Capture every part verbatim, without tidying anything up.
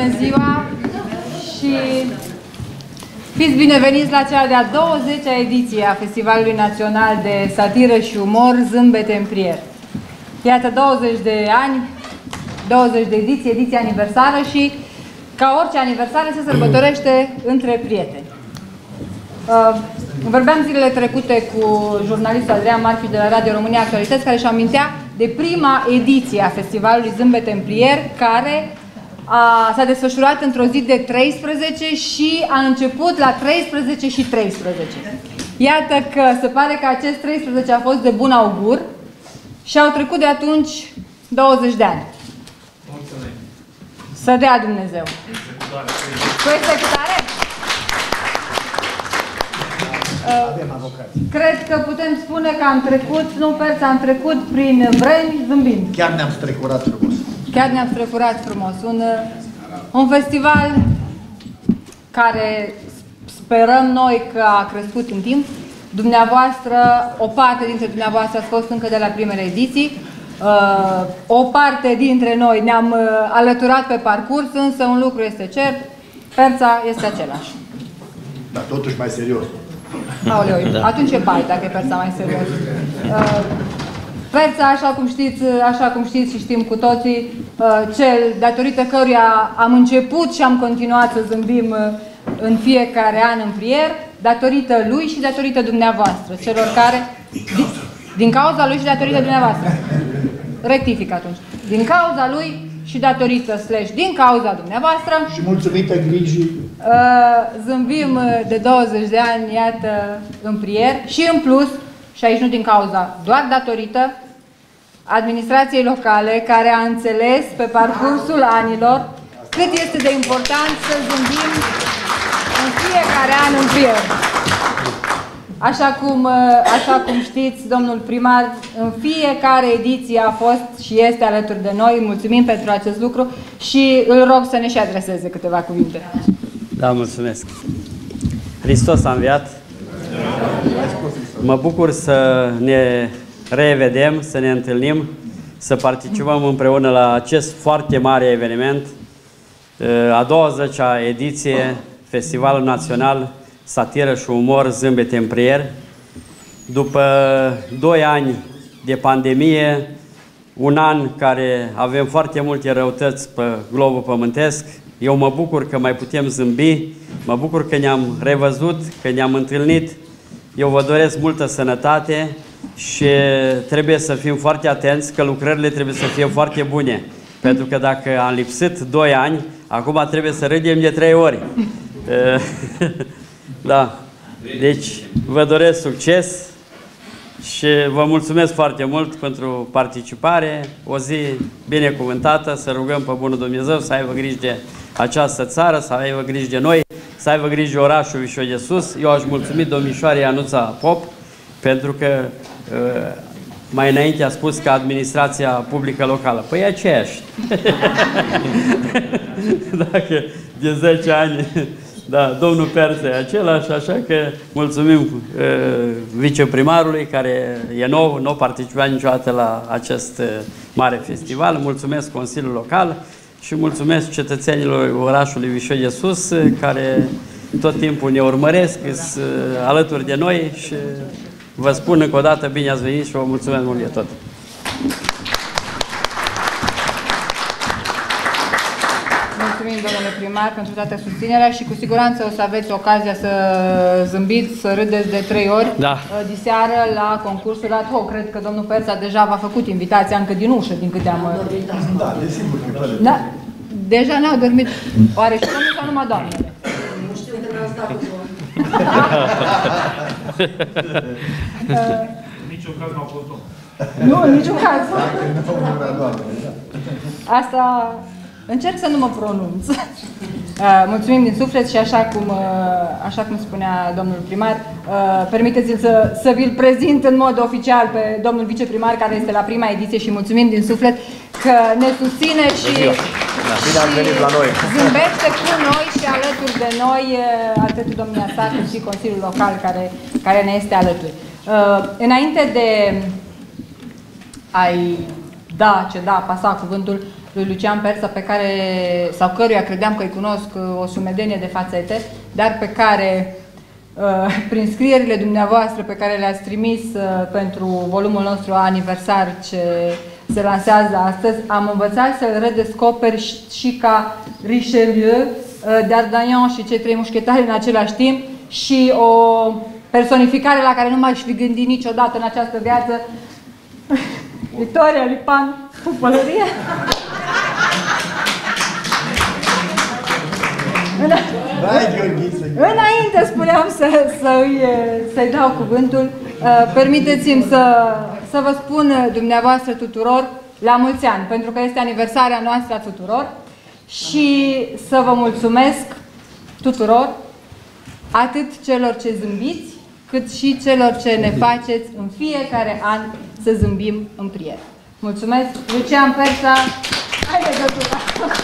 bună ziua și fiți bineveniți la cea de-a douăzecea ediție a Festivalului Național de Satiră și Umor Zâmbete în Prier. Iată, douăzeci de ani, douăzeci de ediții, ediție aniversară și ca orice aniversare se sărbătorește între prieteni. Uh, vorbeam zilele trecute cu jurnalistul Adrian Marchiu de la Radio România Actualități, care își amintea de prima ediție a Festivalului Zâmbete în Prier, care s-a desfășurat într-o zi de treisprezece și a început la treisprezece și treisprezece. Iată că se pare că acest treisprezece a fost de bun augur și au trecut de atunci douăzeci de ani. Mulțumim. Să dea Dumnezeu. Cu executare? Cred că putem spune că am trecut, nu Perț, am trecut prin vremi zâmbind. Chiar ne-am strecurat frumos. Chiar ne-am strecurat frumos. Un, un festival care sperăm noi că a crescut în timp. Dumneavoastră, o parte dintre dumneavoastră ați fost încă de la primele ediții. Uh, o parte dintre noi ne-am uh, alăturat pe parcurs, însă un lucru este cert, Perța este același. Dar totuși mai serios. Aoleu, da. Atunci e bai dacă e Perța mai serios. Uh, Perța, așa cum știți, așa cum știți și știm cu toții, cel datorită căruia am început și am continuat să zâmbim în fiecare an în Prier, datorită lui și datorită dumneavoastră, celor care... Din, din cauza lui și datorită dumneavoastră. Rectific atunci. Din cauza lui și datorită slash din cauza dumneavoastră. Și mulțumită grijii. Zâmbim de douăzeci de ani, iată, în Prier și în plus, și aici nu din cauza, doar datorită administrației locale, care a înțeles pe parcursul anilor cât este de important să zâmbim în fiecare an în Prier. Așa cum, așa cum știți, domnul primar în fiecare ediție a fost și este alături de noi. Mulțumim pentru acest lucru și îl rog să ne și adreseze câteva cuvinte. Da, mulțumesc. Hristos a înviat. Mă bucur să ne revedem, să ne întâlnim, să participăm împreună la acest foarte mare eveniment, a douăzecea ediție, Festivalul Național Satiră și Umor Zâmbete în Prier. După doi ani de pandemie, un an care avem foarte multe răutăți pe globul pământesc, eu mă bucur că mai putem zâmbi, mă bucur că ne-am revăzut, că ne-am întâlnit. Eu vă doresc multă sănătate și trebuie să fim foarte atenți că lucrările trebuie să fie foarte bune. Pentru că dacă am lipsit doi ani, acum trebuie să râdem de trei ori. Da. Deci vă doresc succes și vă mulțumesc foarte mult pentru participare. O zi binecuvântată, să rugăm pe bunul Dumnezeu să aibă grijă de această țară, să aibă grijă de noi, să aibă grijă de orașul Vișeu de Sus. Eu aș mulțumi domnișoarei Anuța Pop, pentru că mai înainte a spus că administrația publică locală. Păi e aceeași. Dacă de zece ani, da, domnul Perță e același, așa că mulțumim uh, viceprimarului, care e nou, nu a participat niciodată la acest uh, mare festival. Mulțumesc Consiliul Local și mulțumesc cetățenilor orașului Vișeu de Sus, uh, care tot timpul ne urmăresc, sunt uh, alături de noi și vă spun încă o dată bine ați venit și vă mulțumesc mult de tot. Mulțumim, domnule primar, pentru toată susținerea și cu siguranță o să aveți ocazia să zâmbiți, să râdeți de trei ori. Da. Diseară la concursul ad hoc. Cred că domnul Perța deja v-a făcut invitația încă din ușă, din câte am... Da, desigur că da. Deja n-au dormit. Oare și domnul sau numai doamnele? Nu știu că n-am stat cu Niciun caz n-au fost domnul. Nu, în niciun caz. Asta... Încerc să nu mă pronunț. Mulțumim din suflet și așa cum, așa cum spunea domnul primar, permiteți-l să, să vi-l prezint în mod oficial pe domnul viceprimar, care este la prima ediție, și mulțumim din suflet că ne susține și, Bine ați venit la noi. zâmbește cu noi și alături de noi, atât domnia sa cât și Consiliul Local care, care ne este alături. Înainte de a-i da, ce da, pasa cuvântul lui Lucian Persa, pe care, sau căruia credeam că îi cunosc o sumedenie de fațete, dar pe care, prin scrierile dumneavoastră pe care le-ați trimis pentru volumul nostru aniversar ce se lansează astăzi, am învățat să-l redescoperi și ca Richelieu, D'Artagnan și cei trei mușchetari în același timp și o personificare la care nu m-aș fi gândit niciodată în această viață, Victoria Lipan cu pălărie. Înainte spuneam să, să-i, să-i dau cuvântul, permiteți-mi să, să vă spun dumneavoastră tuturor la mulți ani, pentru că este aniversarea noastră a tuturor și să vă mulțumesc tuturor, atât celor ce zâmbiți, cât și celor ce ne faceți în fiecare an să zâmbim în prier. Mulțumesc, Lucian Persa, ai legătura!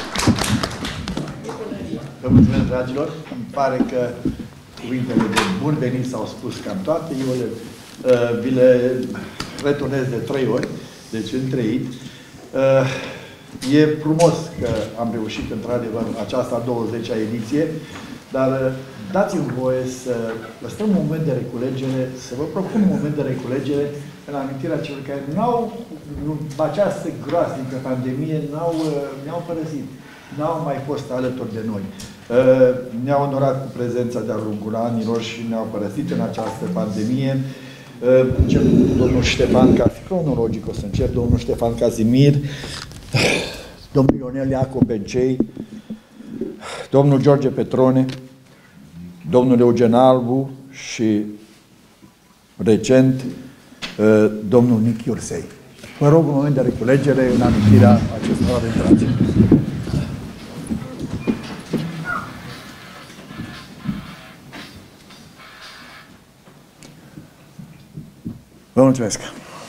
Vă mulțumesc, dragilor. Îmi pare că cuvintele de bun venit s-au spus cam toate. Eu le, uh, vi le returnez de trei ori, deci întreit. Uh, e frumos că am reușit, într-adevăr, această a douăzecea ediție, dar uh, dați-mi voie să lăsăm un moment de reculegere, să vă propun un moment de reculegere în amintirea celor care n-au, această groaznică pandemie, n-au, ne-au părăsit, n-au mai fost alături de noi. Ne-au onorat cu prezența de-a lungul anilor și ne-au părăsit în această pandemie. Încep cu domnul Ștefan, cronologic o să încep, domnul Ștefan Cazimir, domnul Ionel Iacob Bencei, domnul George Petrone, domnul Eugen Albu și recent domnul Nic Iursei. Vă rog un moment de reculegere în amintirea acestor aventurați. Vă mulțumesc!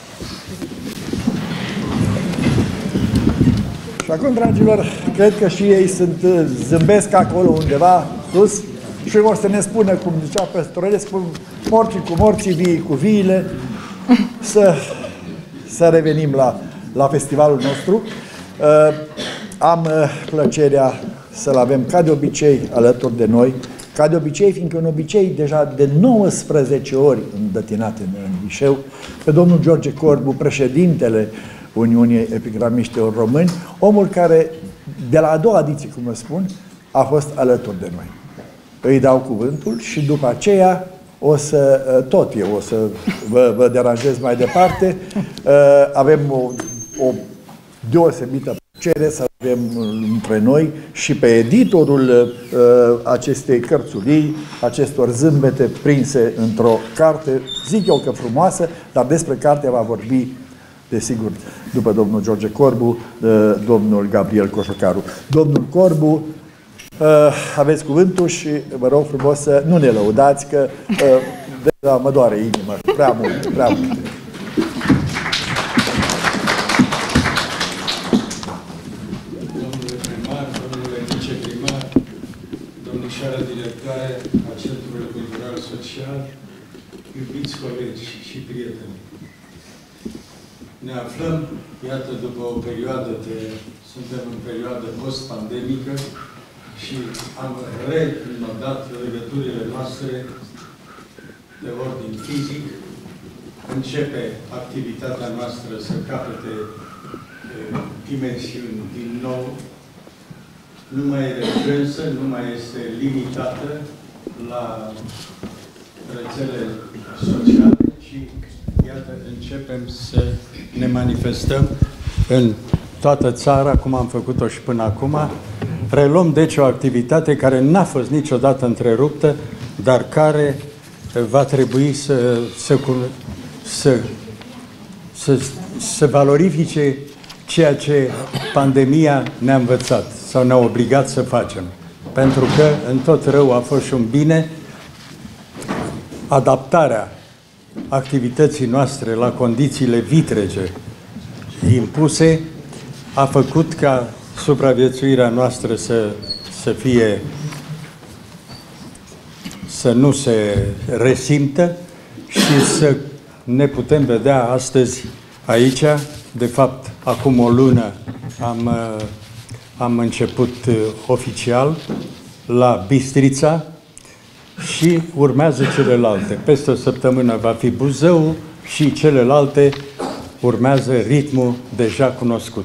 Și acum, dragilor, cred că și ei sunt, zâmbesc acolo undeva sus și vor să ne spună, cum zicea Păstorescu, morții cu morții, vii cu viile, să, să revenim la, la festivalul nostru. Uh, am uh, plăcerea să-l avem, ca de obicei, alături de noi, ca de obicei, fiindcă în obicei deja de nouăsprezece ori îndătinat în, în Vișeu, pe domnul George Corbu, președintele Uniunii Epigramiștilor Români, omul care, de la a doua ediție, cum vă spun, a fost alături de noi. Îi dau cuvântul și după aceea o să, tot eu o să vă, vă deranjez mai departe. Avem o, o deosebită plăcere să avem între noi și pe editorul acestei cărțulii, acestor zâmbete prinse într-o carte, zic eu că frumoasă, dar despre carte va vorbi, desigur, după domnul George Corbu, domnul Gabriel Coșocaru. Domnul Corbu, aveți cuvântul și vă rog frumos să nu ne lăudați, că deja mă doare inima, prea mult, prea mult. Domnule primar, domnule viceprimar, domnișoara directoare a Centrului Cultural Social, iubiți colegi și prieteni. Ne aflăm, iată, după o perioadă de, suntem în perioadă post-pandemică și am reînnodat legăturile noastre de ordin fizic. Începe activitatea noastră să capete e, dimensiuni din nou. Nu mai e restrânsă, nu mai este limitată la rețele sociale, ci iată, începem să ne manifestăm în toată țara, cum am făcut-o și până acum. Reluăm, deci, o activitate care n-a fost niciodată întreruptă, dar care va trebui să, să, să, să, să valorifice ceea ce pandemia ne-a învățat sau ne-a obligat să facem. Pentru că în tot rău a fost și un bine. Adaptarea activității noastre la condițiile vitrege impuse a făcut ca supraviețuirea noastră să, să fie, să nu se resimtă și să ne putem vedea astăzi aici. De fapt, acum o lună am, am început oficial la Bistrița și urmează celelalte. Peste o săptămână va fi Buzău și celelalte urmează ritmul deja cunoscut.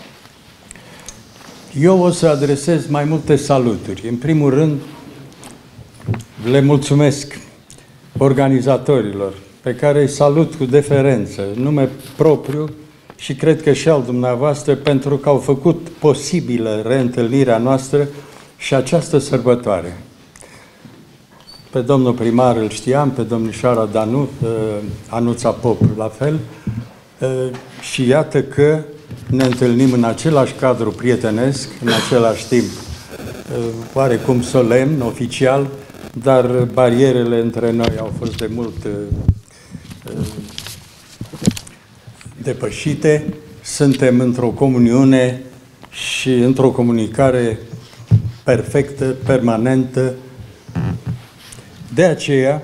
Eu o să adresez mai multe saluturi. În primul rând, le mulțumesc organizatorilor, pe care îi salut cu deferență, nume propriu și cred că și al dumneavoastră, pentru că au făcut posibilă reîntâlnirea noastră și această sărbătoare. Pe domnul primar îl știam, pe domnișoara Danu, Anuța Pop la fel, și iată că ne întâlnim în același cadru prietenesc, în același timp oarecum solemn, oficial, dar barierele între noi au fost de mult depășite. Suntem într-o comuniune și într-o comunicare perfectă, permanentă. De aceea,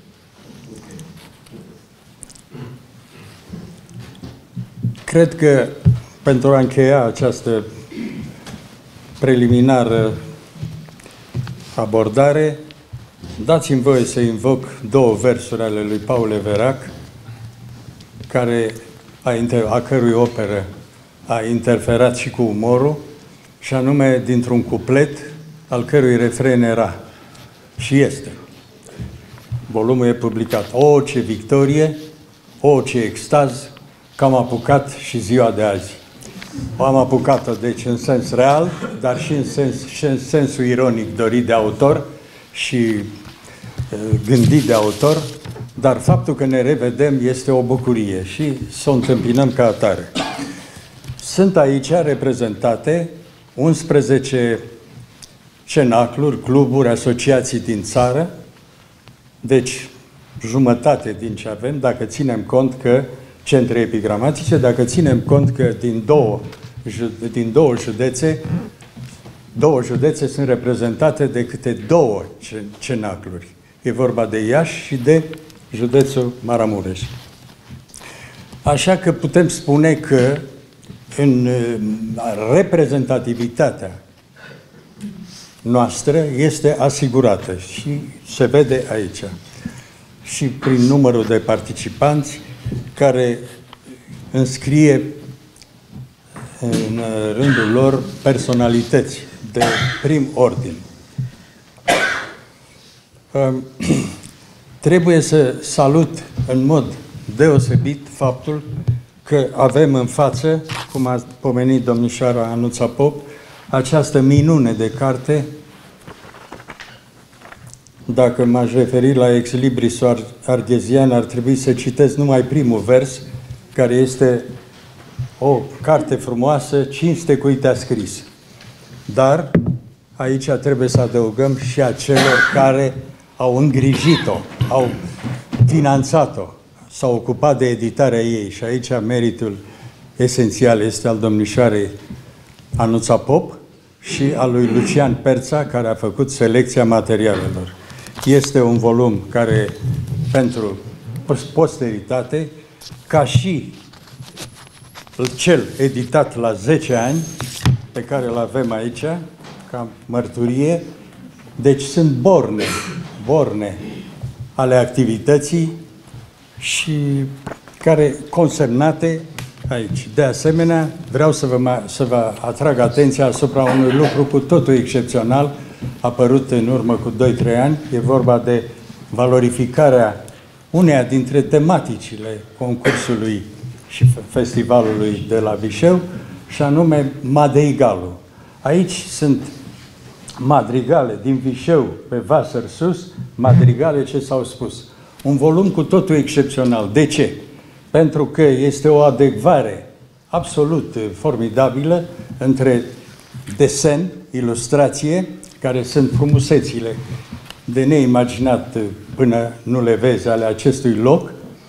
cred că pentru a încheia această preliminară abordare, dați-mi voie să invoc două versuri ale lui Paul Everac, care, a, a cărui operă a interferat și cu umorul, și anume dintr-un cuplet al cărui refren era și este. Volumul e publicat. O, ce victorie, o, ce extaz, că am apucat și ziua de azi. O am apucat-o, deci, în sens real, dar și în, sens, și în sensul ironic dorit de autor și uh, gândit de autor, dar faptul că ne revedem este o bucurie și să o întâmpinăm ca atare. Sunt aici reprezentate unsprezece cenacluri, cluburi, asociații din țară, deci jumătate din ce avem, dacă ținem cont că centre epigramatice, dacă ținem cont că din două, din două județe, două județe sunt reprezentate de câte două cenacluri. E vorba de Iași și de județul Maramureș. Așa că putem spune că în reprezentativitatea noastră este asigurată și se vede aici. Și prin numărul de participanți care înscrie în rândul lor personalități de prim ordin. Trebuie să salut în mod deosebit faptul că avem în față, cum a pomenit domnișoara Anuța Pop, această minune de carte. Dacă m-aș referi la Ex Libris Arghesian, ar trebui să citesc numai primul vers, care este o carte frumoasă, cinste cui te-a scris. Dar aici trebuie să adăugăm și a celor care au îngrijit-o, au finanțat-o, s-au ocupat de editarea ei. Și aici meritul esențial este al domnișoarei Anuța Pop și al lui Lucian Perța, care a făcut selecția materialelor. Este un volum care, pentru posteritate, ca și cel editat la zece ani, pe care îl avem aici, ca mărturie, deci sunt borne, borne ale activității și care consemnate aici. De asemenea, vreau să vă, să vă atrag atenția asupra unui lucru cu totul excepțional, apărut în urmă cu doi trei ani. E vorba de valorificarea uneia dintre tematicile concursului și festivalului de la Vișeu, și anume Madrigalul. Aici sunt madrigale din Vișeu pe Vasăr sus, madrigale ce s-au spus. Un volum cu totul excepțional. De ce? Pentru că este o adecvare absolut formidabilă între desen, ilustrație, care sunt frumusețile de neimaginat până nu le vezi ale acestui loc,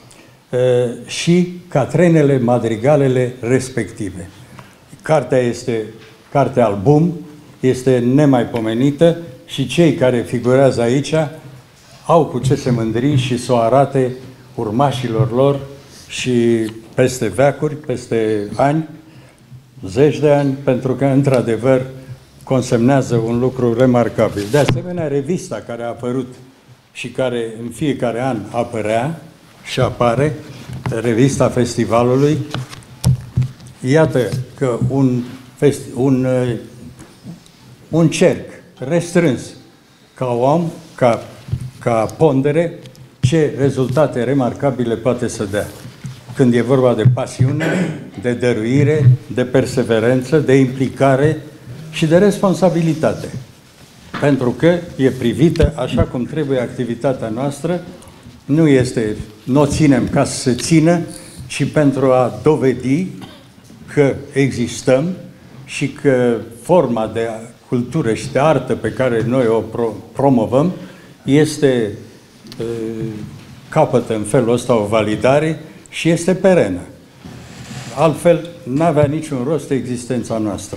și catrenele, madrigalele respective. Cartea este carte album, este nemaipomenită și cei care figurează aici au cu ce se mândri și să o arate urmașilor lor și peste veacuri, peste ani, zeci de ani, pentru că, într-adevăr, consemnează un lucru remarcabil. De asemenea, revista care a apărut și care în fiecare an apărea și apare, revista festivalului, iată că un, un, un cerc restrâns ca om, ca, ca pondere, ce rezultate remarcabile poate să dea. Când e vorba de pasiune, de dăruire, de perseverență, de implicare și de responsabilitate. Pentru că e privită așa cum trebuie activitatea noastră, nu este, nu o ținem ca să se țină, ci pentru a dovedi că existăm și că forma de cultură și de artă pe care noi o pro promovăm este, capătă în felul ăsta o validare și este perenă. Altfel, n-avea niciun rost existența noastră.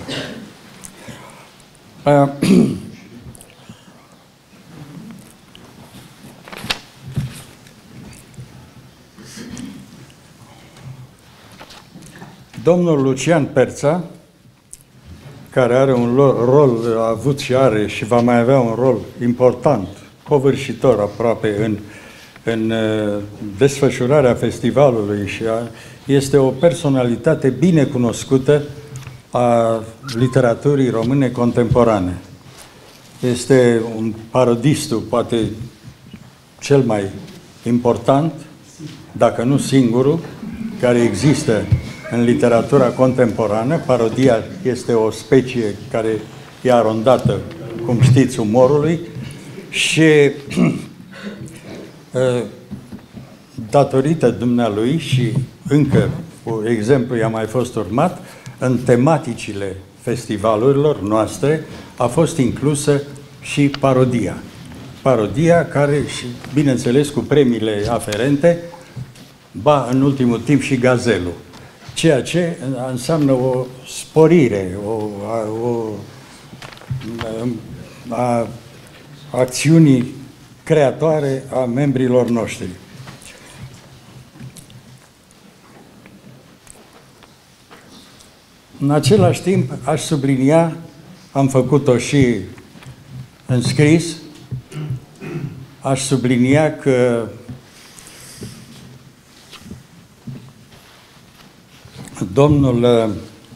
Domnul Lucian Perța, care are un rol, a avut și are și va mai avea un rol important, covârșitor aproape în, în desfășurarea festivalului și a, este o personalitate bine cunoscută a literaturii române contemporane. Este un parodistul, poate cel mai important, dacă nu singurul, care există în literatura contemporană. Parodia este o specie care e arondată, cum știți, umorului și datorită dumnealui și încă, un exemplu i-a mai fost urmat, în tematicile festivalurilor noastre a fost inclusă și parodia. Parodia care, și bineînțeles cu premiile aferente, ba în ultimul timp și gazelul. Ceea ce înseamnă o sporire, o, a, o a acțiunii creatoare a membrilor noștri. În același timp, aș sublinia, am făcut-o și în scris, aș sublinia că domnul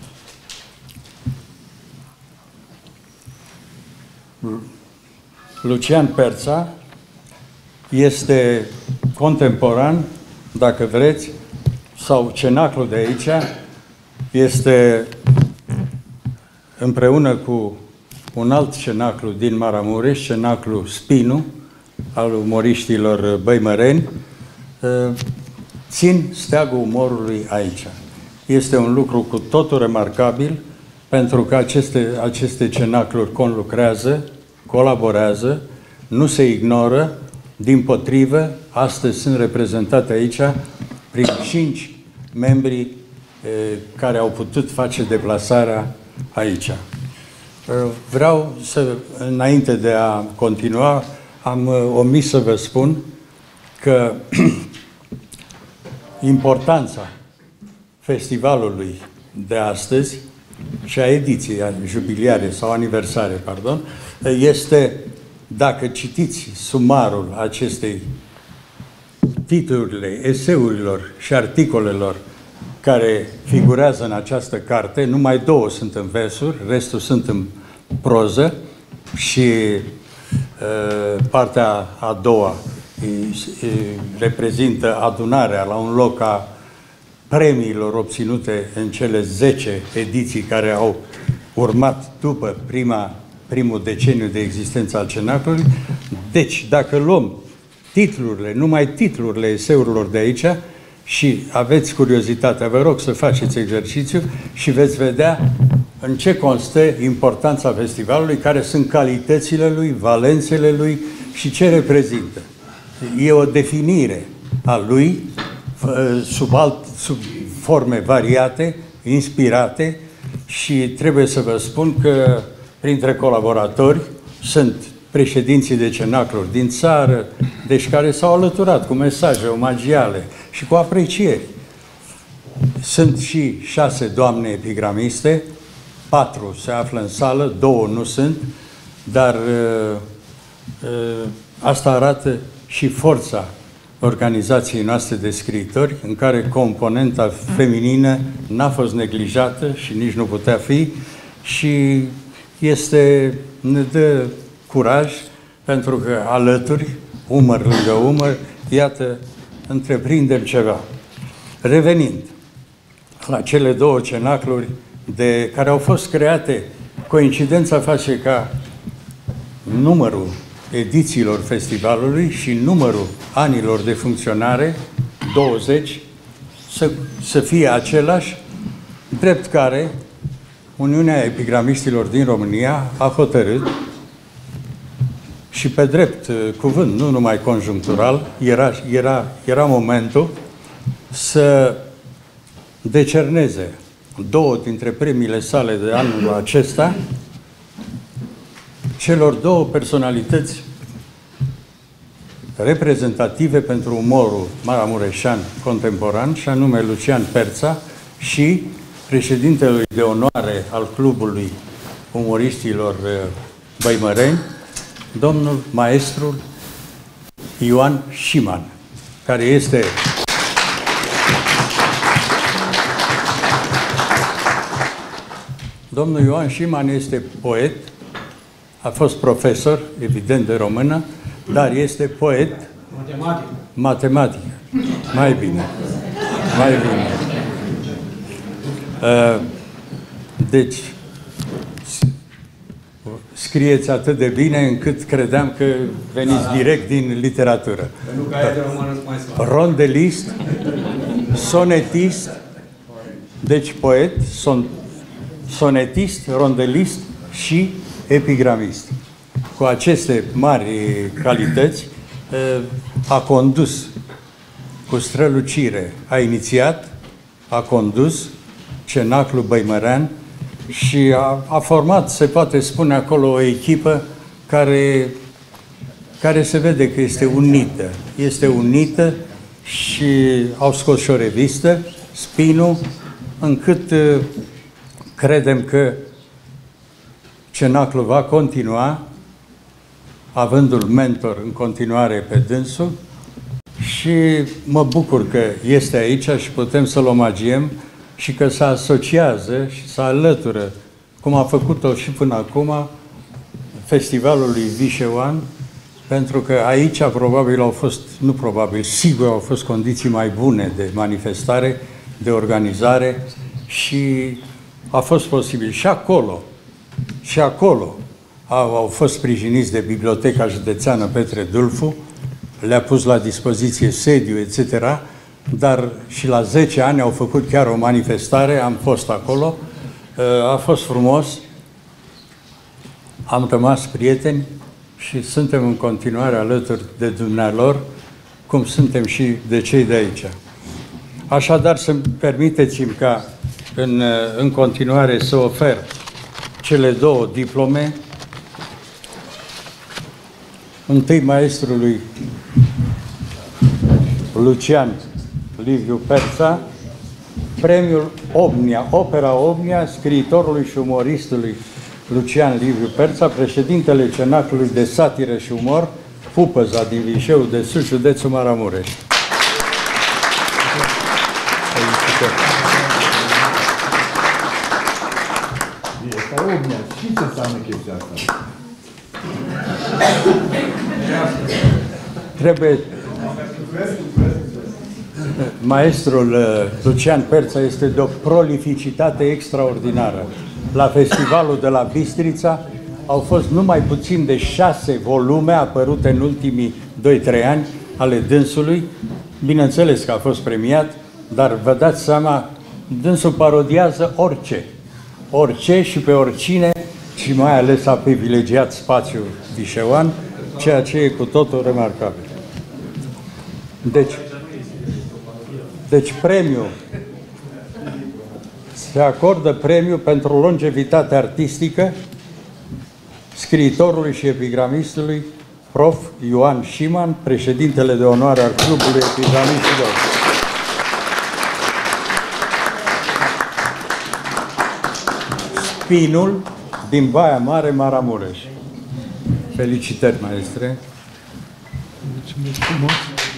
Lucian Perța este contemporan, dacă vreți, sau cenaclul de aici, este împreună cu un alt cenaclu din Maramureș, cenaclu Spinu, al umoriștilor băimăreni, țin steagul umorului aici. Este un lucru cu totul remarcabil, pentru că aceste, aceste cenacluri conlucrează, colaborează, nu se ignoră, dimpotrivă, astăzi sunt reprezentate aici prin cinci membri e, care au putut face deplasarea aici. Vreau să, înainte de a continua, am omis să vă spun că importanța festivalului de astăzi și a ediției jubiliare sau aniversare, pardon, este, dacă citiți sumarul acestei titlurile, eseurilor și articolelor care figurează în această carte, numai două sunt în versuri, restul sunt în proză și uh, partea a doua e, e, reprezintă adunarea la un loc a premiilor obținute în cele zece ediții care au urmat după prima, primul deceniu de existență al cenaclului. Deci, dacă luăm titlurile, numai titlurile eseurilor de aici și aveți curiozitatea, vă rog să faceți exercițiu și veți vedea în ce constă importanța festivalului, care sunt calitățile lui, valențele lui și ce reprezintă. E o definire a lui sub, alt, sub forme variate, inspirate și trebuie să vă spun că printre colaboratori sunt președinții de cenacluri din țară, deci care s-au alăturat cu mesaje omagiale și cu aprecieri. Sunt și șase doamne epigramiste, patru se află în sală, două nu sunt, dar uh, uh, asta arată și forța organizației noastre de scriitori, în care componenta feminină n-a fost neglijată și nici nu putea fi, și este, ne dă curaj, pentru că alături, umăr lângă umăr, iată, întreprindem ceva. Revenind la cele două cenacluri de, care au fost create, coincidența face ca numărul edițiilor festivalului și numărul anilor de funcționare, douăzeci, să, să fie același, drept care Uniunea Epigramistilor din România a hotărât, și pe drept cuvânt, nu numai conjunctural, era, era, era momentul să decerneze două dintre premiile sale de anul acesta celor două personalități reprezentative pentru umorul maramureșan contemporan, și anume Lucian Perța și președintelui de onoare al Clubului Umoristilor Băimăreni, domnul maestru Ioan Șiman, care este domnul Ioan Șiman este poet, a fost profesor, evident, de română, dar este poet Matematică. matematică. Mai bine. Mai bine. Deci, scrieți atât de bine încât credeam că veniți direct din literatură. Pentru că aia de română mai slabă. Rondelist, sonetist, deci poet, son, sonetist, rondelist și epigramist. Cu aceste mari calități a condus cu strălucire, a inițiat, a condus Cenaclul Băimărean și a, a format, se poate spune acolo, o echipă care, care se vede că este unită. Este unită și au scos și o revistă, Spinul, încât uh, credem că Cenaclul va continua, avându-l mentor în continuare pe dânsul, și mă bucur că este aici și putem să-l omagiem și că se asociază și se alătură, cum a făcut-o și până acum, festivalului Vișeoan, pentru că aici probabil au fost, nu probabil, sigur au fost condiții mai bune de manifestare, de organizare și a fost posibil. Și acolo, și acolo au, au fost sprijiniți de Biblioteca Județeană Petre Dâlfu, le-a pus la dispoziție sediu, et cetera, dar și la zece ani au făcut chiar o manifestare, am fost acolo, a fost frumos, am rămas prieteni și suntem în continuare alături de dumnealor, cum suntem și de cei de aici. Așadar, să-mi permiteți-mi ca în, în continuare să ofer cele două diplome, întâi maestrului Lucian Liviu Perța, premiul Omnia, opera Omnia, scriitorului și umoristului Lucian Liviu Perța, președintele Cenaclului de Satiră și Umor, Pupăza din Vișeu de Sus, județul Maramureș. Asta e Omnia. Și ce înseamnă chestia asta? Trebuie... Maestrul Lucian Perța este de o prolificitate extraordinară. La festivalul de la Bistrița au fost numai puțin de șase volume apărute în ultimii doi trei ani ale dânsului. Bineînțeles că a fost premiat, dar vă dați seama, dânsul parodiază orice. Orice și pe oricine, și mai ales a privilegiat spațiul vișeoan, ceea ce e cu totul remarcabil. Deci, deci premiul, se acordă premiul pentru longevitate artistică scriitorului și epigramistului prof. Ioan Șiman, președintele de onoare al Clubului Epigramistilor. Spinul din Baia Mare, Maramureș. Felicitări, maestre! Mulțumesc frumos!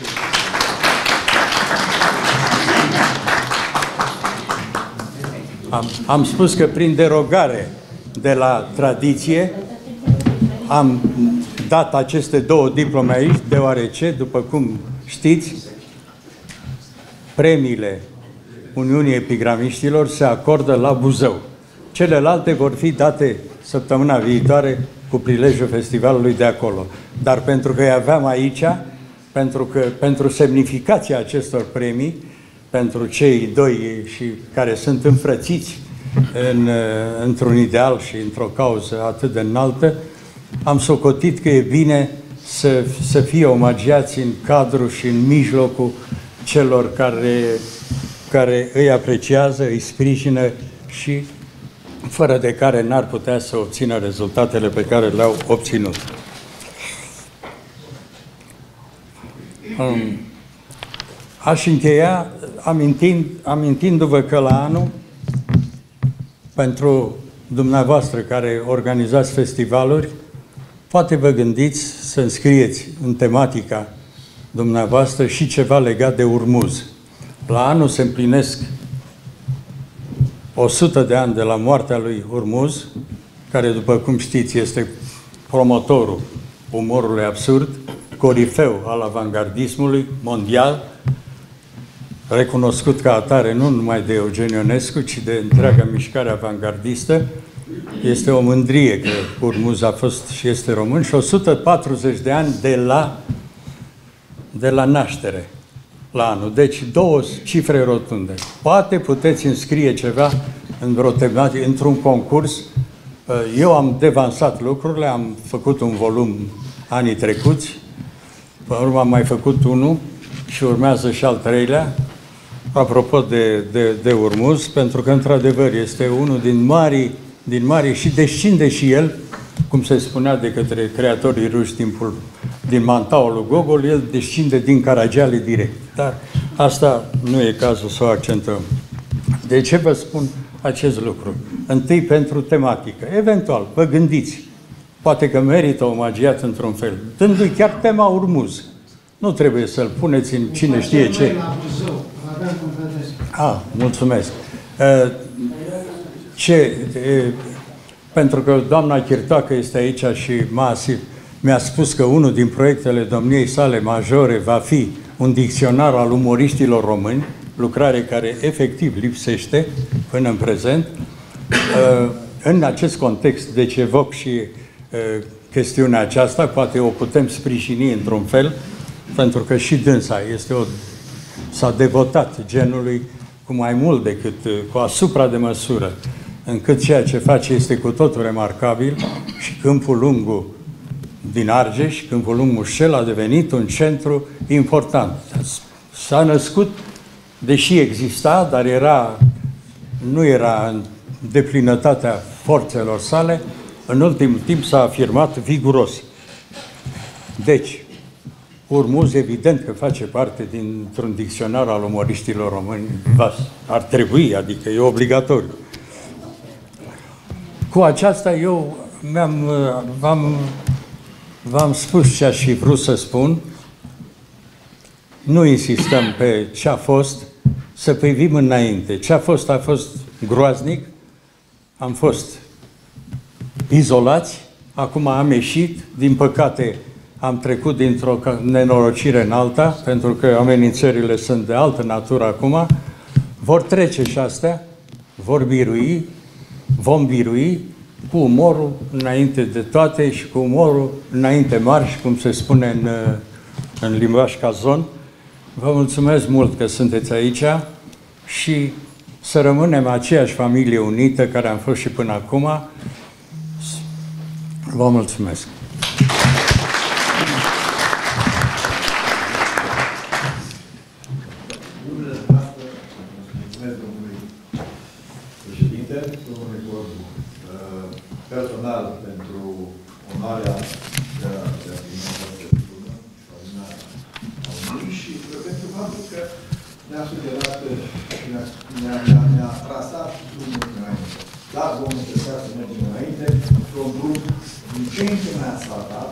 Am, am spus că prin derogare de la tradiție am dat aceste două diplome aici, deoarece, după cum știți, premiile Uniunii Epigramiștilor se acordă la Buzău. Celelalte vor fi date săptămâna viitoare cu prilejul festivalului de acolo. Dar pentru că îi aveam aici, pentru că pentru semnificația acestor premii, pentru cei doi și care sunt înfrățiți în, într-un ideal și într-o cauză atât de înaltă, am socotit că e bine să, să fie omagiați în cadrul și în mijlocul celor care, care îi apreciază, îi sprijină și fără de care n-ar putea să obțină rezultatele pe care le-au obținut. Um, aș încheia amintind, amintindu-vă că la anul, pentru dumneavoastră care organizați festivaluri, poate vă gândiți să înscrieți în tematica dumneavoastră și ceva legat de Urmuz. La anul se împlinesc o sută de ani de la moartea lui Urmuz, care, după cum știți, este promotorul umorului absurd, corifeu al avangardismului mondial, recunoscut ca atare nu numai de Eugen Ionescu, ci de întreaga mișcare avangardistă. Este o mândrie că Urmuz a fost și este român și o sută patruzeci de ani de la, de la naștere la anul. Deci două cifre rotunde. Poate puteți înscrie ceva în vreo tematică, într-un concurs. Eu am devansat lucrurile, am făcut un volum anii trecuți, până urmă am mai făcut unul și urmează și al treilea, apropo de, de, de Urmuz, pentru că, într-adevăr, este unul din mari, din mari și descinde și el, cum se spunea de către creatorii ruși timpul din mantaul lui Gogol, el descinde din Caragiale direct. Dar asta nu e cazul să o accentăm. De ce vă spun acest lucru? Întâi pentru tematică. Eventual, vă gândiți, poate că merită omagiat într-un fel, dându-i chiar tema Urmuz. Nu trebuie să-l puneți în cine știe ce. Ah, mulțumesc. Ce, pentru că doamna Chirtoacă este aici și mi-a spus că unul din proiectele domniei sale majore va fi un dicționar al umoriștilor români, lucrare care efectiv lipsește până în prezent. În acest context, deci evoc și chestiunea aceasta, poate o putem sprijini într-un fel, pentru că și dânsa este o, s-a devotat genului cu mai mult decât, cu asupra de măsură, încât ceea ce face este cu totul remarcabil și Câmpul Lungu din Argeș, Câmpul Lung Mușel, a devenit un centru important. S-a născut, deși exista, dar era, nu era în deplinătatea forțelor sale, în ultimul timp s-a afirmat viguros. Deci, Urmuz, evident că face parte dintr-un dicționar al umoriștilor români, ar trebui, adică e obligatoriu. Cu aceasta eu mi-am, v-am, v-am spus ce aș fi vrut să spun. Nu insistăm pe ce a fost, să privim înainte. Ce a fost, a fost groaznic, am fost izolați, acum am ieșit, din păcate am trecut dintr-o nenorocire în alta, pentru că amenințările sunt de altă natură acum, vor trece și astea, vor birui, vom birui cu umorul înainte de toate și cu umorul înainte marș, cum se spune în, în limbaj cazon. Vă mulțumesc mult că sunteți aici și să rămânem aceeași familie unită care am fost și până acum. Vă mulțumesc! Personal, pentru onoarea de a primi această diplomă și pentru faptul că ne-a sugerat și ne-a trasat drumul înainte. dar vom încerca să mergem înainte într-un drum din ce în ce mai asfaltat,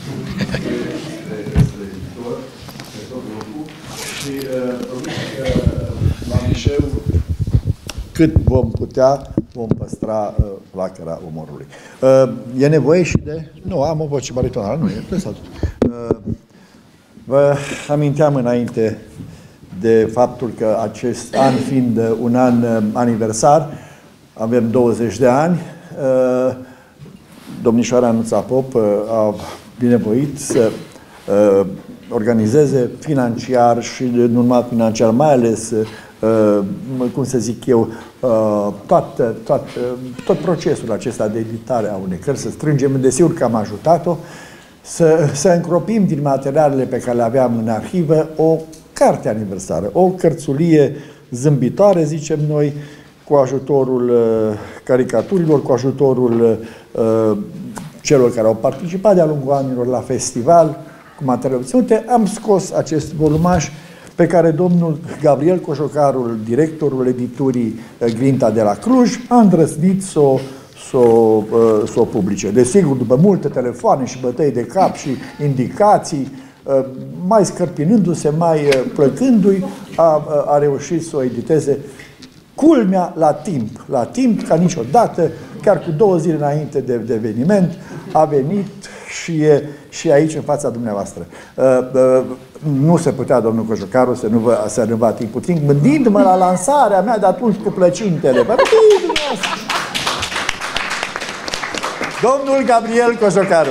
spre viitor, pe tot grupul, și promit că la Mișeu, cât vom putea, vom păstra uh, flacăra umorului. Uh, e nevoie și de... Nu, am o voce baritonală, nu, e presat. Uh, vă aminteam înainte de faptul că acest an fiind un an uh, aniversar, avem douăzeci de ani, uh, domnișoara Nuța Pop uh, a binevoit să uh, organizeze financiar și nu numai financiar, mai ales Uh, cum să zic eu, uh, tot, tot, tot procesul acesta de editare a unei cărți, să strângem, desigur că am ajutat-o, să, să încropim din materialele pe care le aveam în arhivă o carte aniversară, o cărțulie zâmbitoare, zicem noi, cu ajutorul uh, caricaturilor, cu ajutorul uh, celor care au participat de-a lungul anilor la festival, cu materiale obținute. Am scos acest volumaș pe care domnul Gabriel Cojocarul, directorul editurii Grinta de la Cluj, a îndrăznit să o, să o, să o publice. Desigur, după multe telefoane și bătăi de cap și indicații, mai scărpinându-se, mai plăcându-i, a, a reușit să o editeze, culmea, la timp. La timp, ca niciodată, chiar cu două zile înainte de, de eveniment, a venit și e și aici, în fața dumneavoastră. Uh, uh, nu se putea, domnul Cojocaru, să nu vă, să nu vă ating puțin, gândindu-mă la lansarea mea de atunci cu plăcintele. Domnul Gabriel Cojocaru.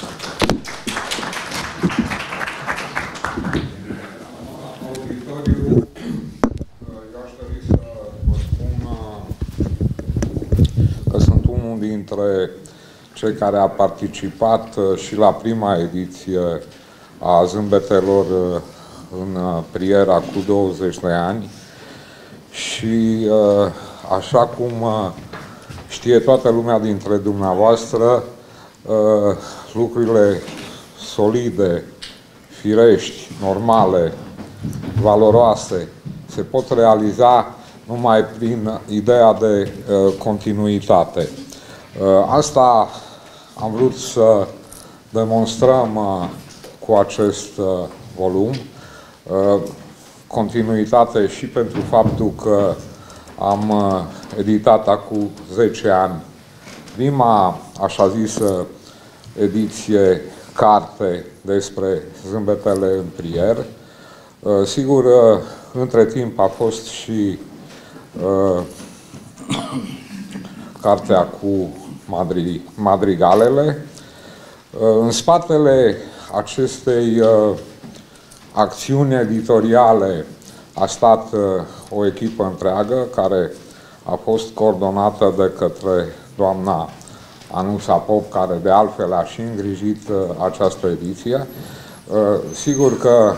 Dintre cei care a participat și la prima ediție a Zâmbetelor în Priera cu douăzeci de ani și așa cum știe toată lumea dintre dumneavoastră, lucrurile solide, firești, normale, valoroase se pot realiza numai prin ideea de continuitate. Asta am vrut să demonstrăm cu acest volum. Continuitate și pentru faptul că am editat acum zece ani prima, așa zisă, ediție carte despre Zâmbetele în Prier. Sigur, între timp a fost și cartea cu madri, madrigalele. În spatele acestei acțiuni editoriale a stat o echipă întreagă care a fost coordonată de către doamna Anuța Pop, care de altfel a și îngrijit această ediție. Sigur că,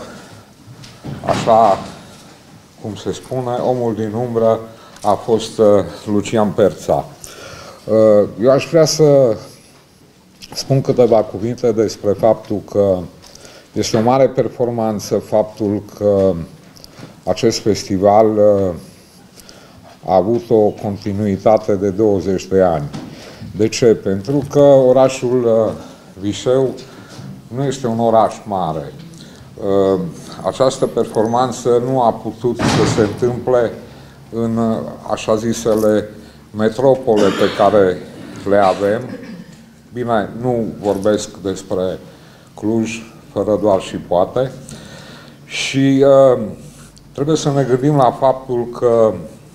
așa cum se spune, omul din umbră a fost Lucian Perța. Eu aș vrea să spun câteva cuvinte despre faptul că este o mare performanță faptul că acest festival a avut o continuitate de douăzeci de ani. De ce? Pentru că orașul Vișeu nu este un oraș mare. Această performanță nu a putut să se întâmple în așa zisele metropole pe care le avem. Bine, nu vorbesc despre Cluj, fără doar și poate. Și uh, trebuie să ne gândim la faptul că,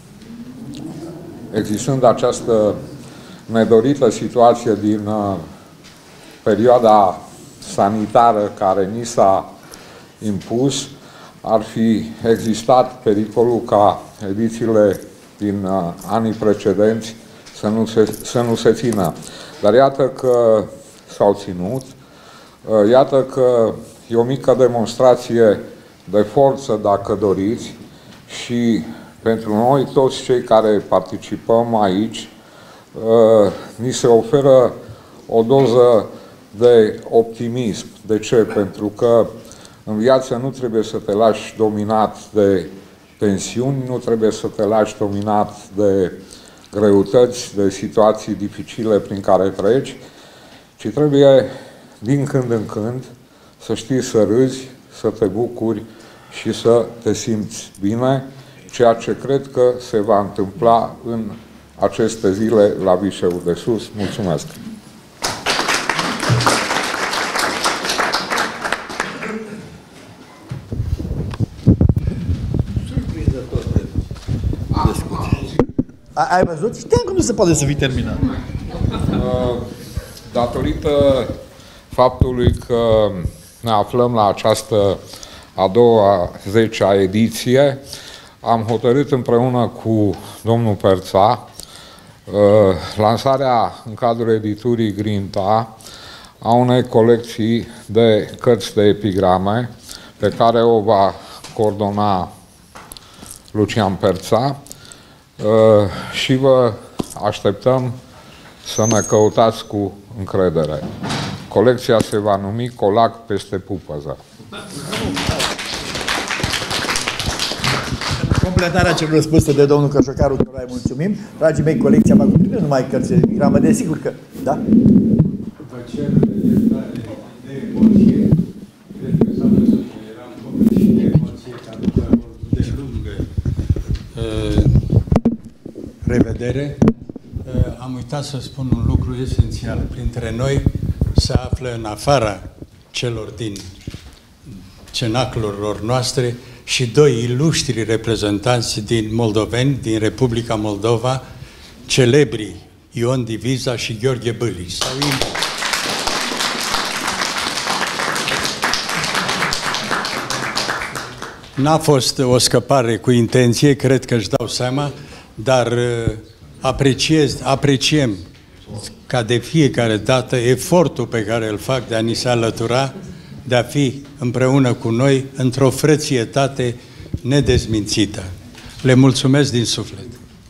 existând această nedorită situație din uh, perioada sanitară care ni s-a impus, ar fi existat pericolul ca edițiile din uh, anii precedenți să nu se, să nu se țină. Dar iată că s-au ținut, uh, iată că e o mică demonstrație de forță, dacă doriți, și pentru noi, toți cei care participăm aici, uh, ni se oferă o doză de optimism. De ce? Pentru că în viață nu trebuie să te lași dominat de tensiuni, nu trebuie să te lași dominat de greutăți, de situații dificile prin care treci, ci trebuie din când în când să știi să râzi, să te bucuri și să te simți bine, ceea ce cred că se va întâmpla în aceste zile la Vișeul de Sus. Mulțumesc! Ai văzut? Știam că nu se poate să fii terminat. Datorită faptului că ne aflăm la această a doua zecea ediție, am hotărât împreună cu domnul Perța lansarea în cadrul editurii Grinta a unei colecții de cărți de epigrame pe care o va coordona Lucian Perța și vă așteptăm să ne căutați cu încredere. Colecția se va numi Colac peste pupăză. Completarea celor spuse de domnul Cojocaru, căruia îi mulțumim. Dragii mei, colecția va cuprinde numai cărți de epigramă, desigur că, da? Vă cer iertare de emoție. Cred că s-a văzut că eram copil și de emoție, ca de lungă revedere. Am uitat să spun un lucru esențial. Printre noi se află în afara celor din cenaclurilor noastre și doi iluștri reprezentanți din moldoveni, din Republica Moldova, celebrii Ion Diviza și Gheorghe Bâli. Sau N-a fost o scăpare cu intenție, cred că își dau seama, dar apreciez, apreciem ca de fiecare dată efortul pe care îl fac de a ni se alătura, de a fi împreună cu noi într-o frățietate nedezmințită. Le mulțumesc din suflet.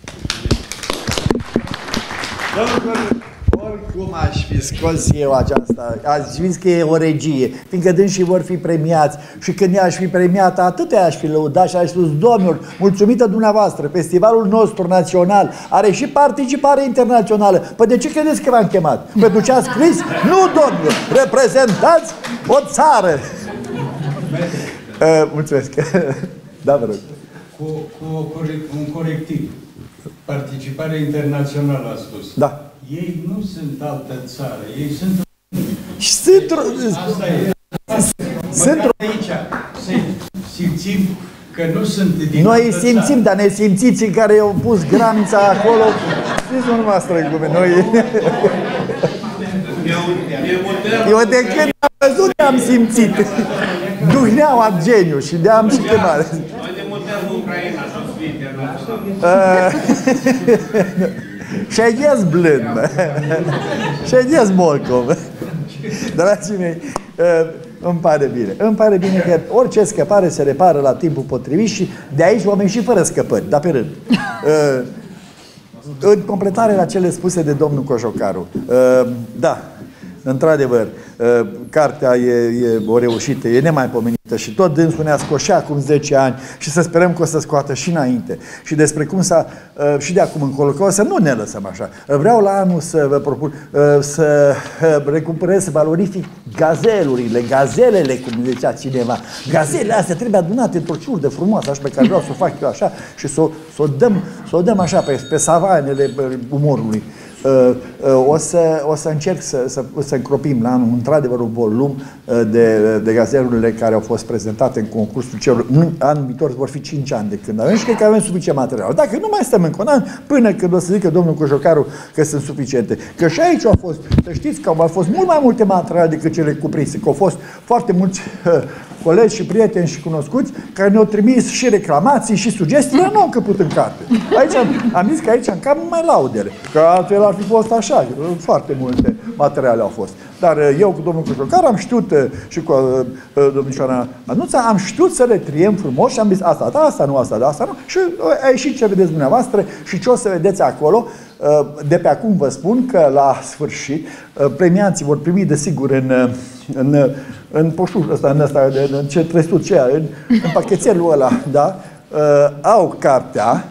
Oricum aș fi scos eu aceasta, aș zis că e o regie, fiindcă dânsii vor fi premiați și când ea aș fi premiată, atâtea aș fi lăudat și aș spus, domnilor, mulțumită dumneavoastră, festivalul nostru național are și participare internațională. Păi de ce credeți că v-am chemat? Pentru ce a scris? Nu, domnilor, reprezentați o țară. uh, mulțumesc. Da, vă rog. Cu, cu un corectiv. Participare internațională, a spus. Da. Ei nu sunt altă țară, ei sunt... Sunt... Asta e. Sunt... aici să simțim că nu sunt din Noi simțim, dar ne simțiți în care au pus granița acolo. Știți nu noastră glume, noi... Eu de când am văzut am simțit. Duhneaua geniu și de-am și chemare. Noi ne mutăm în Ucraina, să fie internațional. Șeghez blând, șeghez Molcov. Dragii mei, îmi pare bine. Îmi pare bine că orice scăpare se repară la timpul potrivit și de aici oameni și fără scăpări, dar pe rând. În completare la cele spuse de domnul Cojocaru, da, într-adevăr, cartea e, e o reușită, e nemaipomenită și tot dânsul ne-a scos și acum zece ani și să sperăm că o să scoată și înainte. Și despre cum să, și de acum încolo, că o să nu ne lăsăm așa. Vreau la anul să vă propun să recuperez, să valorific gazelurile, gazelele, cum zicea cineva. Gazelele astea trebuie adunate într-o ciurdă frumoasă, așa pe care vreau să o fac eu așa și să o, să o, dăm, să o dăm așa pe, pe savanele umorului. O să, o să încerc să, să, să încropim la anul, într-adevăr, un volum de, de gazelurile care au fost prezentate în concursul celor. Anul viitor vor fi cinci ani de când avem și cred că avem suficient material. Dacă nu mai stăm încă un an, până când o să zică domnul Cojocaru că sunt suficiente. Că și aici au fost, să știți că au fost mult mai multe materiale decât cele cuprinse, că au fost foarte mulți uh, colegi și prieteni și cunoscuți care ne-au trimis și reclamații și sugestii, dar nu am căput în carte. Aici am, am zis că aici în cap numai laudele, că altfel ar fi fost așa, foarte multe materiale au fost. Dar eu cu domnul Cojocaru am știut și cu uh, domnișoara Anuța, am știut să le triem frumos și am zis asta, da, asta nu, asta, da, asta nu. Și a ieșit ce vedeți dumneavoastră și ce o să vedeți acolo. De pe acum vă spun că la sfârșit premianții vor primi desigur în, în, în poșul ăsta, în, ăsta, în ce trăsut ce în, în pachetelul ăla, da? Au cartea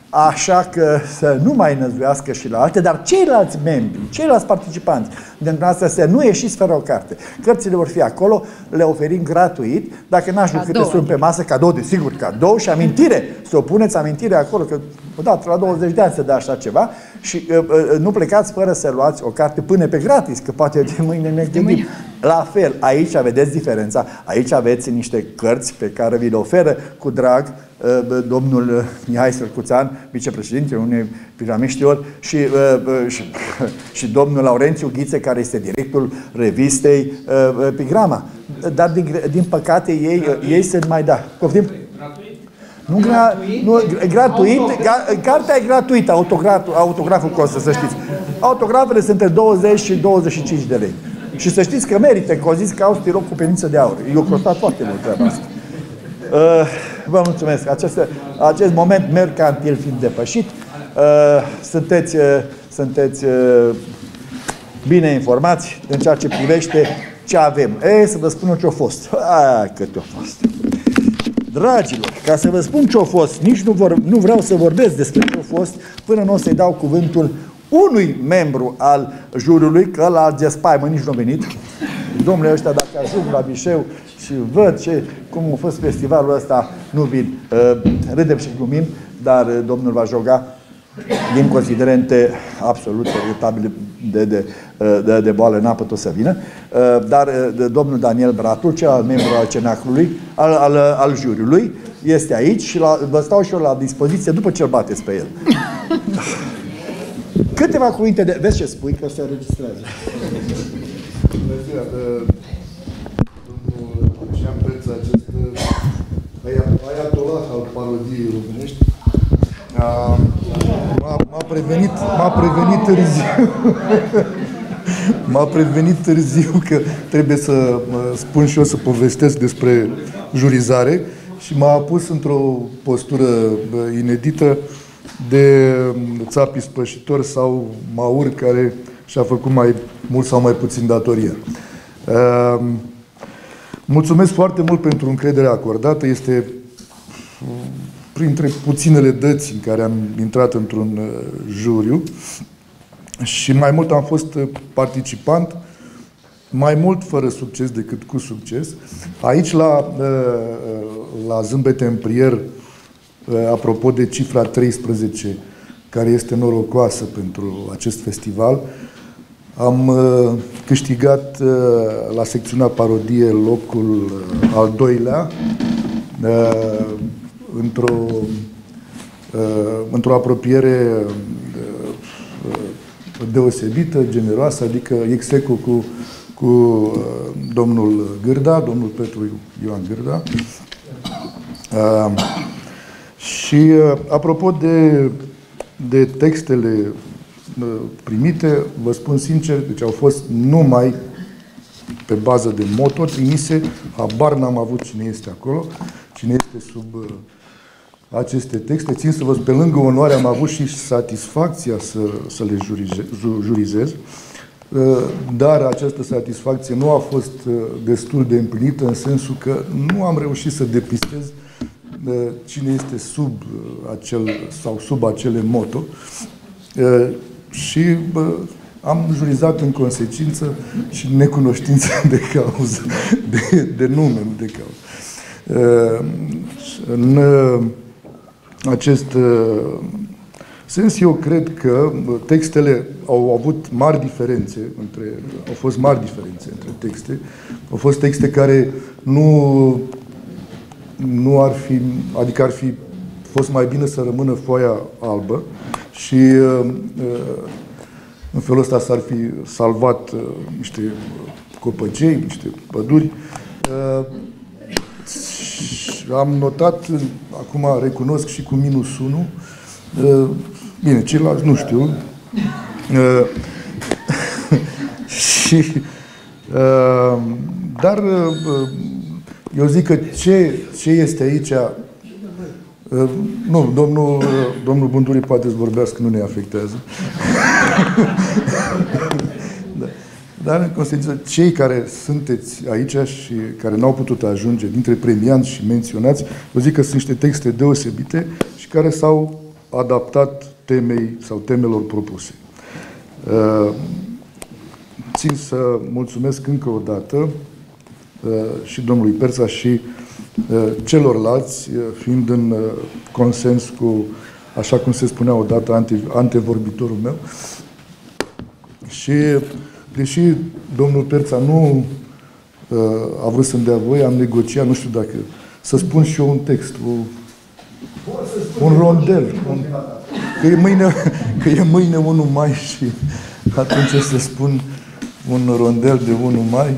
așa că să nu mai năzuiască și la alte, dar ceilalți membri, ceilalți participanți dintre asta să nu ieșiți fără o carte. Cărțile vor fi acolo, le oferim gratuit, dacă n-aș știu câte sunt pe masă, cadou, desigur, cadou și amintire, să o puneți amintire acolo, că odată la douăzeci de ani se dă așa ceva și uh, uh, nu plecați fără să luați o carte până pe gratis, că poate de mâine ne gândim. La fel, aici vedeți diferența, aici aveți niște cărți pe care vi le oferă cu drag domnul Mihai Sărcuțan, vicepreședintele unei piramiștilor, și, și, și domnul Laurențiu Ghițe, care este directorul revistei Epigrama. Dar, din, din păcate, ei, ei se mai da. Poftim? Nu, gra, nu, gratuit, cartea e gratuită, autograful, autograful costă, să știți. Autografele sunt între douăzeci și douăzeci și cinci de lei. Și să știți că merită, că au zis că au stilou cu peniță de aur. Eu costat foarte mult treaba asta. Uh, vă mulțumesc. Acest, acest moment mercantil fiind depășit, uh, sunteți, uh, sunteți uh, bine informați în ceea ce privește ce avem. E, să vă spun ce-a fost. A, cât a fost. Dragilor, ca să vă spun ce-a fost, nici nu, vor, nu vreau să vorbesc despre ce-a fost până nu o să-i dau cuvântul unui membru al juriului, că la gespaimă nici nu a venit. Domnule, ăștia, dacă ajung la Bișeu și văd ce, cum a fost festivalul ăsta, nu vin. Râdem și glumim, dar domnul va joga din considerente absolut regretabile de, de, de, de boală, n-a putut să vină. Dar domnul Daniel Bratul, celălalt membru al cenaclului, al, al, al juriului, este aici și la, vă stau și eu la dispoziție după ce îl bateți pe el. Câteva cuvinte de... Vezi ce spui, că se înregistrează. Bună ziua, domnul Jean Preță, acest ayatollah al parodiei românești, m-a prevenit, m-a prevenit târziu. M-a prevenit târziu că trebuie să spun și eu, să povestesc despre jurizare și m-a pus într-o postură inedită de țap ispășitor sau maur care și-a făcut mai mult sau mai puțin datoria. Uh, mulțumesc foarte mult pentru încrederea acordată. Este printre puținele dăți în care am intrat într-un uh, juriu și mai mult am fost participant, mai mult fără succes decât cu succes. Aici la, uh, la Zâmbete în Prier, apropo de cifra treisprezece, care este norocoasă pentru acest festival, am uh, câștigat uh, la secțiunea parodie locul uh, al doilea uh, într-o uh, într-o apropiere uh, deosebită, generoasă, adică ex aequo cu, cu uh, domnul Gârda, domnul Petru Ioan Gârda. Uh, Și apropo de, de textele primite, vă spun sincer, deci au fost numai pe bază de moto trimise, habar n-am avut cine este acolo, cine este sub aceste texte. Țin să vă spun, pe lângă onoare am avut și satisfacția să, să le jurize, jurizez, dar această satisfacție nu a fost destul de împlinită, în sensul că nu am reușit să depistez cine este sub acel sau sub acele moto și am jurizat în consecință și necunoștință de cauză, de, de nume, nu de cauză. În acest sens, eu cred că textele au avut mari diferențe între, au fost mari diferențe între texte. Au fost texte care nu nu ar fi, adică ar fi fost mai bine să rămână foaia albă și în felul ăsta s-ar fi salvat niște copăcei, niște păduri. Am notat, acum recunosc și cu minus unu, bine, ceilalți nu știu, și, dar eu zic că ce, ce este aici... Uh, nu, domnul, uh, domnul Bundurii poate să vorbească, nu ne afectează. Da. Dar, în consecință, cei care sunteți aici și care n-au putut ajunge dintre premianți și menționați, eu zic că sunt niște texte deosebite și care s-au adaptat temei sau temelor propuse. Țin să mulțumesc încă o dată și domnului Perța și celorlalți, fiind în consens cu, așa cum se spunea odată, ante, antevorbitorul meu. Și, deși domnul Perța nu a vrut să-mi dea voie, am negociat, nu știu dacă, să spun și eu un text, o, un rondel, un, că, e mâine, că e mâine unu mai și atunci o să spun un rondel de unu mai.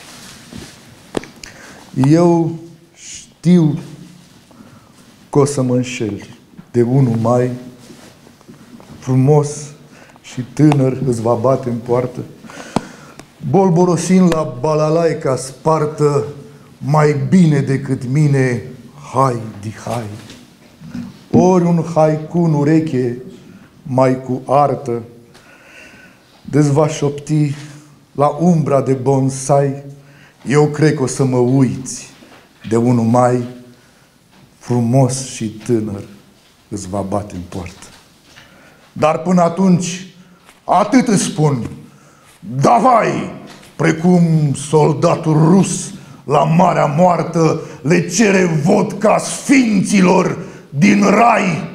Eu știu că o să mă înșel. De unu mai, frumos și tânăr îți va bate în poartă, bolborosind la balalaica spartă, mai bine decât mine, hai, di hai. Ori un haiku în ureche, mai cu artă, de-ți va șopti la umbra de bonsai, eu cred că o să mă uiți de unu mai, frumos și tânăr îți va bate în poartă. Dar până atunci, atât îți spun, davai, precum soldatul rus la Marea Moartă le cere vodka sfinților din rai.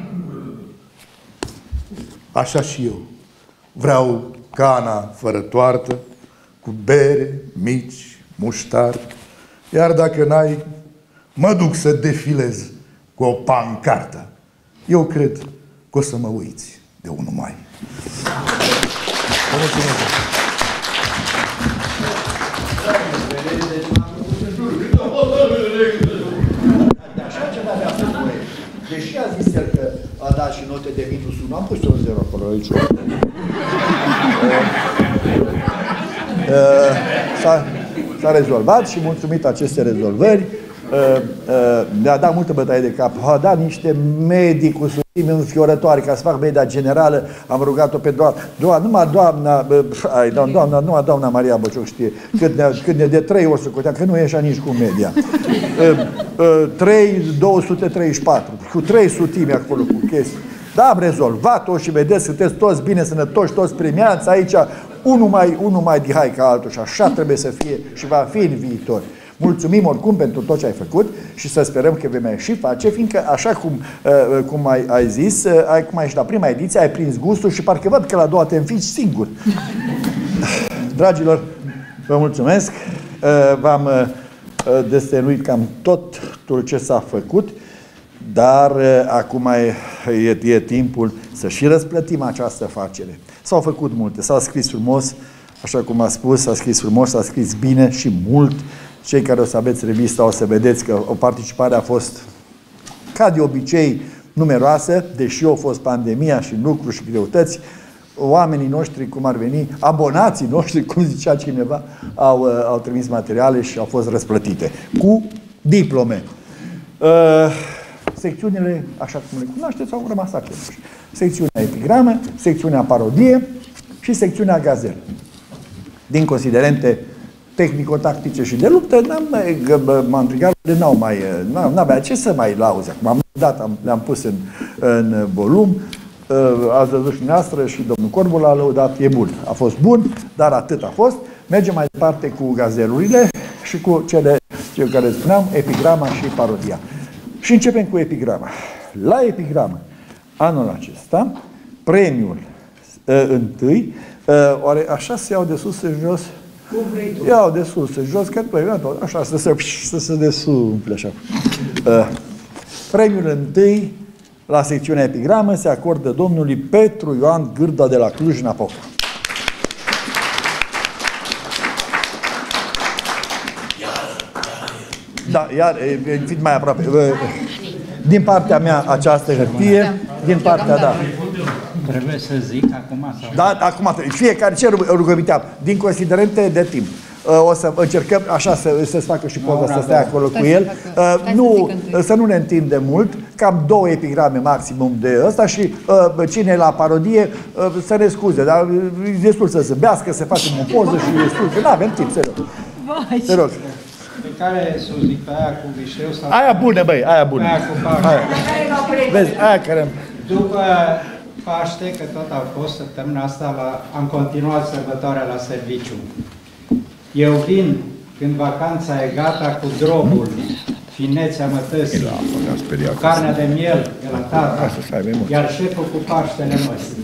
Așa și eu vreau cana fără toartă, cu bere, mici, muștar, iar dacă n-ai, mă duc să defilez cu o pancartă. Eu cred că o să mă uiți de unu mai. Vă mulțumesc. De așa ceva mi-a fost voie. Deși a zis el că a dat și note de minus unu, am pus un zero acolo aici. S-a rezolvat și mulțumit aceste rezolvări ne-a dat multă bătaie de cap. A dat niște medii cu sutime înfiorătoare ca să fac media generală. Am rugat-o pe doamna, doamna, numai doamna, ai, doamna, numai doamna Maria Băcioc știe cât ne, cât ne de trei ori să cotea, că nu e așa nici cu media. trei mii două sute treizeci și patru, cu trei sutime acolo cu chestii. Da, am rezolvat-o și vedeți, sunteți toți bine sănătoși, toți premiați aici, unul mai, unul mai dihai ca altul și așa trebuie să fie și va fi în viitor. Mulțumim oricum pentru tot ce ai făcut și să sperăm că vei mai și face, fiindcă așa cum, uh, cum ai, ai zis, uh, ai, cum ai și la prima ediție, ai prins gustul și parcă văd că la a doua te înfici singur. Dragilor, vă mulțumesc. Uh, v-am uh, destăinuit cam totul ce s-a făcut, dar uh, acum e, e, e timpul să și răsplătim această facere. S-au făcut multe, s-a scris frumos, așa cum a spus, s-a scris frumos, s-a scris bine și mult. Cei care o să aveți revista o să vedeți că o participare a fost, ca de obicei, numeroasă, deși a fost pandemia și lucruri și greutăți. Oamenii noștri, cum ar veni, abonații noștri, cum zicea cineva, au, au trimis materiale și au fost răsplătite cu diplome. Uh, secțiunile, așa cum le cunoașteți, au rămas aceleași. Secțiunea epigramă, secțiunea parodie și secțiunea gazel. Din considerente tehnico-tactice și de luptă, mandrigalele n-au mai, n-avea ce să mai lauze. Acum am dat, le-am pus în, în volum, ați văzut și noastră și domnul Corbu l-a lăudat, e bun. A fost bun, dar atât a fost. Mergem mai departe cu gazelurile și cu cele, cele care spuneam, epigrama și parodia. Și începem cu epigrama. La epigramă, anul acesta, premiul uh, întâi, uh, oare așa se iau de sus în jos? Iau de sus în jos, că așa, să se, să se desumple așa. Uh, premiul întâi la secțiunea epigramă se acordă domnului Petru Ioan Gârda de la Cluj-Napoca. Da, iar, fiți mai aproape. Din partea mea această hârtie, din partea, da. Trebuie să zic acum sau... Da, acum, fiecare ce rugămintea, din considerente de timp. O să încercăm așa să, să-ți facă și poza, să stai acolo cu el. Uh, nu, să nu ne întindem mult, cam două epigrame maximum de ăsta și uh, cine e la parodie uh, să ne scuze, dar e destul să zâmbească, să facem o poză și destul, că nu avem timp, să rog. Te rog. Pe care să o zic, pe aia cu vișeu sau... Aia bună, băi, aia bună. Aia cu pac. Aia. Vezi, aia care... După Paște, că tot a fost săptămâna asta, la, am continuat sărbătoarea la serviciu. Eu vin când vacanța e gata cu drobul, finețea mătăsii, cu carnea de miel de la tata, iar șeful cu Paștele măsii.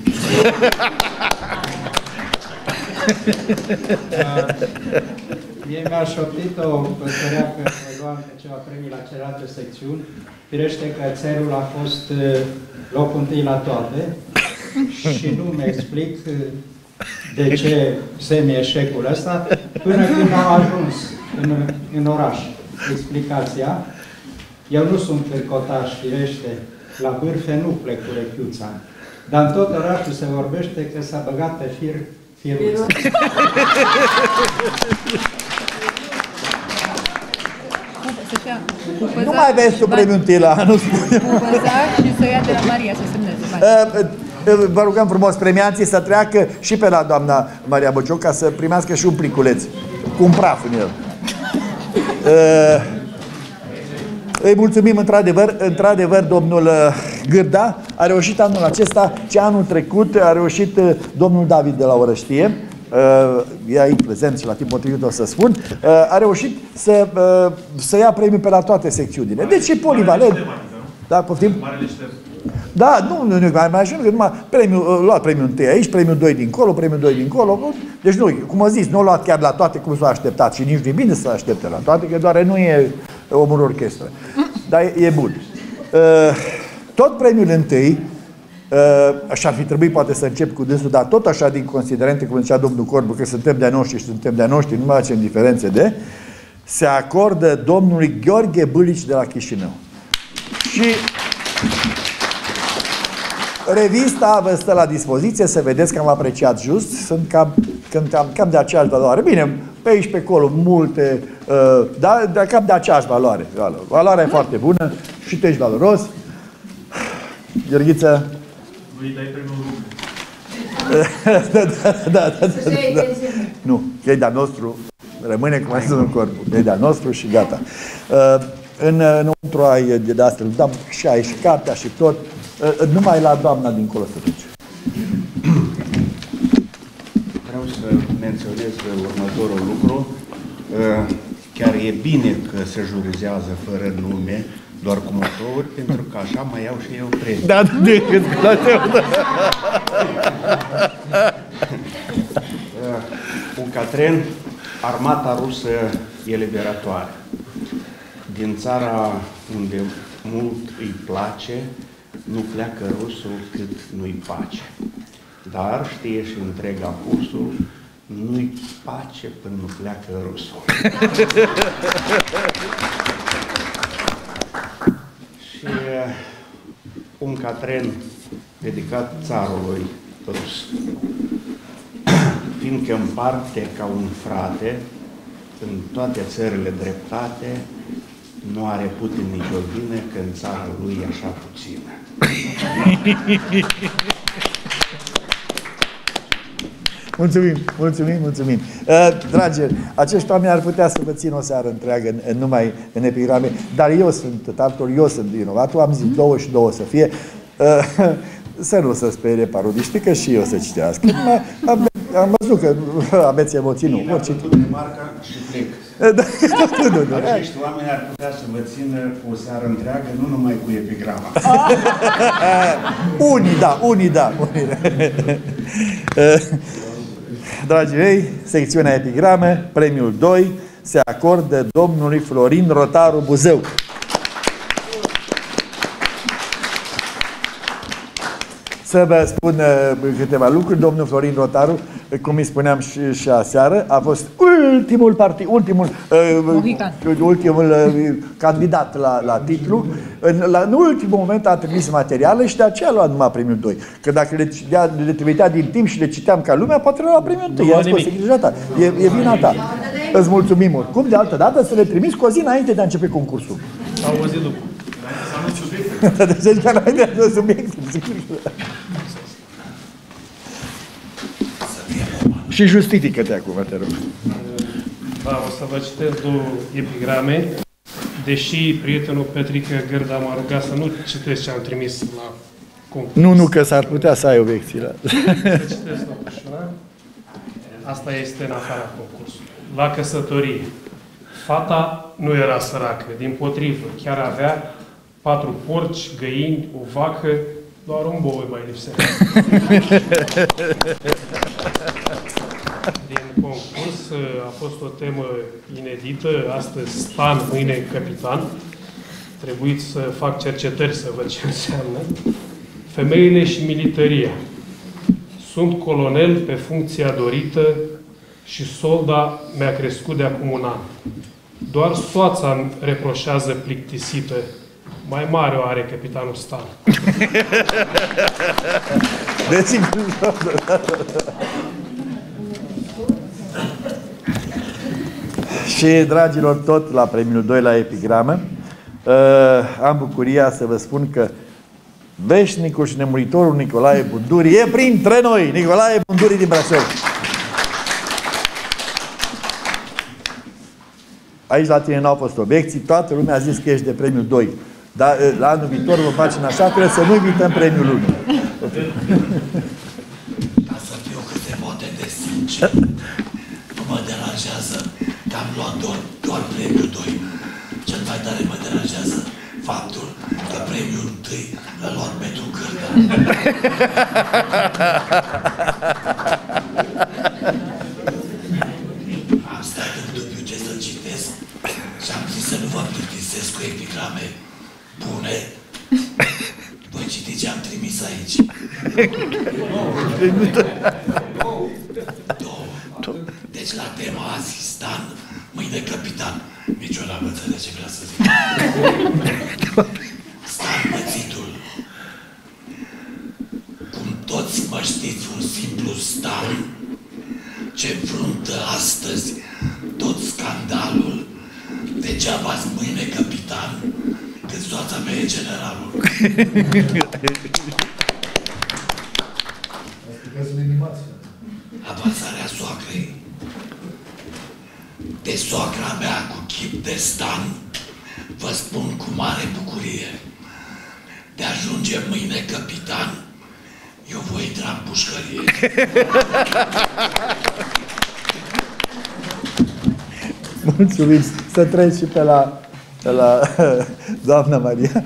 Mie mi-a șoptit o păsăreacă că luam ceva premii la celelalte secțiuni. Firește că țelul a fost locul întâi la toate și nu mi explic de ce semi-eșecul ăsta până când am ajuns în, în oraș. Explicația: eu nu sunt cârcotaș, firește, la bârfe nu plec cu rechiuța, dar în tot orașul se vorbește că s-a băgat pe fir firuța. Nu mai vezi tu premiul întâi la anul. Și să ia de la Maria să semneze. Vă rugăm frumos premianții să treacă și pe la doamna Maria Bocioc ca să primească și un pliculeț cu un praf în el. Îi mulțumim într-adevăr, într-adevăr domnul Gârda a reușit anul acesta ce anul trecut a reușit domnul David de la Orăștie. E aici prezent și la timp potrivit o să spun, a reușit să, să ia premiul pe la toate secțiunile. Deci e polivalent. Da, poftim? Da, nu, nu, mai mai ajung, numai premiul, luat premiul întâi aici, premiul doi dincolo, premiul doi dincolo. Deci nu, cum am zis, nu a luat chiar la toate cum s-a așteptat și nici nu e bine să aștepte la toate, că doar nu e omul orchestră. Dar e, e bun. Tot premiul întâi, așa ar fi trebuit poate să încep cu dânsul, dar tot așa din considerente, cum zicea domnul Corbu, că suntem de-a noștri și suntem de-a noștri, nu mai facem diferențe de, se acordă domnului Gheorghe Bâlici de la Chișinău. Și revista vă stă la dispoziție, să vedeți că am apreciat just, sunt cam, cam, cam de aceeași valoare. Bine, pe aici, pe acolo, multe, uh, dar, dar cam de aceeași valoare. Valoarea e foarte bună și tu ești valoros. Gheorghiță? Nu-i dai premiul da, da, da, da, da, da. Nu, e de-a nostru, rămâne cum ai zis în corpul, e de-a nostru și gata. Uh, în, înăuntru ai de, de astea, da, și ai și cartea și tot, uh, numai la doamna dincolo să duci. Vreau să menționez următorul lucru. Uh, chiar e bine că se jurizează fără nume, doar cu motouri, pentru că așa mai iau și eu premii. Da, de cât la tău, da. Un catren, armata rusă eliberatoare. Din țara unde mult îi place, nu pleacă rusul cât nu-i pace. Dar știe și întreg apusul, nu-i pace până nu pleacă rusul. Și un catren dedicat țarului rus. Fiindcă împarte ca un frate în toate țările dreptate, nu are Putin nicio vină că în țara lui e așa puțină. Mulțumim, mulțumim, mulțumim. Uh, dragi, acești oameni ar putea să vă țin o seară întreagă în, în numai în epigrame, dar eu sunt tartor, eu sunt vinovatul, am zis două și două să fie. Uh, să nu se sperie parodiștii, că și eu să citească. Am, am văzut că aveți emoții, nu, orice. Marca și plec. nu, nu, nu. Acești oameni ar putea să vă țină cu o seară întreagă, nu numai cu epigrama. unii da, unii da. Unii da. Dragii mei, secțiunea epigrame, premiul doi, se acordă domnului Florin Rotaru Buzău. Să vă spun uh, câteva lucruri. Domnul Florin Rotaru, cum îi spuneam și, și aseară, a fost ultimul partid, ultimul, uh, ultimul uh, candidat la, la titlu. În, la, în ultimul moment a trimis materiale și de aceea a luat numai premiul doi. Că dacă le, le, le trimitea din timp și le citeam ca lumea, poate le lua premiul unu. I-a spus, e grija ta, e, e vina ta. Îți mulțumim oricum, de altă dată să le trimis cu o zi înainte de a începe concursul. Sau o zi după. Deci că înainte de subiect. Și justifică-te acum, te rog. Da, o să vă citesc două epigrame. Deși prietenul Petrică Gârda m-a rugat să nu citesc ce am trimis la concurs. Nu, nu, că s-ar putea să ai obiecții la... Să citesc totuși, da? Asta este în afara concursului. La căsătorie. Fata nu era săracă, dimpotrivă, chiar avea patru porci, găini, o vacă, doar un bou mai lipsea. Din concurs a fost o temă inedită, astăzi Stan, mâine Capitan. Trebuit să fac cercetări să văd ce înseamnă. Femeile și militaria. Sunt colonel pe funcția dorită și solda mi-a crescut de acum un an. Doar soața îmi reproșează plictisită. Mai mare o are capitanul Stan. Deci, și, dragilor, tot la premiul doi la epigramă, uh, am bucuria să vă spun că veșnicul și nemuritorul Nicolae Bunduri e printre noi. Nicolae Bunduri din Brașov. Aici la tine n-au fost obiecții, toată lumea a zis că ești de premiul doi. Dar la anul viitor vom face în așa fel să nu invităm premiul unu. Ca să fiu cât se poate de sincer, nu mă deranjează că am luat doar, doar premiul doi. Cel mai tare mă deranjează faptul că premiul întâi l-a luat Petru Cârda. Am stat în dubiu ce să citesc și am zis să nu vă plictisesc cu epigrame bune. Voi citi ce am trimis aici. Două. Deci la tema azi, Stan, mâine Capitan. Niciuna nu înțelege ce vrea să zic. Stan Mățitul. Cum toți mă știți, un simplu Stan ce înfruntă astăzi tot scandalul. Degeaba-ți mâine Capitan, când soața mea e generalul. Avansarea soacrei. De soacra mea cu chip de Stan, vă spun cu mare bucurie, de ajunge mâine Capitan, eu voi intra în pușcărie. Mulțumim. Să treci și pe la, pe la doamna Maria.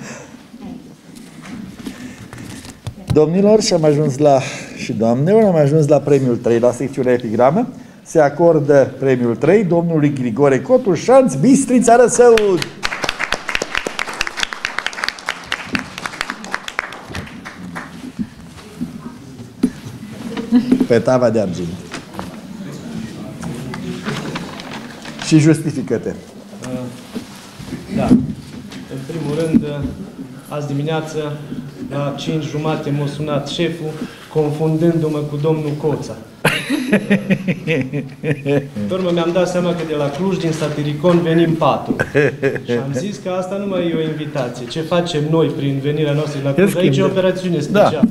Domnilor, și am ajuns la, și doamnelor, am ajuns la premiul trei, la secțiunea epigramă. Se acordă premiul trei domnului Grigore Cotul, Șanț, Bistrița Răsăud. Pe tava de argint. Și justifică-te. Da. În primul rând, azi dimineață, la cinci jumate m-a sunat șeful, confundându-mă cu domnul Coța. Pe urmă mi-am dat seama că de la Cluj, din Satiricon, venim patru. Și am zis că asta nu mai e o invitație. Ce facem noi prin venirea noastră la Cluj? Aici e o operațiune specială.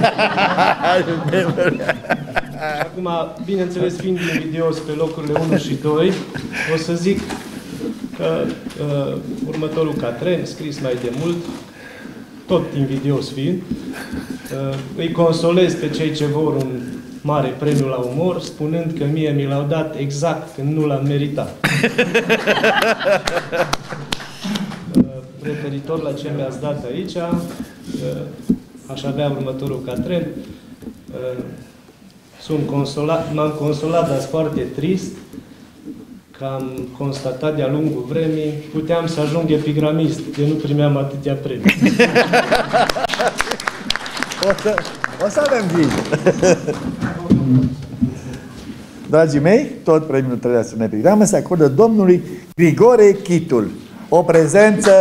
Și acum, bineînțeles, fiind invidios pe locurile unu și doi, o să zic că uh, următorul catren, scris mai de mult, tot invidios fiind, uh, îi consolez pe cei ce vor un mare premiu la umor, spunând că mie mi l-au dat exact când nu l-am meritat. uh, referitor la ce mi-ați dat aici, uh, aș avea următorul catren. Uh, Sunt consolat, m-am consolat, dar foarte trist, că am constatat de-a lungul vremii, puteam să ajung epigramist, de nu primeam atâtea premii. O să, o să avem grijă. Dragii mei, tot premiul trei la secțiunea epigramă se acordă domnului Grigore Chitul. O prezență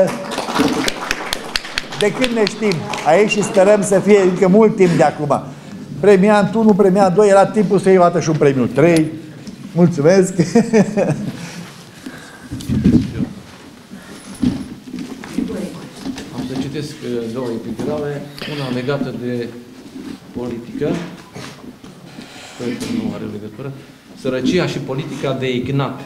de când ne știm aici și sperăm să fie încă mult timp de acum. Premiant unu, premiant doi, era timpul să iei o dată și un premiu trei. Mulțumesc! Am să citesc două epigrame, una legată de politică, sper că nu are legătură, sărăcia și politica de Ignat.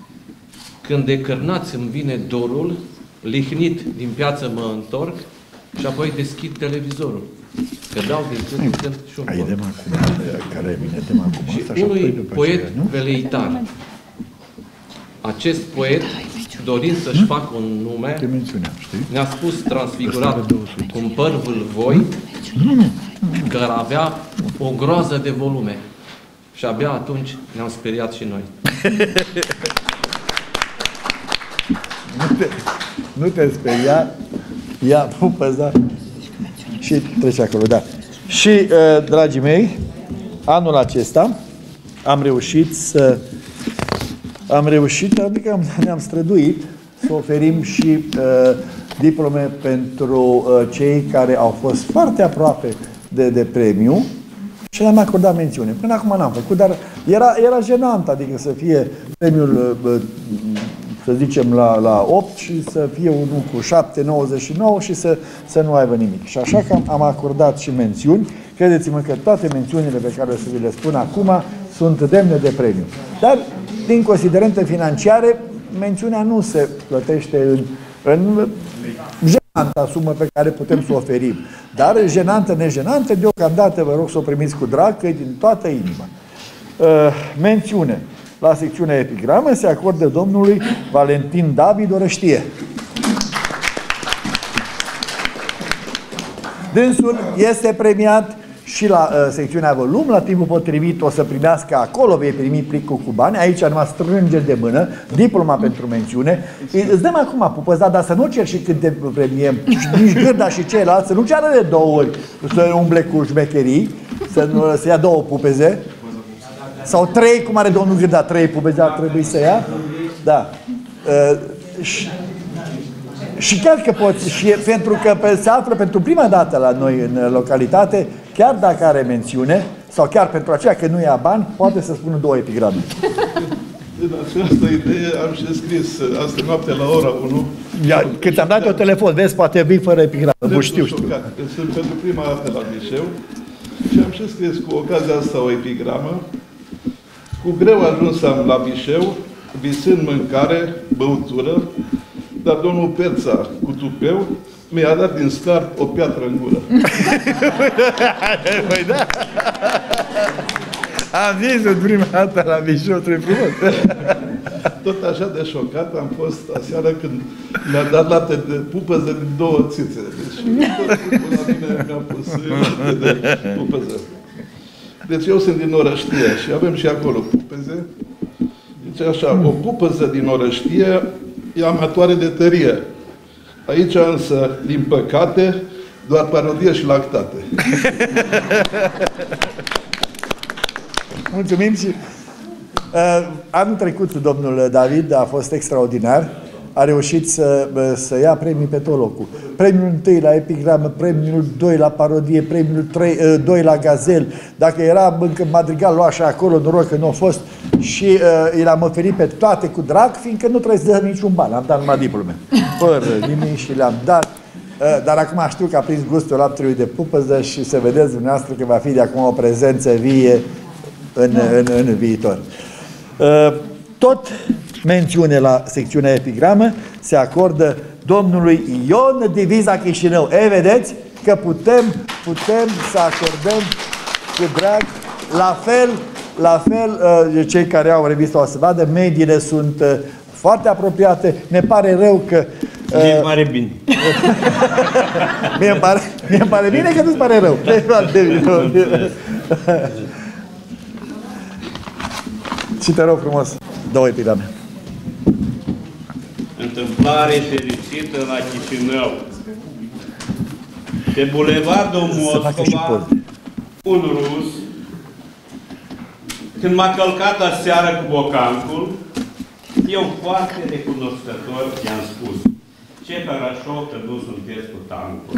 Când de cârnați îmi vine dorul, lihnit din piață mă întorc, și apoi deschid televizorul. Că dau din când în când și un Ai, dăm acum, care vine, dăm acum. Și Asta, unui după poet aceea, nu? veleitar. Acest poet, dorind să-și facă un nume, ne-a spus transfigurat cu un păr vâlvoi, că ar avea o groază de volume. Și abia atunci ne-am speriat și noi. Nu te, nu te speria, ia pupăza și trece acolo, da. Și, uh, dragii mei, anul acesta am reușit să am reușit, adică ne-am străduit să oferim și uh, diplome pentru uh, cei care au fost foarte aproape de, de premiu și le-am acordat mențiune. Până acum n-am făcut, dar era, era jenant, adică să fie premiul, uh, să zicem, la, la opt și să fie unul cu șapte virgulă nouăzeci și nouă și să, să nu aibă nimic. Și așa că am, am acordat și mențiuni. Credeți-mă că toate mențiunile pe care o să vi le spun acum sunt demne de premiu. Dar, din considerente financiare, mențiunea nu se plătește în, în jenanta sumă pe care putem să o oferim. Dar, jenantă, nejenantă, deocamdată vă rog să o primiți cu drag, că e din toată inima. Uh, mențiune. La secțiunea epigramă se acordă domnului Valentin David Orăștie. Dânsul este premiat și la uh, secțiunea volum, la timpul potrivit o să primească acolo, vei primi plicul cu bani, aici numai strângeri de mână, diploma pentru mențiune. Îți dăm acum pupăza, dar să nu cer și când te premiem, nici Gârda și ceilalți, să nu ceară de două ori să umble cu șmecherii, să, nu, să ia două pupeze, sau trei, cum are domnul Gârda, trei pupeze ar trebui să ia. Da. Uh, și, și chiar că poți, și pentru că se află pentru prima dată la noi în localitate, chiar dacă are mențiune, sau chiar pentru aceea că nu ia bani, poate să spună două epigrame. În această idee am și scris astă noapte la ora unu. Ia, când ți-am dat eu telefon, vezi, poate vii fără epigrame. Nu știu, știu. Sunt pentru prima dată la Mișeu și am și scris cu ocazia asta o epigramă. Cu greu ajunsam la Mișeu, visând mâncare, băutură, dar domnul Perța, cu tupeu, mi-a dat din start o piatră în gură. Păi da. Am zis în prima dată la Mișeu, trebuie frumos. Tot așa de șocat am fost aseară când mi-a dat lapte de pupăză din două țițe. Deci tot timpul la mine mi-a pus lapte de pupăză. Deci eu sunt din Orăștie și avem și acolo pupeze. Deci așa, o pupăză din Orăștie e amatoare de tărie. Aici însă, din păcate, doar parodie și lactate. Mulțumim și uh, anul trecut domnul David a fost extraordinar. A reușit să, să ia premii pe tot locul. Premiul întâi la epigramă, premiul doi la parodie, premiul trei, doi la gazel. Dacă era încă madrigal, lua așa acolo, noroc că nu a fost. Și uh, i l-am oferit pe toate cu drag, fiindcă nu trebuie să dăm niciun ban. Am dat numai diplome. Fără nimic și le-am dat. Uh, dar acum știu că a prins gustul laptelui de pupăză și să vedeți dumneavoastră că va fi de acum o prezență vie în, în, în viitor. Uh, tot mențiune la secțiunea epigramă se acordă domnului Ion Diviza Chișinău. E, vedeți că putem, putem să acordăm cu drag. La fel, la fel, cei care au revista o să vadă, mediile sunt foarte apropiate. Ne pare rău că... Mie îmi pare bine. Mie îmi pare, mie îmi pare bine că nu-ți pare rău. Și te rog frumos, două epigrame. Întâmplare fericită la Chișinău. Pe bulevardul Moscova, un rus, când m-a călcat aseară cu bocancul, eu foarte recunoscător i-am spus: ce harașov că nu sunteți cu tancul.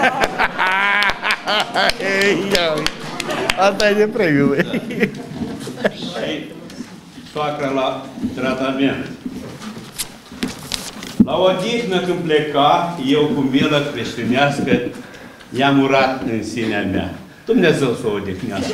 Asta e de premiu, băi. Și soacra la tratament. La odihnă când pleca, eu cu milă creștinească i-am urat în sinea mea: Dumnezeu să o odihnească.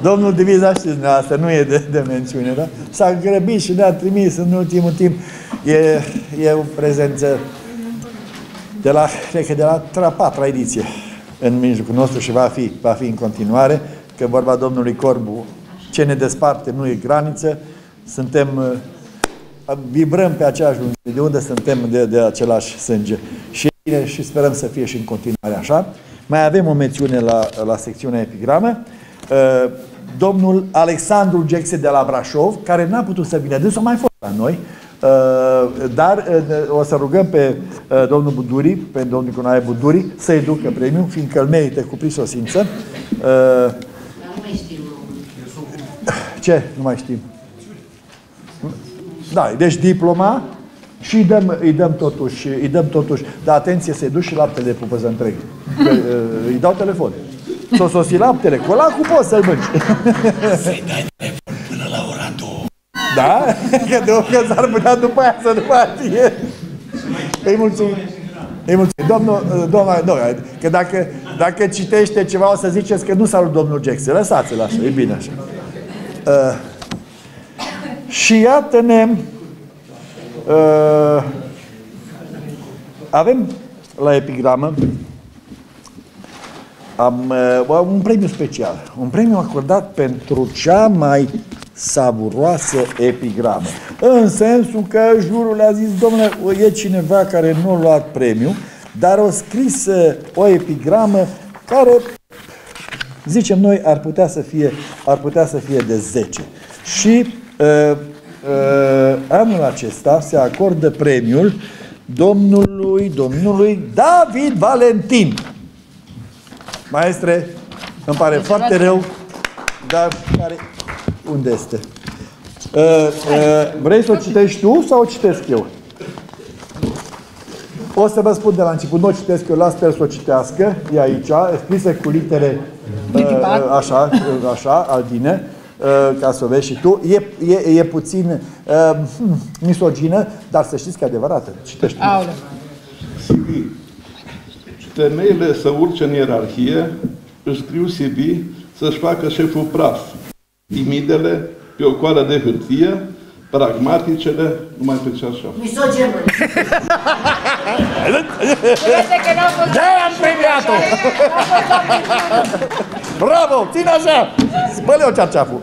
Domnul Diviza, știți dumneavoastră, nu e de, de mențiune, da? S-a grăbit și ne-a trimis în ultimul timp. E, e o prezență de la, cred că de la a patra ediție în mijlocul nostru și va fi, va fi în continuare, că vorba domnului Corbu, ce ne desparte nu e graniță, suntem, vibrăm pe aceeași lungime de unde suntem de, de același sânge. Și, și sperăm să fie și în continuare așa. Mai avem o mențiune la, la secțiunea epigramă. Domnul Alexandru Gexe de la Brașov, care n-a putut să vină, dânsul a mai fost la noi, dar o să rugăm pe domnul Buduri, pe domnul Nicolae Buduri, să-i ducă premiul, fiindcă îl merită cu prisosință. Dar nu mai știu. Ce? Nu mai știm. Da, deci diploma și îi dăm, îi dăm totuși, îi dăm totuși, dar atenție, să-i duci și laptele de pupăză întreg. Că, îi dau telefon. S-o sosi laptele, cu ăla cu poți să-l mânci. Să-i dai telefon până la ora două. Da? Că de că s-ar putea după aia să nu mai fie. Îi mulțumim. Îi mulțumim. Domnul, domnul, nu, că dacă, dacă citește ceva o să ziceți că nu salut domnul Gexe. Lăsați-l așa, e bine așa. Uh, și iată-ne uh, avem la epigramă am, uh, un premiu special. Un premiu acordat pentru cea mai savuroasă epigramă. În sensul că jurul a zis, domnule, e cineva care nu a luat premiu, dar a scris o epigramă care, zicem noi, ar putea să fie, ar putea să fie de zece. Și uh, uh, anul acesta se acordă premiul domnului, domnului David Valentin. Maestre, îmi pare foarte rău, dar care... Unde este? Uh, uh, vrei să o citești tu sau o citesc eu? O să vă spun de la început, nu o citesc eu, las pe el să o citească. E aici, e scrisă cu litere uh, așa, așa, albine, uh, ca să o vezi și tu. E, e, e puțin uh, misogină, dar să știți că e adevărată. Citești. C V. Temeile să urce în ierarhie, își scriu C V să-și facă șeful praf. Timidele pe o coară de hârtie, pragmaticele numai pe ceașa. Misogenul. De-aia am premiat-o! Bravo! Ține așa! Spăle-o cearceaful!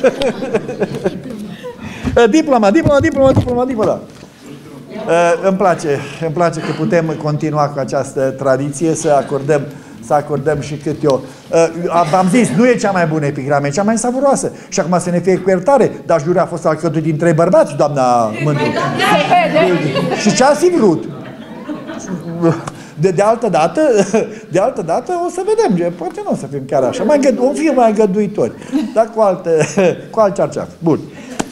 Diploma, diploma, diploma, diploma, diploma. Îmi place, îmi place că putem continua cu această tradiție, să acordăm să acordăm și cât eu. Am zis, nu e cea mai bună epigramă, e cea mai savuroasă. Și acum să ne fie cu iertare, dar juriul a fost alcătuit din trei bărbați, doamna Mândru. Și ce ați fi vrut? De, de altă dată, de altă dată o să vedem. Poate nu o să fim chiar așa. Mai îngădu- o fi mai îngăduitori. Dar cu altă, cu alt cearceaf. Bun.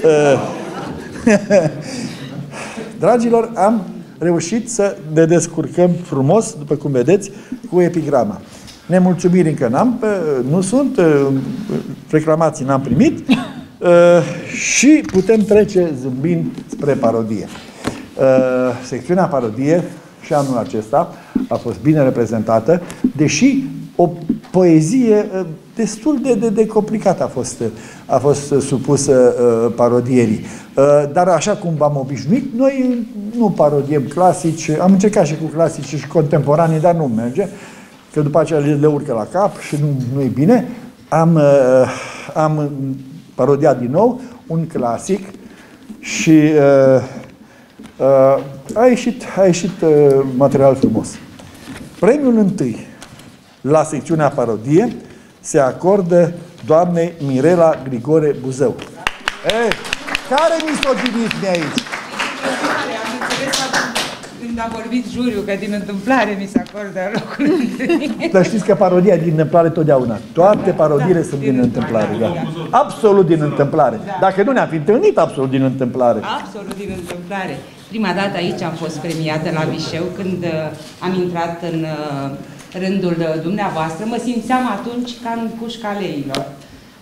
Dragilor, am reușit să ne descurcăm frumos, după cum vedeți, cu epigrama. Nemulțumiri încă n-am, nu sunt, reclamații n-am primit și putem trece zâmbind spre parodie. Secțiunea parodie și anul acesta a fost bine reprezentată, deși o poezie destul de, de, de complicată a fost, a fost supusă uh, parodierii. Uh, dar așa cum v-am obișnuit, noi nu parodiem clasici, am încercat și cu clasici și contemporanii, dar nu merge, că după aceea le, le urcă la cap și nu, nu e bine. Am, uh, am parodiat din nou un clasic și uh, uh, a ieșit, a ieșit uh, material frumos. Premiul întâi la secțiunea parodie se acordă doamnei Mirela Grigore Buzău. Ei, care misoginism e aici? Am înțeles când a vorbit juriul că din întâmplare mi se acordă locul întâi. Dar știți că parodia din întâmplare totdeauna. Toate parodiile sunt din întâmplare. Da. Absolut din întâmplare. Dacă nu ne-am fi întâlnit, absolut din întâmplare. Absolut din întâmplare. Prima dată aici am fost premiată la Vișeu când am intrat în rândul dumneavoastră. Mă simțeam atunci ca în pușca leilor.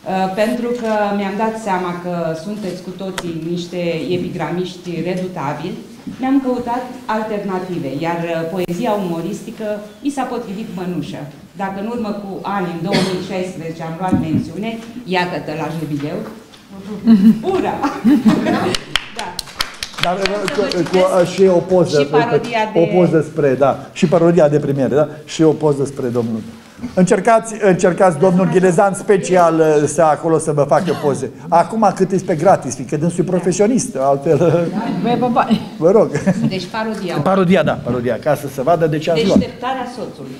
pentru că mi-am dat seama că sunteți cu toții niște epigramiști redutabili, mi-am căutat alternative, iar poezia umoristică mi s-a potrivit mănușă. Dacă în urmă cu ani, în două mii șaisprezece, am luat mențiune, iată-te la jubileu. Ura! Da. Dar cu, cu, și o poză, și parodia de... o poză spre, da, și parodia de premiere, da, și o poză spre domnul. Încercați, încercați domnul Ghilezan special să acolo să vă facă poze. Acum cât este pe gratis, fiindcă dânsul e profesionist, altfel... Vă rog. Deci parodia. Parodia, da, parodia, ca să se vadă de ce ați luat. Deșteptarea soțului.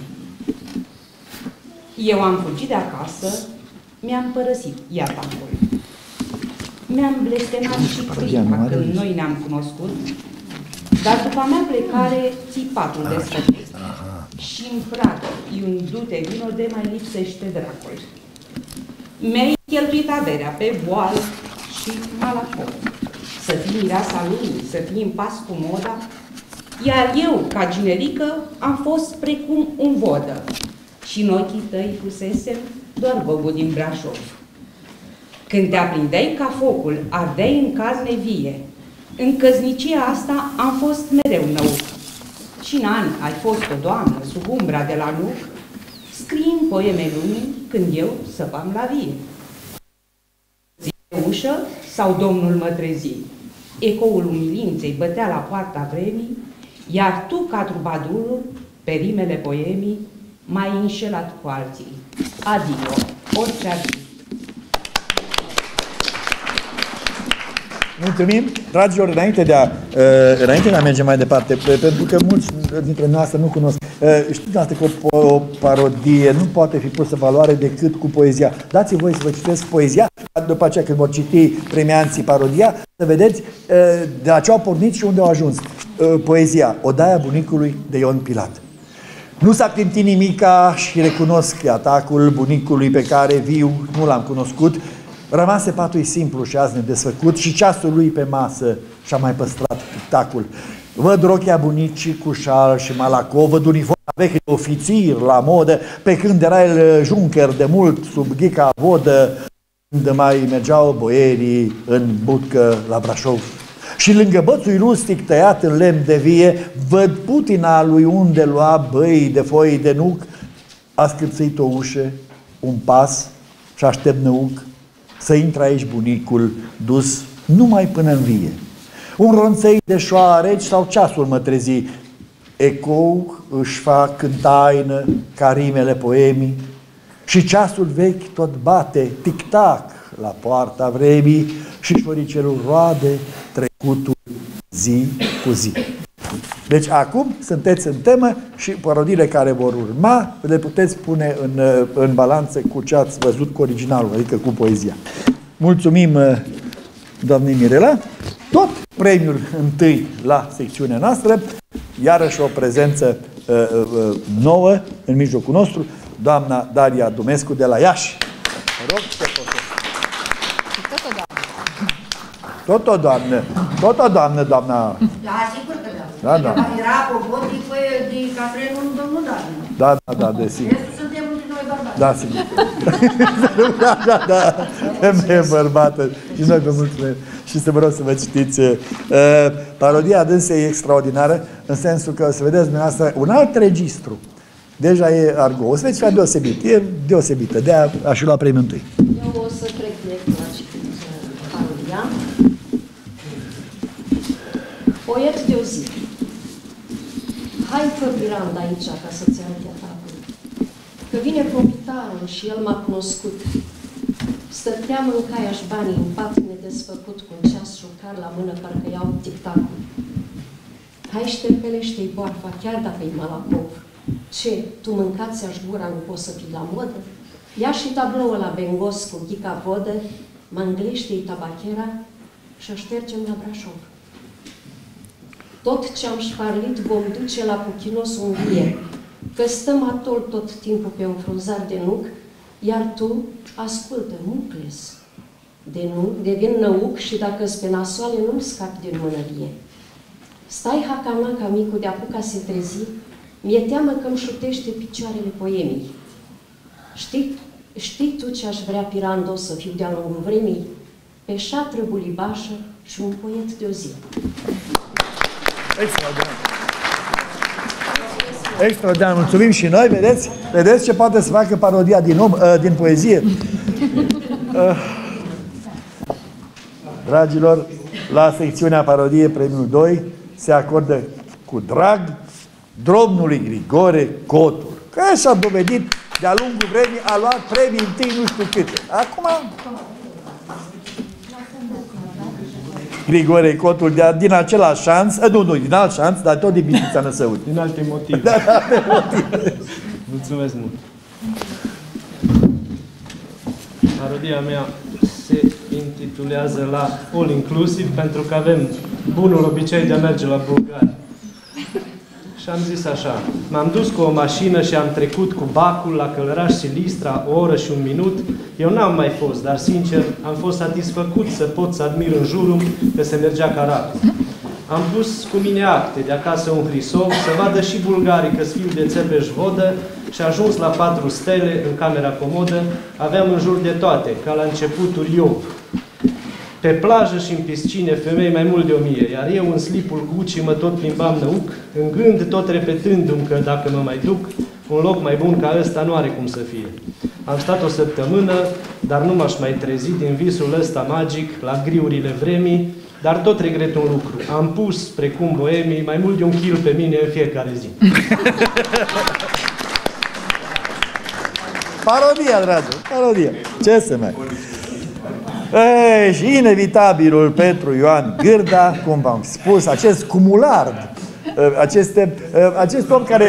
Eu am fugit de acasă, mi-am părăsit iatacul. Mi-am blestemat și prima când noi ne-am cunoscut, dar după a mea plecare, țipatul desfăcut. Și în prag, un du-te vino de mai lipsește dracul. Mi-ai cheltuit averea pe boală și malacot. Să fii mireasa lui, să fii în pas cu moda, iar eu, ca ginerică, am fost precum un vodă. Și în ochii tăi pusesem doar bobul din Brașov. Când te aprindeai ca focul, ardeai în carne vie. În căznicia asta am fost mereu năuc. Și în ani ai fost o doamnă sub umbra de la nuc, scrii în poeme lumii când eu săpam la vie. Zi ușă sau domnul mă trezi? Ecoul umilinței bătea la poarta vremii, iar tu, ca trubadurul, pe rimele poemii, m-ai înșelat cu alții. Adio, orice ar fi. Mulțumim, dragilor, înainte de a, uh, înainte de a merge mai departe, pentru că mulți dintre noastre nu cunosc. Uh, știți noastră că o, o parodie nu poate fi pusă în valoare decât cu poezia. Dați-mi voi să vă citesc poezia, după aceea când vor citi premianții parodia, să vedeți uh, de la ce au pornit și unde au ajuns. Uh, poezia, Odaia bunicului de Ion Pilat. Nu s-a clintit nimica și recunosc atacul bunicului pe care viu nu l-am cunoscut. Rămase patul simplu și azi nedesfăcut și ceasul lui pe masă și-a mai păstrat tic-tacul. Văd rochia bunicii cu șal și malacov, văd uniforma veche de ofițir la modă, pe când era el junker de mult sub ghica vodă, când mai mergeau boierii în budcă la Brașov. Și lângă bățul rustic tăiat în lemn de vie, văd putina lui unde lua băi de foi de nuc, a scârțit o ușă, un pas și aștept năuc să intre aici bunicul dus numai până în vie. Un ronțăi de șoareci sau ceasul mă trezi, ecou își fac în taină ca rimele poemii și ceasul vechi tot bate tic-tac la poarta vremii și șoricelul roade trecutul zi cu zi. Deci acum sunteți în temă și parodiile care vor urma le puteți pune în, în balanță cu ce ați văzut cu originalul, adică cu poezia. Mulțumim doamnei Mirela. Tot premiul întâi la secțiunea noastră, iarăși o prezență uh, uh, nouă în mijlocul nostru, doamna Daria Dumescu de la Iași. Mă rog să Tot o doamnă, tot o doamnă, doamna... Da, sigur că da. Da, da. Era apropo de, de Catrenul domnul Darniu. Da, da, da, desigur. Restul suntem între noi bărbați. Da, sigur. Da, da, da. Femeie bărbată. Și noi vă mulțumim. Și să vă rog să vă citiți. Uh, parodia dânsei e extraordinară, în sensul că, să vedeți dumneavoastră, un alt registru. Deja e argo. O să vedeți că e deosebit. E deosebită. De-aia aș lua premiul întâi. Eu o să trec direct la citit parodia. Poet de o zi. Hai fă viranda aici ca să-ți arăt atacul. Că vine proprietarul și el m-a cunoscut. Stăteam în caiaș banii în pat nedesfăcut cu un ceas șocar la mână, parcă iau tic-tacul. Hai șterpelește-i boarfa, chiar dacă e malacov. Ce, tu mâncați-aș gura, nu poți să fii la modă? Ia și tabloul la bengos cu ghica vodă, manglește-i tabachera și o ștergem la Brașov. Tot ce-am șparlit vom duce la Puchinos un vie, că stăm atol tot timpul pe un frunzar de nuc, iar tu, ascultă, mucles, de nu, devin năuc și dacă-s pe nasoale nu-mi scapi din mânărie. Stai hacanaca micul de apuca se trezi, mi-e teamă că-mi șutește picioarele poemii. Știi, Știi tu ce aș vrea, Pirando, să fiu de-a lungul vremii? Pe șatră bulibașă și un poet de o zi. Extraordinar. Extraordinar. Mulțumim și noi. Vedeți? Vedeți ce poate să facă parodia din, om, uh, din poezie? Uh, dragilor, la secțiunea parodie premiul doi se acordă cu drag domnului Grigore Cotur, că și-a dovedit de-a lungul vremii, a luat premii întâi nu știu câte. Acum Grigore Cotul, de, din același șanț, nu, nu, din alt șanț, dar tot din Bistrița Năsăud. Din alte motive. Da, da, alte motive. Mulțumesc mult. Parodia mea se intitulează la All Inclusive, pentru că avem bunul obicei de a merge la bulgari. Și am zis așa, m-am dus cu o mașină și am trecut cu bacul la Călăraș Silistra o oră și un minut. Eu n-am mai fost, dar sincer am fost satisfăcut să pot să admir în jurul că se mergea ca rapid. Am pus cu mine acte de acasă un hrisov, să vadă și bulgarii că-s fiu de Țepeș-Vodă, și ajuns la patru stele în camera comodă, aveam în jur de toate, ca la începutul Iov. Pe plajă și în piscine, femei mai mult de o mie, iar eu în slipul Gucci mă tot plimbam năuc, în gând tot repetându-mi că dacă mă mai duc, un loc mai bun ca ăsta nu are cum să fie. Am stat o săptămână, dar nu m-aș mai trezi din visul ăsta magic, la griurile vremii, dar tot regret un lucru. Am pus, precum boemii, mai mult de un kil pe mine în fiecare zi. Parodia, dragă, parodia. Ce să mai... Ei, și inevitabilul Petru Ioan Gârda, cum v-am spus, acest cumulard, aceste, acest om care...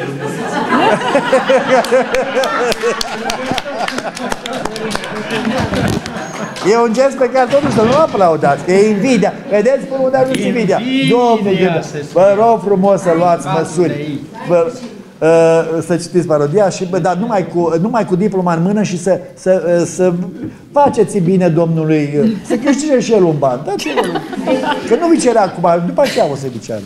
E un gest pe care totuși să nu aplaudați, că e invidia. Vedeți până unde ajunge invidia. Domnul Gârda, vă rog frumos să luați măsuri. Vă, Uh, să citiți parodia, și, bă, dar numai cu, numai cu diploma în mână și să, să, uh, să faceți bine domnului, uh, să câștige și el un ban. Da, ce, că nu vi cerea acum, după aceea o să vi ceară.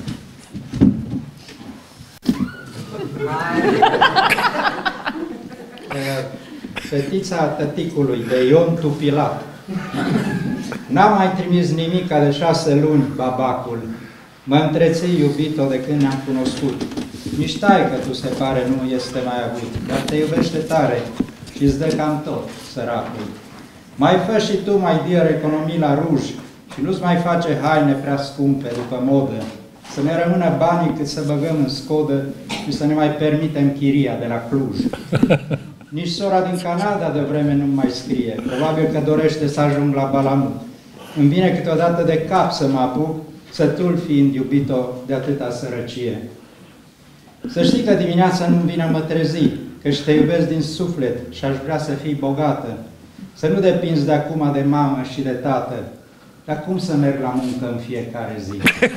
Fetița tăticului de Ion Tupilat. N-am mai trimis nimica de șase luni, babacul. Mă întreței, iubito, de când ne-am cunoscut. Nici taică, tu se pare, nu este mai avut, dar te iubește tare și îți dă cam tot, săracul. Mai fă și tu, mai dear, economii la ruj și nu-ți mai face haine prea scumpe după modă, să ne rămână banii cât să băgăm în scodă și să ne mai permitem chiria de la Cluj. Nici sora din Canada de vreme nu mai scrie, probabil că dorește să ajung la Balamut. Îmi vine câteodată de cap să mă apuc, sătul fiind, iubito, de atâta sărăcie. Să știi că dimineața nu-mi vine mă trezi, că-și te iubesc din suflet și aș vrea să fii bogată. Să nu depinzi de acum de mamă și de tată, dar cum să merg la muncă în fiecare zi?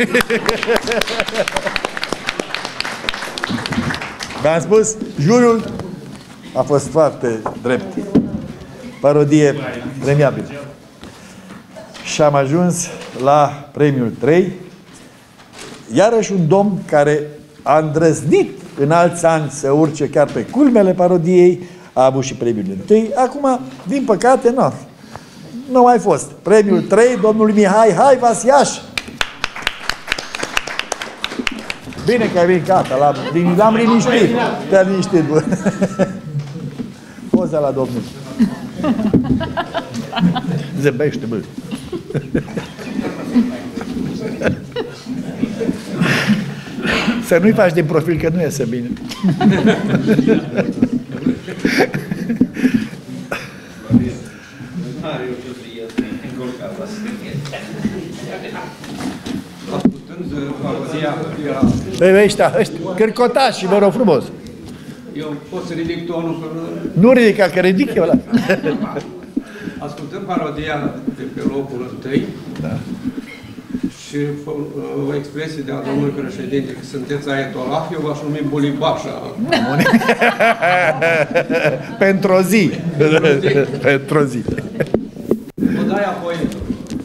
V-am spus, juriul a fost foarte drept. Parodie premiabilă. Și am ajuns la premiul trei. Iarăși un domn care a îndrăznit în alți ani să urce chiar pe culmele parodiei, a avut și premiul întâi. Acum, din păcate, nu. Nu a mai fost. Premiul trei, domnul Mihai Hai Vasiaș. Bine că ai venit, gata, l-am liniștit. Te-am liniștit, bă. Poza la domnul. Zăbește, bă. Să nu-i faci din profil, că nu iese bine. Păi ăștia, ăștia, cârcotași, vă rog frumos. Eu pot să ridic tonul până... Nu ridica, că ridic eu ăla. Ascultăm parodia de pe locul întâi. Da. Și o expresie de a domnului președinte, că sunteți Ayatollah, eu v-aș numi Bulibașa. Pentru o zi. Pentru o zi. Odaia poetului.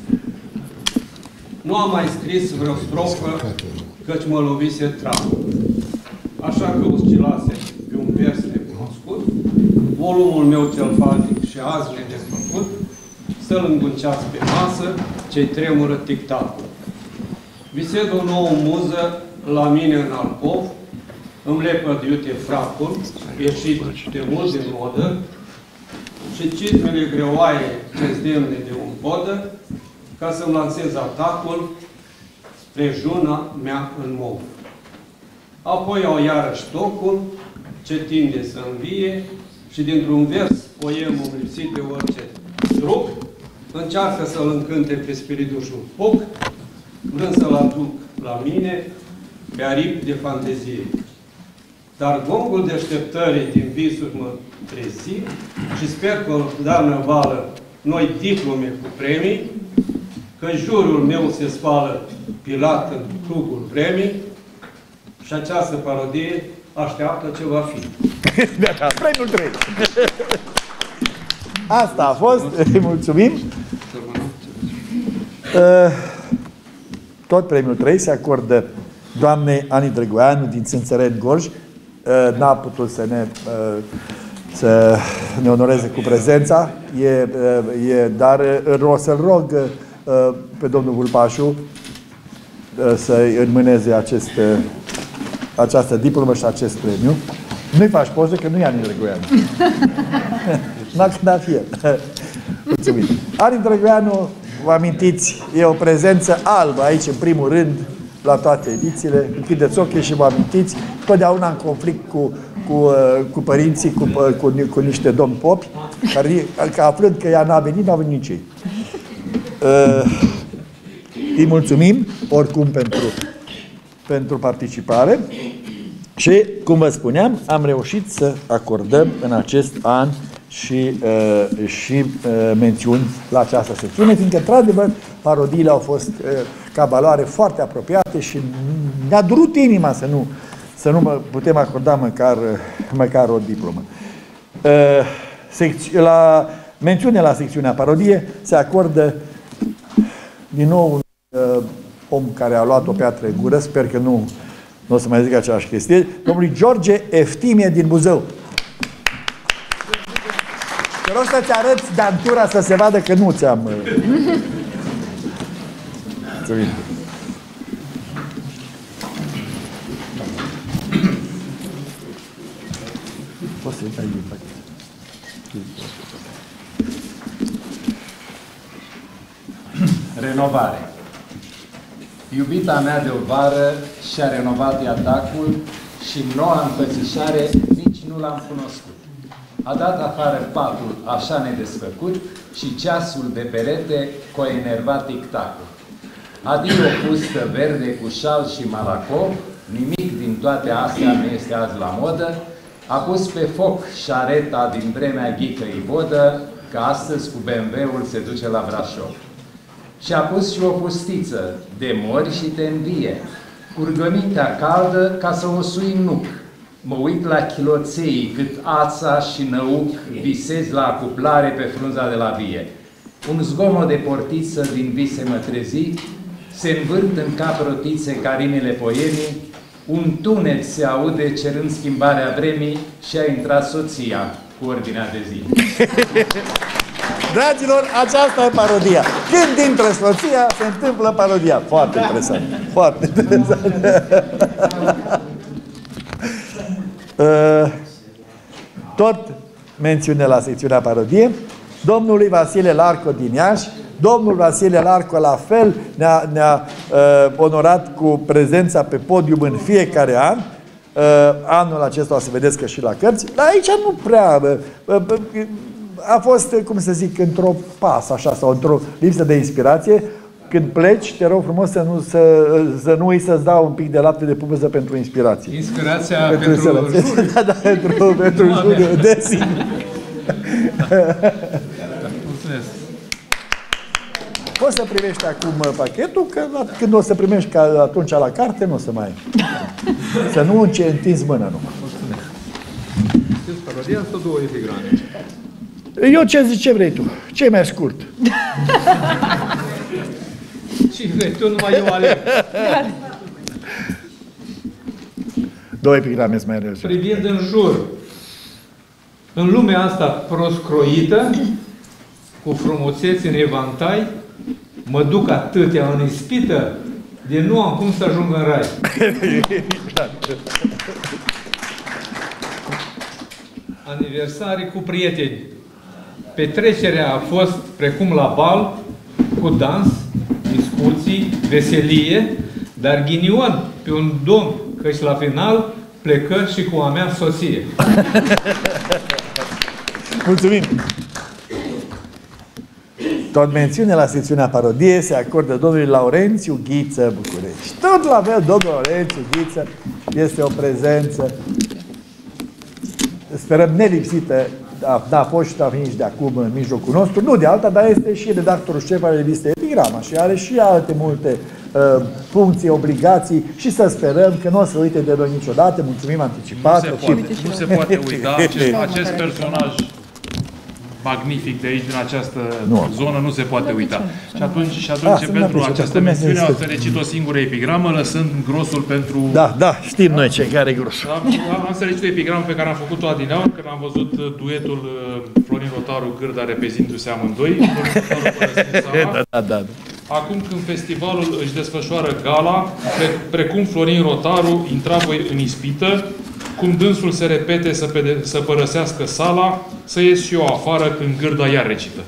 Nu am mai scris vreo strofă, căci mă lovise trapul. Așa că oscilase pe un vers necunoscut, volumul meu cel faltic și azi nedesfăcut, stă lângă un ceas pe masă, ce-i tremură tic-tacul. Visez o nouă muză la mine în alcov, îmi lepăd iute fracul, ieșit de mult din modă, și cizmele greoaie ce zdemne de un podă, ca să-mi lansez atacul spre juna mea în mov. Apoi au iarăși tocul, ce tinde să învie, și dintr-un vers poemul lipsit de orice trup, încearcă să-l încânte pe spiritușul foc, vrând să-l aduc la mine pe aripi de fantezie. Dar gongul deșteptării din visuri mă trezi și sper că da năvală noi diplome cu premii, că jurul meu se spală pilat în clubul vremii și această parodie așteaptă ce va fi. Gata, premiul trei. Asta a fost, îi mulțumim. Tot premiul trei se acordă doamnei Ani Drăgoianu din Țânțăreni Gorj. N-a putut să ne, să ne onoreze cu prezența, e, e, dar o să-l rog pe domnul Vulpașu să-i înmâneze acest, această diplomă și acest premiu. Nu-i faci poze, că nu e Ani Drăgoianu. N-a fi el. Mulțumim. Ani Drăgoianu, vă amintiți, e o prezență albă aici, în primul rând, la toate edițiile. Închideți ochii și vă amintiți, totdeauna în conflict cu, cu, cu părinții, cu, cu, cu niște domni popi, care, că aflând că ea n-a venit, n-a venit nici ei. Uh, îi mulțumim, oricum, pentru, pentru participare. Și, cum vă spuneam, am reușit să acordăm în acest an și, uh, și uh, mențiuni la această secțiune, fiindcă, într-adevăr, parodiile au fost uh, ca valoare foarte apropiate și ne-a durut inima să nu, să nu putem acorda măcar, măcar o diplomă. Uh, la mențiune la secțiunea parodie se acordă din nou un uh, om care a luat o piatră în gură, sper că nu, nu o să mai zic aceeași chestie, domnului George Eftimie din Buzău. Te rog să-ți arăți dantura să se vadă că nu ți-am... Mulțumim. Poți să-i dai din pachet. Renovare. Iubita mea de o vară și-a renovat atacul și noua înfățișare nici nu l-am cunoscut. A dat afară patul așa nedesfăcut și ceasul de perete cu enervat tic-tacul. Adio o pustă verde cu șal și malacov, nimic din toate astea nu este azi la modă. A pus pe foc șareta din vremea ghicăi vodă, că astăzi cu B M W-ul se duce la Brașov. Și a pus și o fustiță de mori și te învie, cu rugămintea caldă ca să o sui în nuc. Mă uit la chiloței cât ața și năuc visez la acuplare pe frunza de la vie. Un zgomot de portiță din vise mă trezi, se învârt în cap rotițe ca rimele poemii, un tunet se aude cerând schimbarea vremii și a intrat soția cu ordinea de zi. Dragilor, aceasta e parodia. Când intră soția, se întâmplă parodia. Foarte interesant. Foarte interesant. Tot mențiune la secțiunea parodie. Domnului Vasile Larco din Iași. Domnul Vasile Larco, la fel, ne-a, ne-a uh, onorat cu prezența pe podium în fiecare an. Uh, anul acesta o să vedeți că și la cărți. Dar aici nu prea... Uh, uh, a fost, cum să zic, într-o pas, așa, sau într-o lipsă de inspirație. Când pleci, te rog frumos să nu, să, să nu îi să-ți dau un pic de lapte de pupăză pentru inspirație. Inspirația pentru, pentru juriu. Da, da, pentru, pentru juriu, desigur. Mulțumesc. Poți să primești acum pachetul, că când o să primești ca atunci la carte, nu o să mai... Să nu întinzi mâna numai. Știți parodia sau două epigrame? Eu ce zici, ce vrei tu? Ce e mai scurt? Ce vrei tu, numai eu aleg. Două epigrame sunt mai rele. Privind în jur, În lumea asta prost croită, cu frumuseți în evantai, mă duc atâtea în ispită, de nu am cum să ajung în rai. Aniversarii cu prieteni. Petrecerea a fost precum la bal, cu dans, discuții, veselie, dar ghinion pe un domn, căci la final plecă și cu a mea soție. Mulțumim! Tot mențiune la secțiunea parodie se acordă domnului Laurențiu Ghiță București. Tot la fel, domnul Laurențiu Ghiță este o prezență, sperăm, nelipsită. Da, da, a fost și a venit și de acum în mijlocul nostru, nu de alta, dar este și redactorul șef al revistei Epigrama și are și alte multe uh, funcții, obligații și să sperăm că nu o să uite de noi niciodată. Mulțumim anticipat. Nu se poate, nu se poate uita acest, acest personaj magnific de aici, din această nu. zonă, nu se poate uita. Și atunci, și atunci ah, pentru această mențiune am să recit o singură epigramă, lăsând grosul pentru... Da, da, știm noi ce care e grosul. Am, am să recit o epigramă pe care am făcut-o adineauri, când am văzut duetul Florin Rotaru Gârda reprezindu-se amândoi. da, da, da. Acum când festivalul își desfășoară gala, pre, precum Florin Rotaru intra voi în ispită, cum dânsul se repete să, pede, să părăsească sala, să ies și eu afară când Gârda iar recită.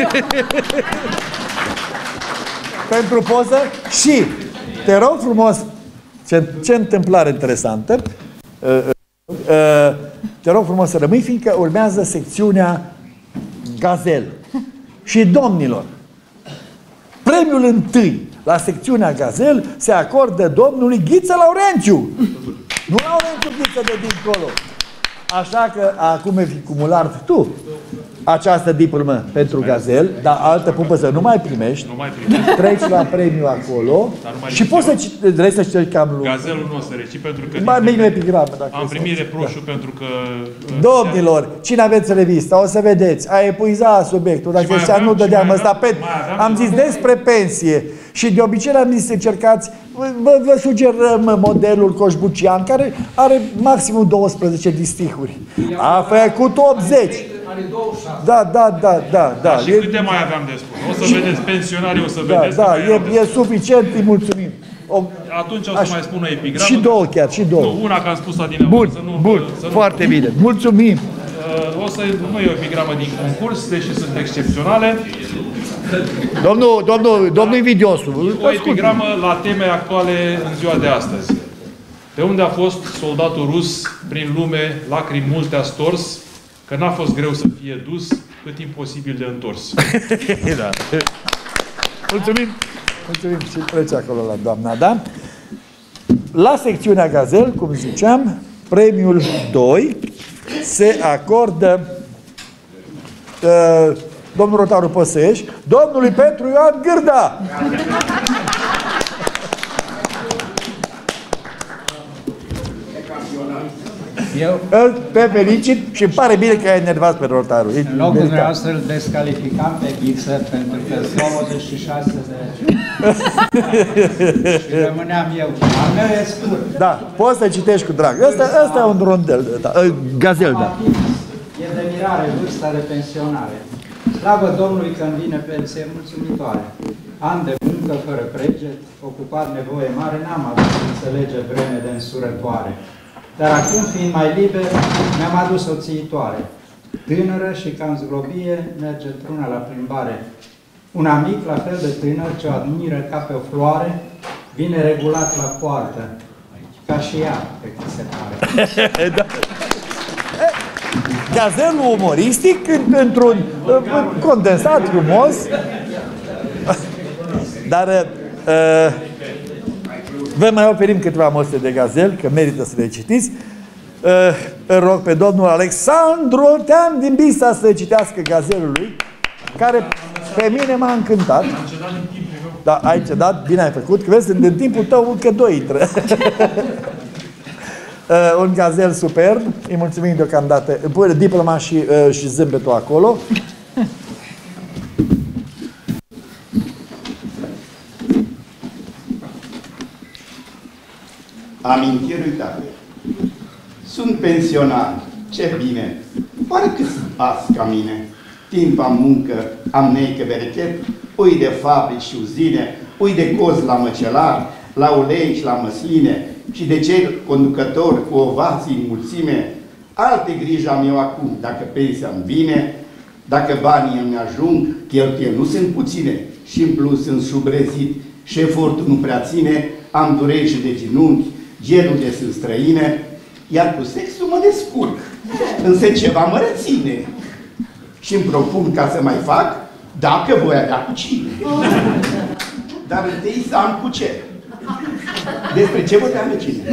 Pentru poză și te rog frumos, ce, ce întâmplare interesantă, uh, uh, te rog frumos să rămâi, fiindcă urmează secțiunea Gazel. Și domnilor, premiul întâi la secțiunea Gazel se acordă domnului Ghiță Laurențiu. Nu Laurențiu Ghiță de dincolo. Așa că acum ai cumulat tu această diplomă pentru Gazel, dar altă pupă să nu mai primești. Nu mai primești. Treci la premiu acolo și poți să vrei să citești cam lucru. Gazelul nu o să reci pentru că mai bine epigramă, dacă am primit reproșul da. pentru că... Domnilor, cine aveți revista, o să vedeți, a epuizat subiectul, dacă ăștia nu dădeam ăsta pe... Am zis despre pensie și de obicei am zis să încercați, vă, vă sugerăm modelul Coșbucian, care are maximum douăsprezece distihuri. A făcut optzeci. Da, da, da, da, da. Și câte mai aveam de spus? O să vedeți pensionarii, o să da, vedeți. Da, e, e suficient, îi mulțumim. O, Atunci o să aș, mai spun o epigramă. Și două chiar, și două. Nu, una că am spus adineauri. Bun, să nu, bun, să nu, foarte bine. Mulțumim. Uh, o să, nu e o epigramă din concurs, deși sunt excepționale. Domnul, domnul, domnul Invidiosul. O epigramă la teme actuale în ziua de astăzi. De unde a fost soldatul rus prin lume, lacrimi multe a stors, că n-a fost greu să fie dus, cât imposibil de întors. Da. Mulțumim. Mulțumim și trece acolo la doamna Dan. La secțiunea Gazel, cum ziceam, premiul doi se acordă uh, domnul Rotaru, poți să ieși, domnului Petru Ioan Gârda. Eu te felicit și îmi pare bine că ai enervat pe Rotaru. În locul dumneavoastră îl descalificam pe Ghiță pentru că sunt nouăzeci și șase de și rămâneam eu. Al meu e scurt. Da, poți să citești cu drag. Ăsta, ăsta e un rondel, da, Gazel, da. E de mirare vârsta de pensionare. Slavă Domnului că îmi vine pensie mulțumitoare. An de muncă fără preget, ocupat nevoie mare, n-am avut să înțelege vreme de însurătoare. Dar acum, fiind mai liber, mi-am adus o țiitoare. Tânără și cam zglobie, merge într-una la plimbare. Un amic, la fel de tânăr, ce o admiră ca pe o floare, vine regulat la poartă, ca și ea, pe cât se pare. Da. Gazelul umoristic, într-un condensat frumos, dar uh, vă mai oferim câteva mostre de Gazel, că merită să le citiți. Uh, îl rog pe domnul Alexandru Ortean din Bisa să citească Gazelul lui, care pe mine m-a încântat. Da, ai cedat, bine ai făcut, că vezi, în timpul tău încă doi intră. Uh, un Gazel superb, îi mulțumim deocamdată. Pune diploma și, uh, și zâmbetul acolo. Amintiri uitate. Sunt pensionar, ce bine. oare cât sunt azi ca mine? Timp am muncă, am neică berechet, ui de fabrici și uzine, ui de cozi la măcelar, la ulei și la măsline, și de cei conducători cu ovații în mulțime. Alte griji am eu acum, dacă pensia-mi vine, dacă banii îmi ajung, cheltuieli nu sunt puține, și în plus sunt șubrezit și efortul nu prea ține, am dureri și de genunchi, genurile sunt străine, iar cu sexul mă descurc, însă ceva mă reține. Și îmi propun ca să mai fac, dacă voi avea cu cine. Dar întâi să am cu ce. Despre ce vorbeam de cine?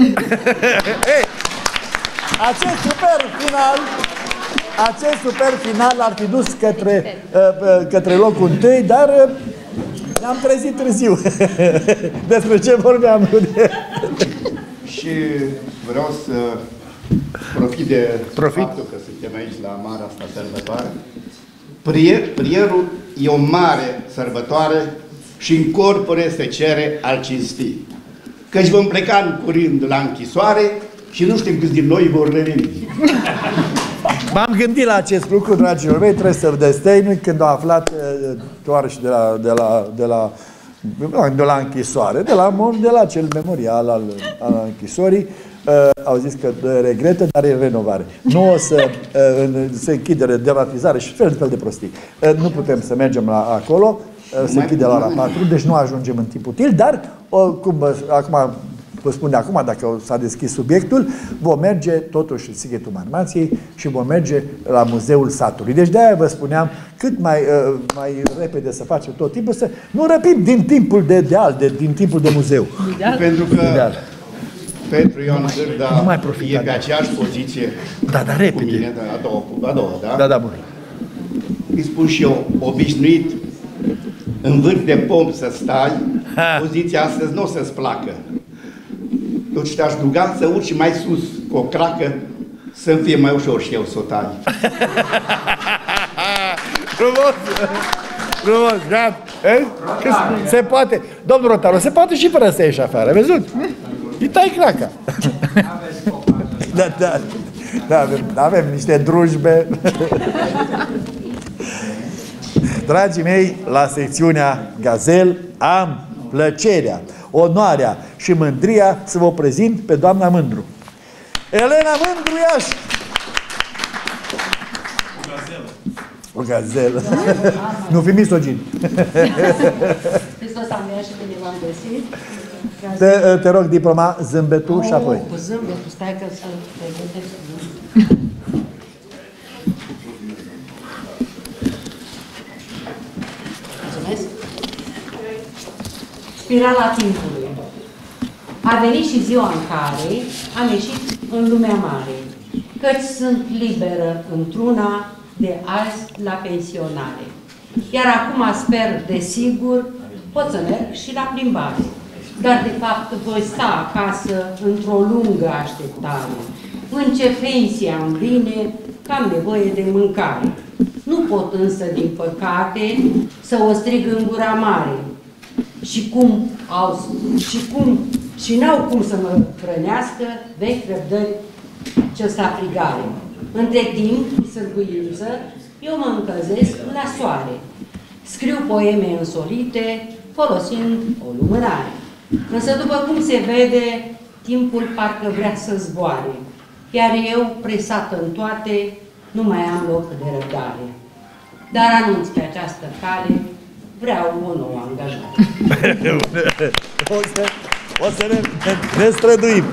Acest super final, acest super final ar fi dus către, uh, către locul întâi, dar uh, ne-am trezit târziu. Despre ce vorbeam? Și vreau să profit de profit. faptul că suntem aici la marea asta sărbătoare. Prier, prierul e o mare sărbătoare și în corpore se cere al cinsti. Căci vom pleca în curând la închisoare și nu știm câți din noi vor reveni. M-am gândit la acest lucru, dragilor mei, trebuie să vă destăinui când au aflat uh, toarăși de la, de, la, de, la, de la închisoare, de la, de la acel memorial al, al închisorii, uh, au zis că uh, regretă, dar e renovare. Nu o să uh, se închide dematizare și fel de fel de prostii. Uh, nu putem să mergem la acolo, uh, se închide la ora patru, deci nu ajungem în timp util, dar, uh, cum uh, acum vă spun de acum, dacă s-a deschis subiectul, vom merge totuși în Sighetul Marmației și vom merge la Muzeul Satului. Deci de-aia vă spuneam, cât mai, uh, mai repede să facem tot timpul, să nu răpim din timpul de deal, de, din timpul de muzeu. Ideal? Pentru că Ideal. Petru Ioan Gârda e pe aceeași poziție da, da, repede. cu mine, a doua, a doua, da? Da, da, bun. Îi spun și eu, obișnuit în vârf de pom să stai, ha. Poziția astăzi nu o să-ți placă. Deci te-aș ruga să urci mai sus cu o cracă, să-mi fie mai ușor și eu să o tai. Frumos! Frumos, da? Se poate. Domnul Rotaru, se poate și fără să ieși afară, ai văzut? Îi tai craca. Da, da. Da, avem, avem niște drujbe. Dragii mei, la secțiunea Gazel am plăcerea, onoarea și mândria să vă prezint pe doamna Mândru. Elena Mândru Iași! O gazelă. Nu fi misogin. Hristos am venit și bine v-am găsit. Te, te rog, diploma, zâmbetul oh, și apoi. Cu zâmbetul, stai că să te gândesc. Mulțumesc. Spirala timpului. A venit și ziua în care am ieșit în lumea mare, căci sunt liberă într-una de azi la pensionare. Iar acum sper, desigur, pot să merg și la plimbare. Dar de fapt voi sta acasă într-o lungă așteptare. În ce pensie îmi vine, că am nevoie de mâncare. Nu pot însă, din păcate, să o strig în gura mare. Și cum au, și cum, și n-au cum să mă hrănească vechi răbdări ce sta frigare. Între timp, cu sârguință, eu mă încălzesc la soare. Scriu poeme însorite, folosind o lumânare. Însă, după cum se vede, timpul parcă vrea să zboare. Iar eu, presată în toate, nu mai am loc de răbdare. Dar anunț pe această cale, vreau o nouă angajare. O să, o să ne, ne străduim.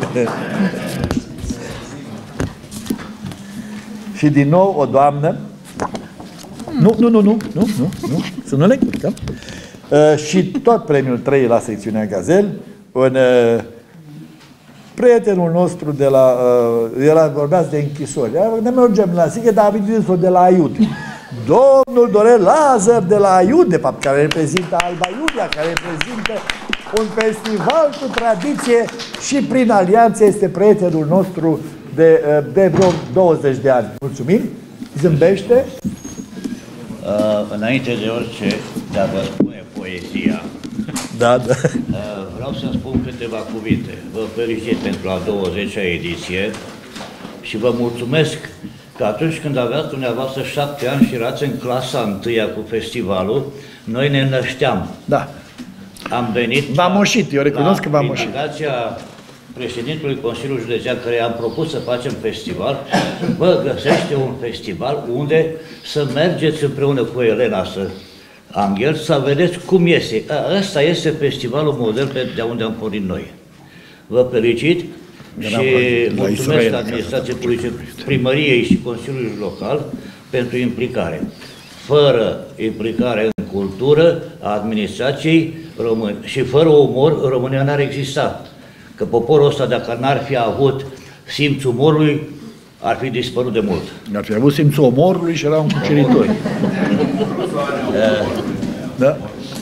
Și din nou o doamnă. Nu, nu, nu, nu, nu, nu, nu. Să nu le încurcăm. Uh, și tot premiul trei la secțiunea Gazel, un uh, prietenul nostru de la, uh, era, vorbeați de închisori, ne mergem la Sighet, dar a venit de la Aiud. Domnul Dorel Lazar de la Aiud, de fapt, care reprezintă Alba Iulia, care reprezintă un festival cu tradiție și prin alianță este prietenul nostru de, de vreo douăzeci de ani. Mulțumim! Zâmbește! Uh, înainte de orice, de a vă spune poezia, da, da. Uh, vreau să spun câteva cuvinte. Vă felicit pentru a douăzecea ediție și vă mulțumesc că atunci când aveați dumneavoastră șapte ani și erați în clasa întâia cu festivalul, noi ne nășteam. Da. Am venit v-am moșit, eu recunosc că v-am moșit. Invitația președintelui Consiliului Județean, care am propus să facem festival, vă găsește un festival unde să mergeți împreună cu Elena să Angel, să vedeți cum este. Ăsta este festivalul model de unde am pornit noi. Vă felicit și mulțumesc administrației publice, primăriei și Consiliului Local pentru implicare. Fără implicare în cultură a administrației române și fără umor, România n-ar exista. Că poporul ăsta, dacă n-ar fi avut simțul umorului, ar fi dispărut de mult. Ar fi avut simțul omorului și erau cuceritori. Da?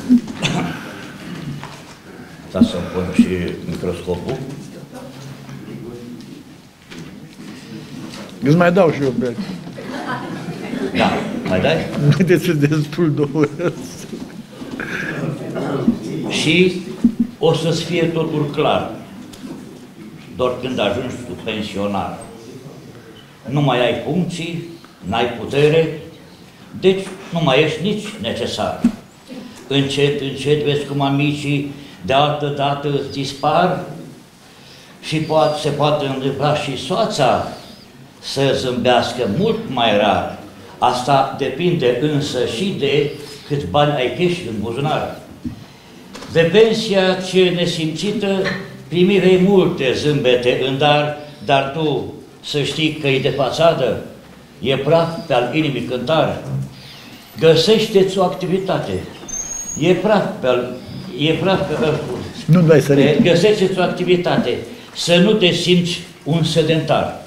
Da, să-mi pun și microscopul. Îți mai dau și eu, Bel. Da, mai dai? Nu te sunt destul de oră. Și o să-ți fie totul clar. Doar când ajungi tu pensionar. Nu mai ai funcții, n-ai putere, deci nu mai ești nici necesar. Încet, încet vezi cum amicii de altă dată îți dispar și poate, se poate întâmpla și soața să zâmbească mult mai rar. Asta depinde însă și de câți bani ai cash în buzunar. De pensia ce nesimțită primi vei multe zâmbete în dar, dar tu să știi că e de fațadă, e praf pe al inimii cântar. Găsește-ți o activitate, e praf pe al... E praf pe al... Nu dai sărit. Găsește-ți o activitate, să nu te simți un sedentar.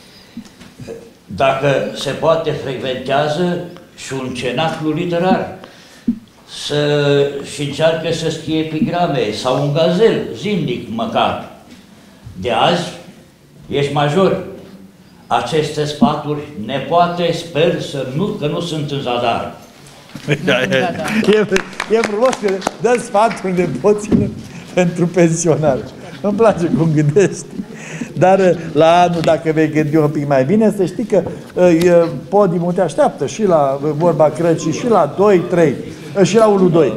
Dacă se poate, frecventează și un cenaclu literar. Să, și încearcă să scrie epigrame sau un gazel, zilnic măcar. De azi ești major. Aceste sfaturi nepoate sper să nu, că nu sunt în zadar. Da, e, e, e frumos că dă sfaturi nepoților pentru pensionari. Îmi place cum gândești. Dar la anul, dacă vei gândi un pic mai bine, să știi că e, podiumul te așteaptă și la vorba Crăcii, și la doi trei, și la unu doi.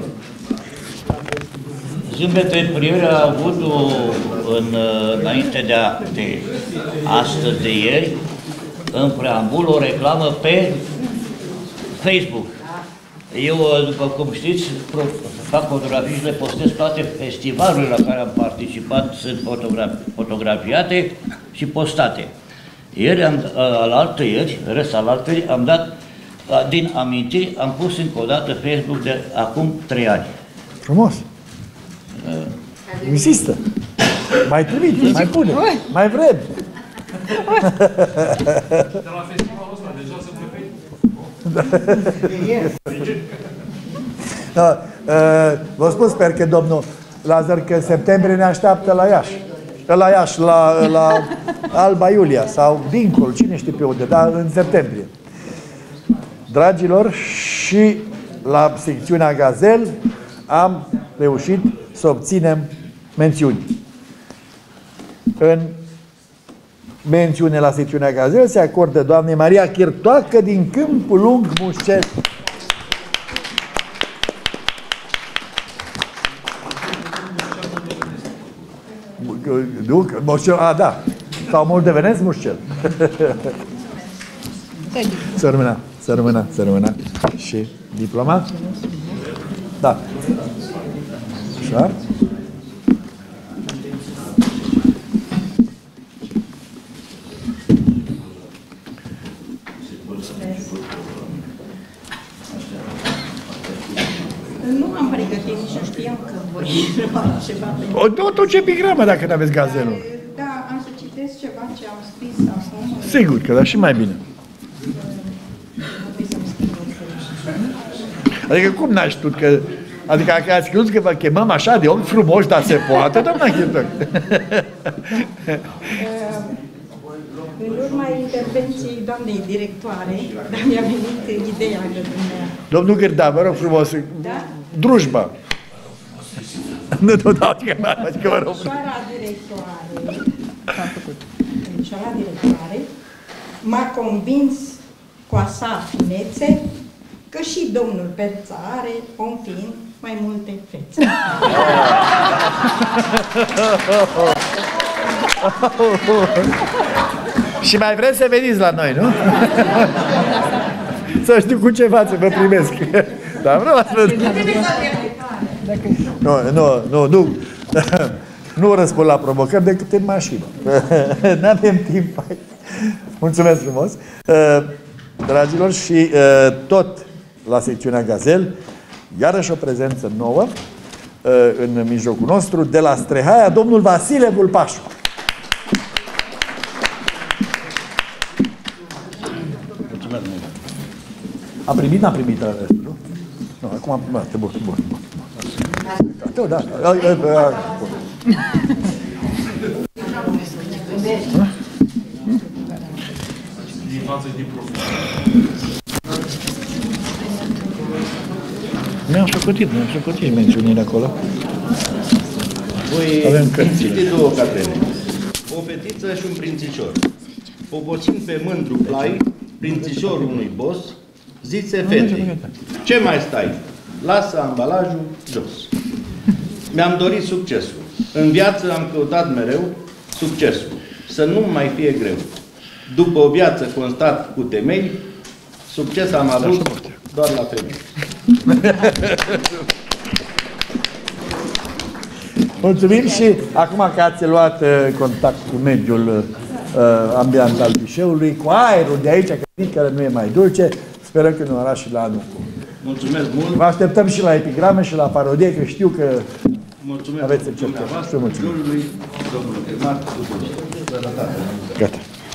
Zâmbete Priori a avut o, în, înainte de, a, de astăzi, de ieri, în preambul, o reclamă pe Facebook. Eu, după cum știți, fac fotografii și le postez toate festivalurile la care am participat, sunt fotografi, fotografiate și postate. Ieri, am, alaltă ieri, rest alaltă ieri, am dat, din amintiri, am pus încă o dată Facebook de acum trei ani. Frumos! Uh. Insistă! Mai trimite, mai pune, mai vrem! De la festivalul ăsta, deja sunt pe Da, uh, vă spun, sper că domnul Lazar, că în septembrie ne așteaptă la Iași. La Iași, la, la Alba Iulia sau dincolo, cine știe pe unde, dar în septembrie. Dragilor, și la secțiunea Gazel am reușit să obținem mențiuni. În mențiune la secțiunea Gazel se acordă doamnei Maria Chirtoacă din Câmpul Lung, Mușcel. Mușcel, a, da. Sau moldevenesc Mușcel. Să rămână, să rămână, să rămână. Și diploma? Da. Așa. Nu am pregătit, nici nu știam că voi întreba ceva. O, tot, tot ce epigramă dacă nu aveți gazelul. Da, am să citesc ceva ce am scris acum. Sigur că da, și mai bine. Adică cum n-ai știut că... Adică dacă ați crezut că vă chemăm așa de ochi frumoși, dar se poate, doamna Chirtoc. În urma intervenției doamnei directoare, dar mi-a venit ideea de dumneavoastră. Domnul Gârda, vă rog frumos, Da? drujba. Nu, nu, da, adică vă rog. Domnișoara directoare, domnișoara directoare m-a convins cu a sa finețe că și domnul Perța are, om fiind, mai multe fețe. Și mai vreți să veniți la noi, nu? Să știu cu ce față vă primesc. Dar vreau să... Nu, nu, nu, nu. Nu răspund la provocări decât în mașină. N-avem timp. Mulțumesc frumos. Dragilor, și tot la secțiunea Gazel, iarăși o prezență nouă în mijlocul nostru, de la Strehaia, domnul Vasile Vulpașu. Mulțumesc mult. A primit, n-a primit restul, nu? Nu, acum, bă, te bun, bun, bun. Da, da. Din față din profil. Mi-am socotit, mi-am socotit mențiunile acolo. Voi Avem citi două catene. O fetiță și un prințișor. Pobosind pe mândru plai, prințișorul unui boss, zice fetei: ce mai stai? Lasă ambalajul jos. Mi-am dorit succesul. În viață am căutat mereu succesul. Să nu mai fie greu. După o viață constat cu temei, succes am avut doar la femei. Mulțumim și acum că ați luat uh, contact cu mediul uh, ambient al Bișeului, cu aerul de aici, care nu e mai dulce, sperăm că nu ara și la anul. Mulțumesc mult! Vă așteptăm și la epigrame și la parodie, că știu că mulțumesc aveți încercări. mulțumesc domnului primar, Gata.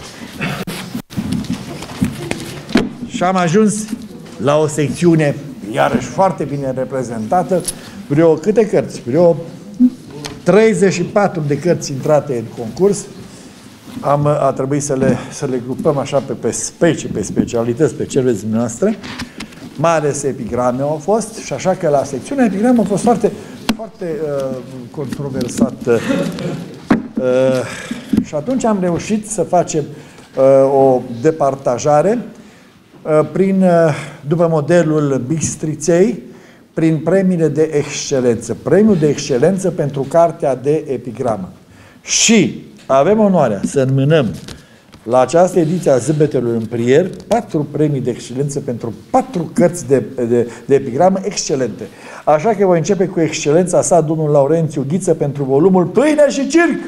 Și am ajuns la o secțiune iarăși foarte bine reprezentată, vreo câte cărți? Vreo treizeci și patru de cărți intrate în concurs. Am, a trebuit să le, să le grupăm așa pe, pe specii, pe specialități, pe ce veți dumneavoastră. Mai ales epigrame au fost și așa că la secțiunea epigrame a fost foarte, foarte uh, controversată. Uh, și atunci am reușit să facem uh, o departajare uh, prin, uh, după modelul Bistriței, prin premiile de excelență. Premiul de excelență pentru cartea de epigramă. Și avem onoarea să înmânăm la această ediție a Zâmbetelor în Prier patru premii de excelență pentru patru cărți de, de, de epigramă excelente. Așa că voi începe cu excelența sa, domnul Laurențiu Ghiță, pentru volumul Pâine și Circ.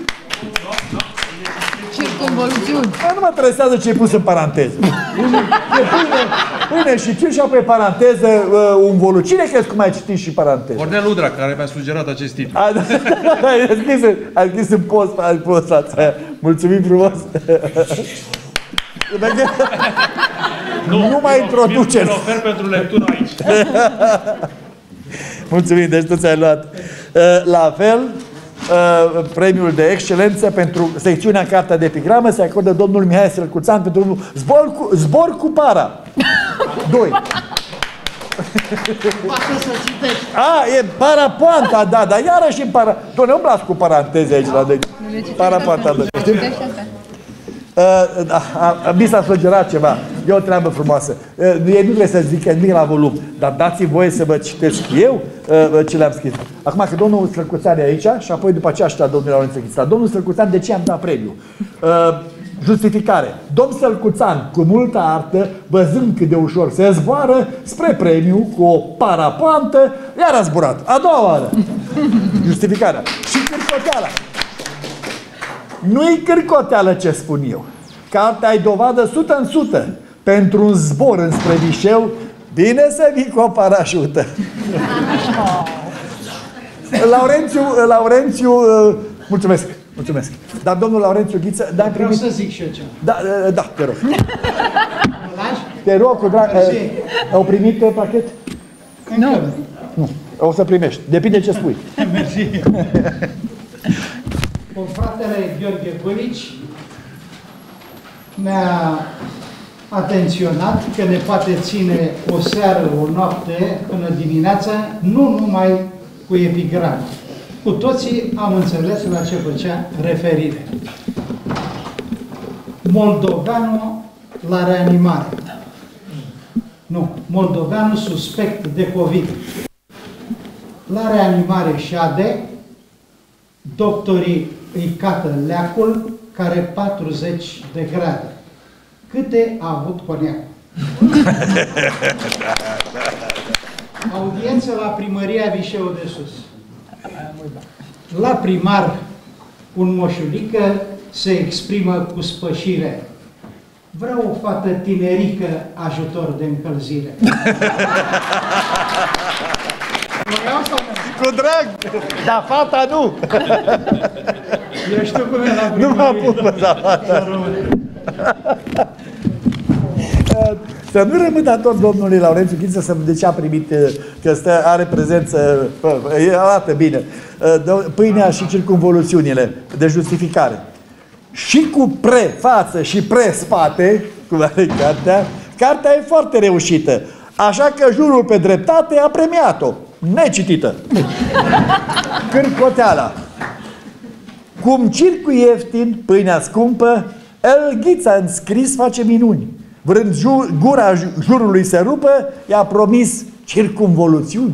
Circumvoluțiuni. Nu mă interesează ce ai pus în paranteză. Pâine, pâine și circ și apoi paranteză uh, un volum. Cine crezi cum ai citit și paranteză? Cornel Udra, care mi-a sugerat acest titlu. A, da, ai scris, ai scris în post, ai postat aia. Mulțumim frumos. Nu, nu mai introduceți. Mi-l ofer pentru lectură aici. Mulțumim, deci tu ți-ai luat. Uh, la fel, uh, premiul de excelență pentru secțiunea Cartea de Epigramă se acordă domnul Mihai Sălcuțan pentru zbor cu, zbor cu para. Doi. Poate să citești. A, e parapoanta, da, dar iarăși în para... Doamne, nu-mi las cu paranteze aici la de... Parapoanta, da. Mi s-a sugerat ceva. E o treabă frumoasă. Uh, ei nu trebuie să zică nimic la volum, dar dați-mi voie să vă citesc eu uh, ce le-am scris. Acum că domnul Sălcuțan e aici și apoi după aceea aștia domnul Laurențiu Ghiță. Domnul Sălcuțan, de ce am dat premiu? Uh, justificare. Domn Sălcuțan, cu multă artă, văzând cât de ușor se zboară, spre premiu, cu o parapoantă, iar a zburat. A doua oară. Justificarea. Și cârcoteala. Nu-i cârcoteală ce spun eu. Cartea ai dovadă sută în sută. Pentru un zbor înspre Vișeu, bine să vii cu o parașută. Laurențiu, Laurențiu, mulțumesc, mulțumesc. Dar domnul Laurențiu Ghiță, da, vreau primit... să zic și eu ceva. Da, da, te rog. Te rog, cu drag... Au primit pachet? Nu. Nu. O să primești. Depinde ce spui. Mersi. Confratele Gheorghe Bălici mi-a atenționat că ne poate ține o seară, o noapte, până dimineața, nu numai cu epigrame. Cu toții am înțeles la ce făcea referire. Moldoveanu la reanimare. Nu, moldoveanul suspect de COVID. La reanimare și A D, doctorii îi cată leacul care patruzeci de grade. Câte a avut coniacul? Audiență la primăria Vișeu de Sus. La primar, un moșulică se exprimă cu spășire. Vreau o fată tinerică, ajutor de încălzire. Cu drag! Dar fata nu! Eu știu cum e la Nu mă apuc pe la fata. Să nu rămân dator domnului Laurențiu Ghință să de ce a primit, că stă, are prezență, arată bine, pâinea și circumvoluțiunile de justificare. Și cu pre-față și pre-spate, cum are cartea, cartea e foarte reușită. Așa că jurul pe dreptate a premiat-o. Necitită. Cârcoteala. Cum circul ieftin, pâinea scumpă, El Ghița în scris face minuni. Vrând jur, gura jurului să rupă, i-a promis circumvoluțiuni.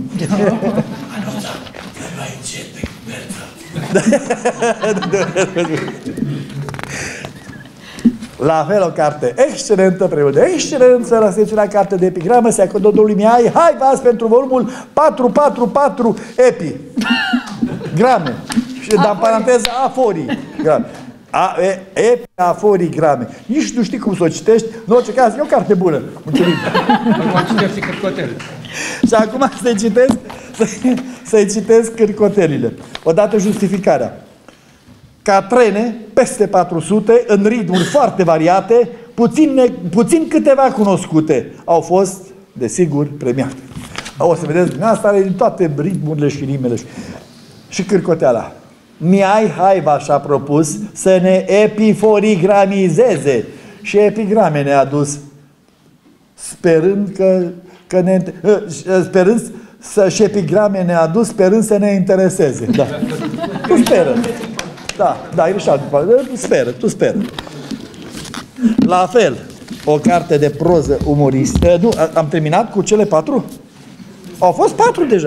La fel o carte excelentă, premiul de excelență la secțiunea carte de epigramă se acordă domnului Mihai Haivas pentru volumul patru patru patru epi. Grame. Și dar în paranteză aforii. Grame. A, e, epi, aforii, grame. Nici nu știi cum să o citești. În orice caz, e o carte bună. Mulțumim. Acum citești cârcotelele. Și acum să-i citesc, să-i citesc cârcotelile. Odată justificarea. Ca trene, peste patru sute, în ritmuri foarte variate, puțin, puțin câteva cunoscute, au fost, desigur, premiate. O să vedeți, asta are din toate ritmurile și rimele. Și cârcoteala. Mihai Haiva și-a propus să ne epiforigramizeze și epigrame ne-a adus, sperând că, că ne, sperând să și epigrame ne-a adus, sperând să ne intereseze. Da. Tu speră. Da, da, e greșeală. Tu speră, tu speră. La fel, o carte de proză umoristă. Nu, am terminat cu cele patru? Au fost patru deja.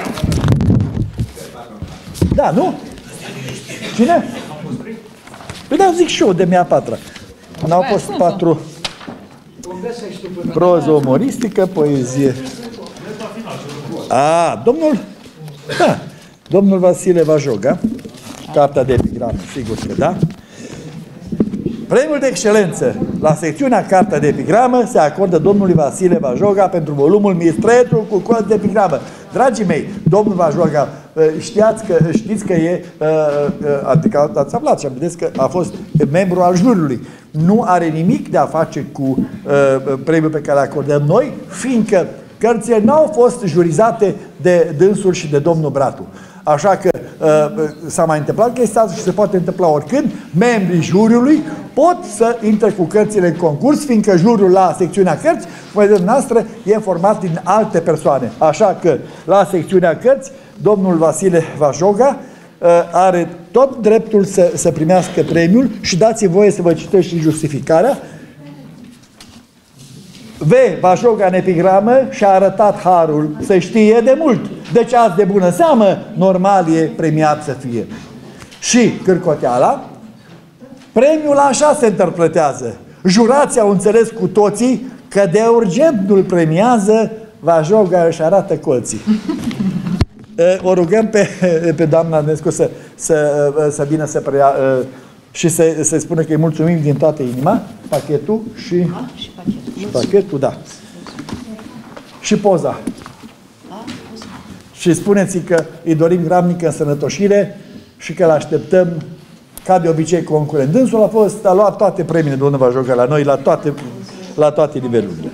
Da, nu? Cine? Păi da, zic și eu de mea patra. N-au fost patru. Proză umoristică, poezie. A, domnul? Da, domnul Vasile Vajoga. Cartea de epigramă, sigur că da. Premiul de excelență la secțiunea Cartea de epigramă se acordă domnului Vasile Vajoga pentru volumul Mistretul cu cod de epigramă. Dragii mei, domnul Vajoga, știați că, știți că e, adică ați aflat și am vedeți că a fost membru al juriului. Nu are nimic de a face cu premiul pe care îl acordăm noi, fiindcă cărțile n-au fost jurizate de dânsul și de domnul Bratu. Așa că uh, s-a mai întâmplat chestia asta și se poate întâmpla oricând. Membrii juriului pot să intre cu cărțile în concurs, fiindcă juriul la secțiunea cărți, cum vedeți noastră, e format din alte persoane. Așa că la secțiunea cărți, domnul Vasile Vajoga uh, are tot dreptul să, să primească premiul și dați-mi voie să vă citesc și justificarea. V. Vajoga în epigramă și-a arătat harul să știe de mult. Deci azi de bună seamă, normal e premiat să fie. Și cârcoteala, premiul așa se interpretează. Jurații au înțeles cu toții că de urgent nu-l premiază, Vajoga își arată colții. O rugăm pe, pe doamna Nescu să, să, să vină să preia și să, să spună că îi mulțumim din toată inima, pachetul și, A, și pachetul. și pachetul, da. Și poza. A, poza. Și spuneți că îi dorim gramnică însănătoșire și că îl așteptăm ca de obicei concurent. Dânsul a fost, a luat toate premiile, domnul Vajoga, la noi, la toate, la toate nivelurile.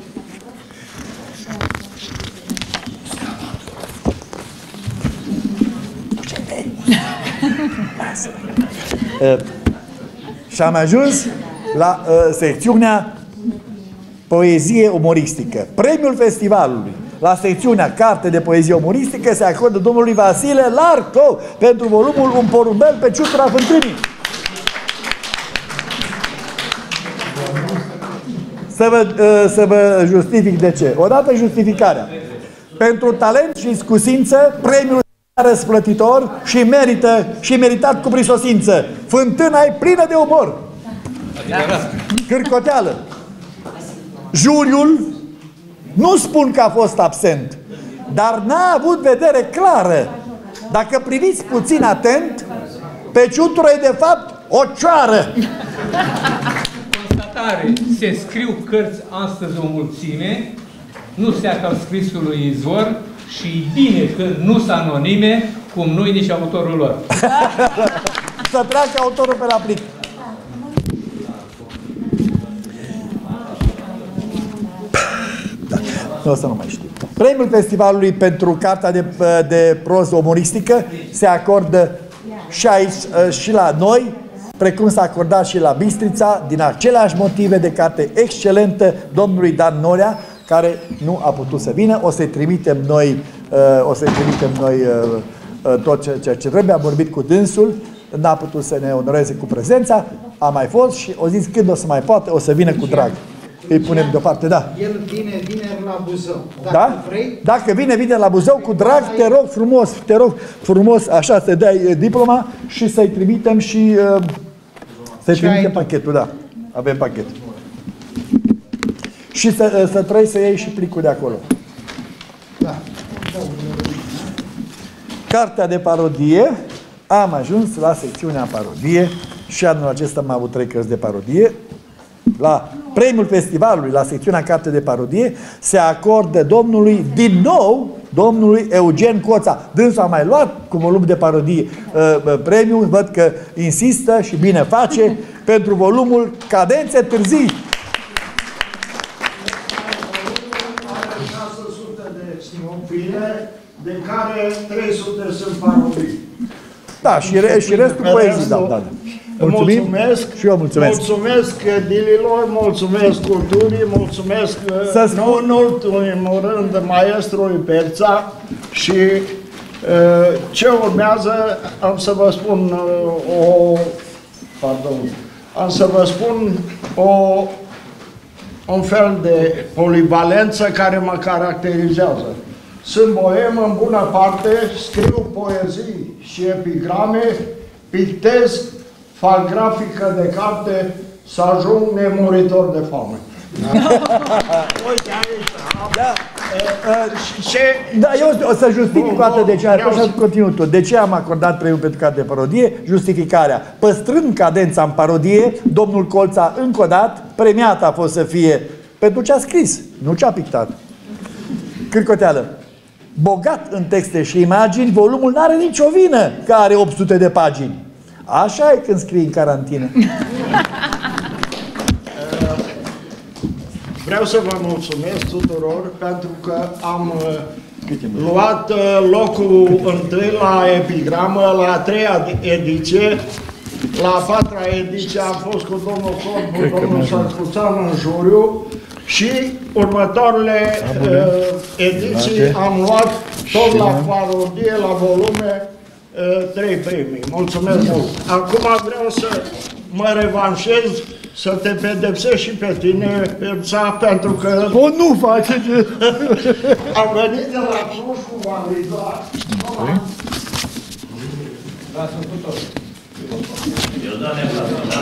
Uh, și am ajuns la uh, secțiunea poezie umoristică. Premiul festivalului la secțiunea carte de poezie umoristică se acordă domnului Vasile Larco pentru volumul Un porumbel pe ciutura fântânii. să vă, să vă justific de ce. Odată justificarea. Pentru talent și scusință, premiul răsplătitor și merită și meritat cu prisosință. Fântâna e plină de umor. Cârcoteală. Juriul, nu spun că a fost absent, dar n-a avut vedere clară. Dacă priviți puțin atent, pe ciutură e de fapt o cioară. Constatare, se scriu cărți astăzi o mulțime, nu seacă al scrisului Izvor și bine că nu sunt anonime, cum nu-i nici autorul lor. Să treacă autorul pe la plic. Da. Nu, o să nu mai știu. Premiul festivalului pentru cartea de, de proză umoristică se acordă și aici, și la noi, precum s-a acordat și la Bistrița, din aceleași motive, de carte excelentă domnului Dan Norea, care nu a putut să vină. O să-i trimitem noi, o să-i trimitem noi tot ceea ce trebuie. Am vorbit cu dânsul, n-a putut să ne onoreze cu prezența, a mai fost și o zis când o să mai poată, o să vină cu drag. Îi punem deoparte, da. El vine vineri la Buzău. Dacă da? vrei... Dacă vine, vine la Buzău cu drag, te rog frumos, te rog frumos, așa, să dai diploma și să-i trimitem și uh, să-i trimitem pachetul, da. Avem pachet. Și să, uh, să trăi să iei și plicul de acolo. Da. Cartea de parodie. Am ajuns la secțiunea parodie și anul acesta am avut trei cărți de parodie. La premiul festivalului, la secțiunea carte de parodie, se acordă domnului, din nou, domnului Eugen Coța. Dânsul a mai luat cu volum de parodie uh, premiul, văd că insistă și bine face, pentru volumul Cadențe Târzii. șase sute de sinopile, de care trei sute sunt parodii. Da, și, re, și restul poezii, da, da. Mulțumim. Mulțumesc și eu mulțumesc. Mulțumesc dililor, mulțumesc culturii, mulțumesc Să nu în ultimul rând maestrului Perța și ce urmează am să vă spun o pardon, am să vă spun o un fel de polivalență care mă caracterizează. Sunt boem în bună parte, scriu poezii și epigrame, pictez, fac grafică de carte, să ajung nemuritor de foame. Uite aici. Da. Ce... Da, eu o să justific o dată de ce, așa continuu tu. De ce am acordat premiul pentru carte de parodie? Justificarea. Păstrând cadența în parodie, domnul Colța, încă o dată, premiat a fost să fie pentru ce a scris, nu ce a pictat. Cârcoteală. Bogat în texte și imagini, volumul n-are nicio vină că are opt sute de pagini. Așa e când scrii în carantină. Vreau să vă mulțumesc tuturor pentru că am luat locul întâi la epigramă, la a treia ediție, la a patra ediție am fost cu domnul Corbu, domnul Sărcuțan în juriu și următoarele uh, ediții am luat tot la parodie, la volume, uh, trei premii. Mulțumesc mult! Acum vreau să mă revanșez, să te pedepsesc și pe tine, Perța, pentru că... O, nu face! Am venit de la Cluj cu validat. Da, sunt cu tot. Eu da neapărat.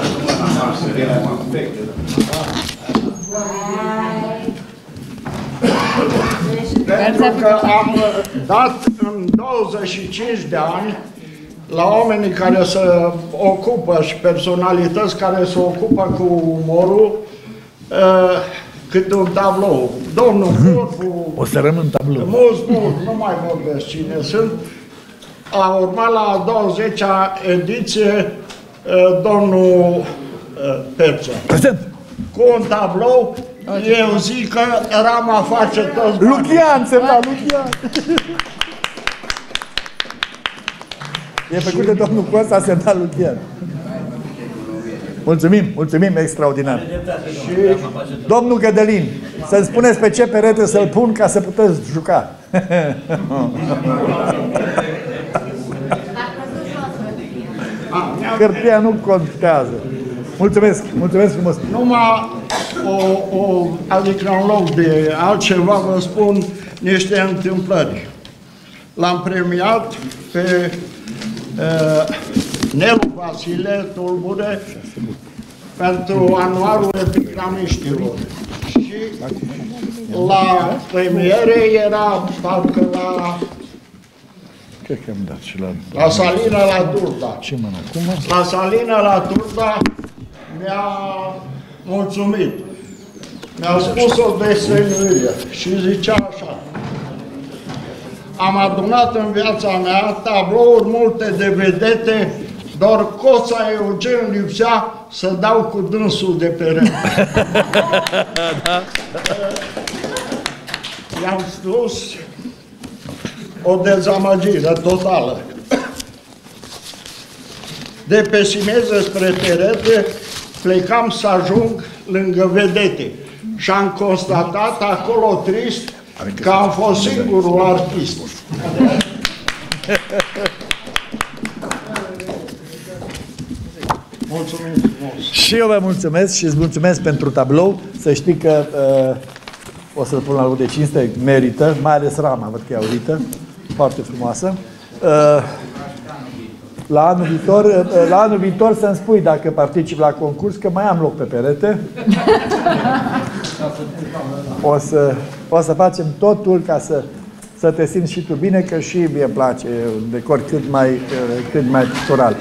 Pentru că am dat în douăzeci și cinci de ani la oamenii care se ocupă și personalități care se ocupă cu umorul câte un tablou. Domnul Corbu, o să rămân tablou. Mulți, mulți, nu mai vorbesc cine sunt. A urmat la a douăzecea ediție domnul Perța. Prezent. Cu un tablou, eu zic că Rama face toți banii. Luchian, semna Luchian. E făcut de domnul Costa, semna Luchian. Mulțumim, mulțumim, extraordinar. Și domnul Gădălin, să-mi spuneți pe ce perete să-l pun ca să puteți juca. Hârtia nu contează. Mulțumesc, mulțumesc frumos. Numai o, o, adică în loc de altceva, vă spun niște întâmplări. L-am premiat pe uh, Nelu Vasile Tulbure pentru anuarul epigramiștilor. Și la premiere era parcă la Cred că am dat și la... La Salina la Turda. Ce mână? Cum? La Salina la Turda mi-a mulțumit. Mi-a spus o desăinuire și zicea așa: am adunat în viața mea tablouri multe de vedete, doar Coța Eugen lipsea să dau cu dânsul de perete. Da. I-am spus o dezamăgire totală. De pe Simeză spre perete plecam să ajung lângă vedete și am constatat acolo trist că am fost singurul artist. Mulțumim frumos! Și eu vă mulțumesc și îți mulțumesc pentru tablou. Să știi că uh, o să-l pun la loc de cinste, merită, mai ales rama, văd că e aurită, foarte frumoasă. Uh, la anul viitor, uh, la anul viitor să-mi spui dacă particip la concurs, că mai am loc pe perete. O să, o să facem totul ca să, să te simți și tu bine, că și mie îmi place un decor cât mai, cât mai pictural.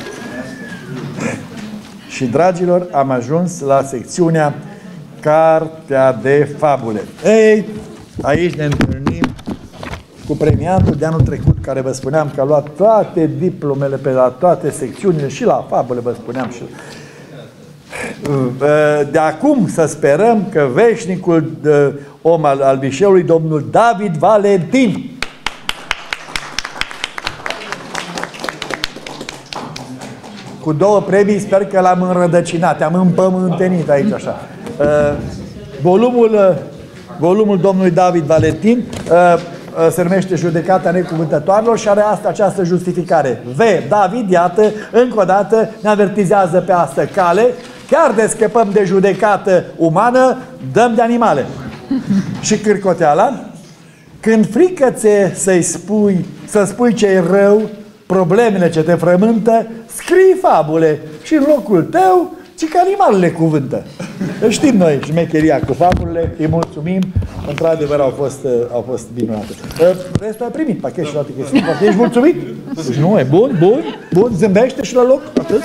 Și, dragilor, am ajuns la secțiunea Cartea de Fabule. Ei, aici ne întâlnim cu premiantul de anul trecut, care vă spuneam că a luat toate diplomele pe la toate secțiunile și la Fabule, vă spuneam și... De acum să sperăm că veșnicul om al, al Vișeului, domnul David Valentin, cu două premii, sper că l-am înrădăcinat, am împământenit aici așa. Volumul, volumul domnului David Valentin se numește Judecata Necuvântătoarelor și are asta, această justificare. V. David, iată, încă o dată ne avertizează pe asta cale. Chiar de scăpăm de judecată umană, dăm de animale. Și cârcoteala, când frică ți-e să-i spui, să spui ce-i rău, problemele ce te frământă, scrii fabule și în locul tău, ci că animalele cuvântă. Știm noi șmecheria cu fabulele, îi mulțumim, într-adevăr au fost, au fost minunate. Restul ai primit pachet și toate chestiuni, ești mulțumit? Deci nu, e bun, bun, bun, zâmbește și la loc, atât.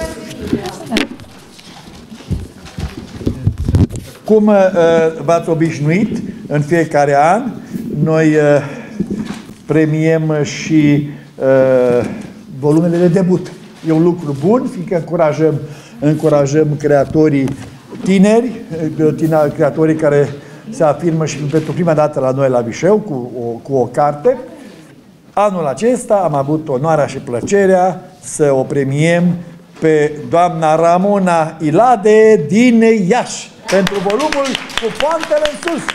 Cum uh, v-ați obișnuit în fiecare an, noi uh, premiem și uh, volumele de debut. E un lucru bun, fiindcă încurajăm, încurajăm creatorii tineri, tineri, creatorii care se afirmă și pentru prima dată la noi la Vișeu cu o, cu o carte. Anul acesta am avut onoarea și plăcerea să o premiem pe doamna Ramona Ilade din Iași, pentru volumul cu poantele în sus.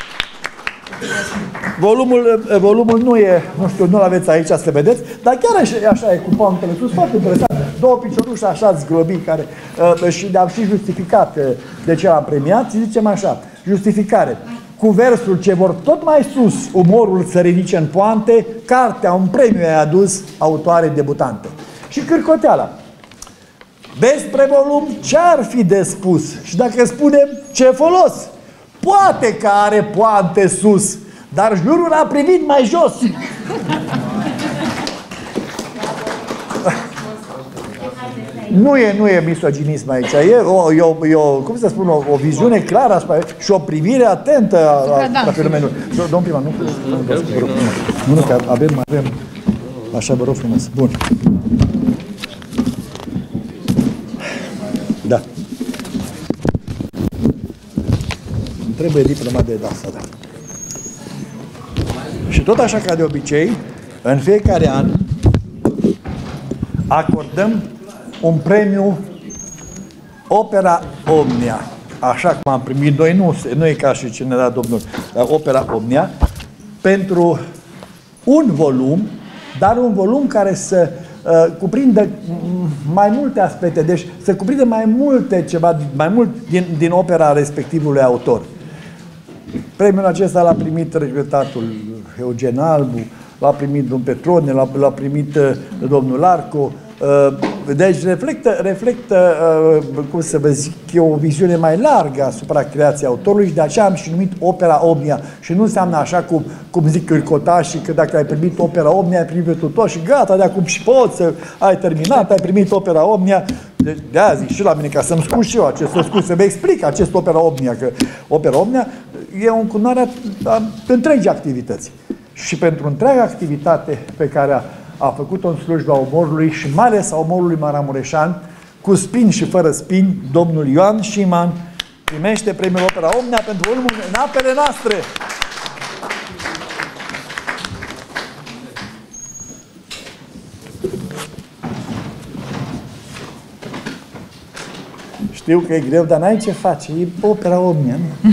Volumul, volumul nu e, nu știu, nu-l aveți aici să vedeți, dar chiar așa e cu poantele în sus, foarte interesant. Două picioruși așa zglobii care, uh, și am și justificat uh, de ce am premiat, zicem așa, justificare. Cu versul ce vor tot mai sus, umorul să ridice în poante, cartea, un premiu i-a adus autoare debutante. Și cârcoteala. Despre volum ce-ar fi de spus? Și dacă spunem, ce folos? Poate că are poante sus, dar jurul a privit mai jos. Nu e, nu e misoginism aici, e o, e o, e o cum să spun, o, o viziune clară și o privire atentă la, la fenomenul. Domnul primar, nu, nu, nu, nu, nu, că avem, avem, așa vă rog frumos. Bun. Da. Îmi trebuie diploma de asta, da. Și tot așa ca de obicei, în fiecare an acordăm un premiu Opera Omnia. Așa cum am primit noi, nu, nu e ca și cine era domnul, dar Opera Omnia, pentru un volum, dar un volum care să uh, cuprinde mai multe aspecte, deci să cuprinde mai multe ceva, mai mult din, din opera respectivului autor. Premiul acesta l-a primit regretatul Eugen Albu, l-a primit domnul Petrone, l-a primit uh, domnul Arco. Uh, deci reflectă, reflectă uh, cum să vă zic eu, o viziune mai largă asupra creației autorului și de aceea am și numit opera omnia. Și nu înseamnă așa cum, cum zic cârcotașii, că dacă ai primit opera omnia, ai primit pe tot și gata, de acum și poți să ai terminat, ai primit opera omnia. De, de aia zic și la mine, ca să-mi scuz și eu acest, să scuz, să-mi explic acest opera omnia, că opera omnia e o încununare a întregii activități. Și pentru întreaga activitate pe care a a făcut-o în slujba omorului și mai ales a omorului maramureșan, cu spin și fără spin, domnul Ioan Șiman primește premiul Opera Omnia pentru volumul În apele noastre. Știu că e greu, dar n-ai ce face, e Opera Omnia, nu?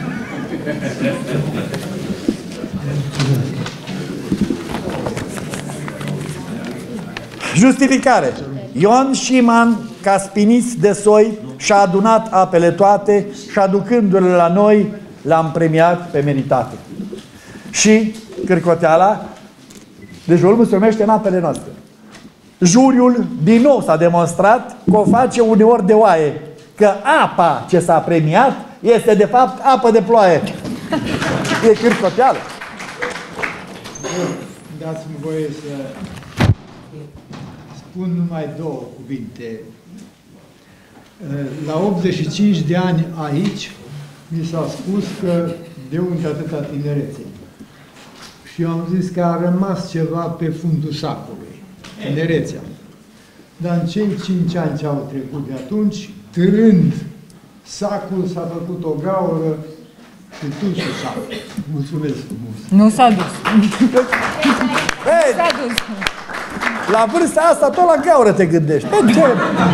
Justificare. Ioan Șiman, ca spiniți de soi, și-a adunat apele toate și aducându-le la noi, l-am premiat pe meritate. Și cârcoteala, deci volumul se numește În apele noastre. Juriul, din nou s-a demonstrat că o face uneori de oaie, că apa ce s-a premiat este de fapt apă de ploaie. E cârcoteală. Dați-mi voie să spun numai două cuvinte. La optzeci și cinci de ani aici, mi s-a spus că de unde atâta tinerețe. Și eu am zis că a rămas ceva pe fundul sacului, tinerețea. Dar în cei cinci ani ce au trecut de atunci, târând sacul, s-a făcut o gaură și tu și sacul. Mulțumesc frumos! Nu s-a dus. Hey! S-a dus. La vârsta asta tot la gaură te gândești. Pe ce?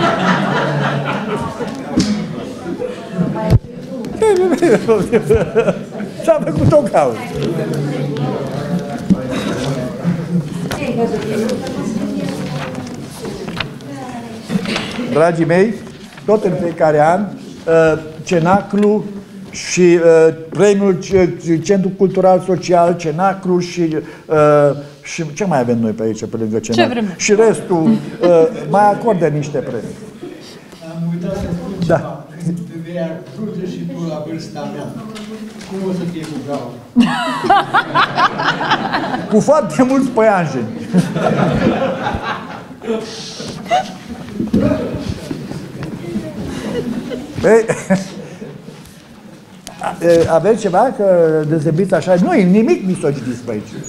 S-a făcut o gaură. Dragii mei, tot în fiecare an, Cenaclu și premiul Centru Cultural Social, Cenaclu și și ce mai avem noi pe aici, pe lângă Cenaclu? Și restul mai acordă niște premii. Am uitat să spun da. ceva. Când te vei ajunge și tu la vârsta mea, cum o să fie cu gaură? Cu foarte mulți păianjeni. Ei, aveți ceva că dezembiți așa? Nu e nimic misoginist pe aici.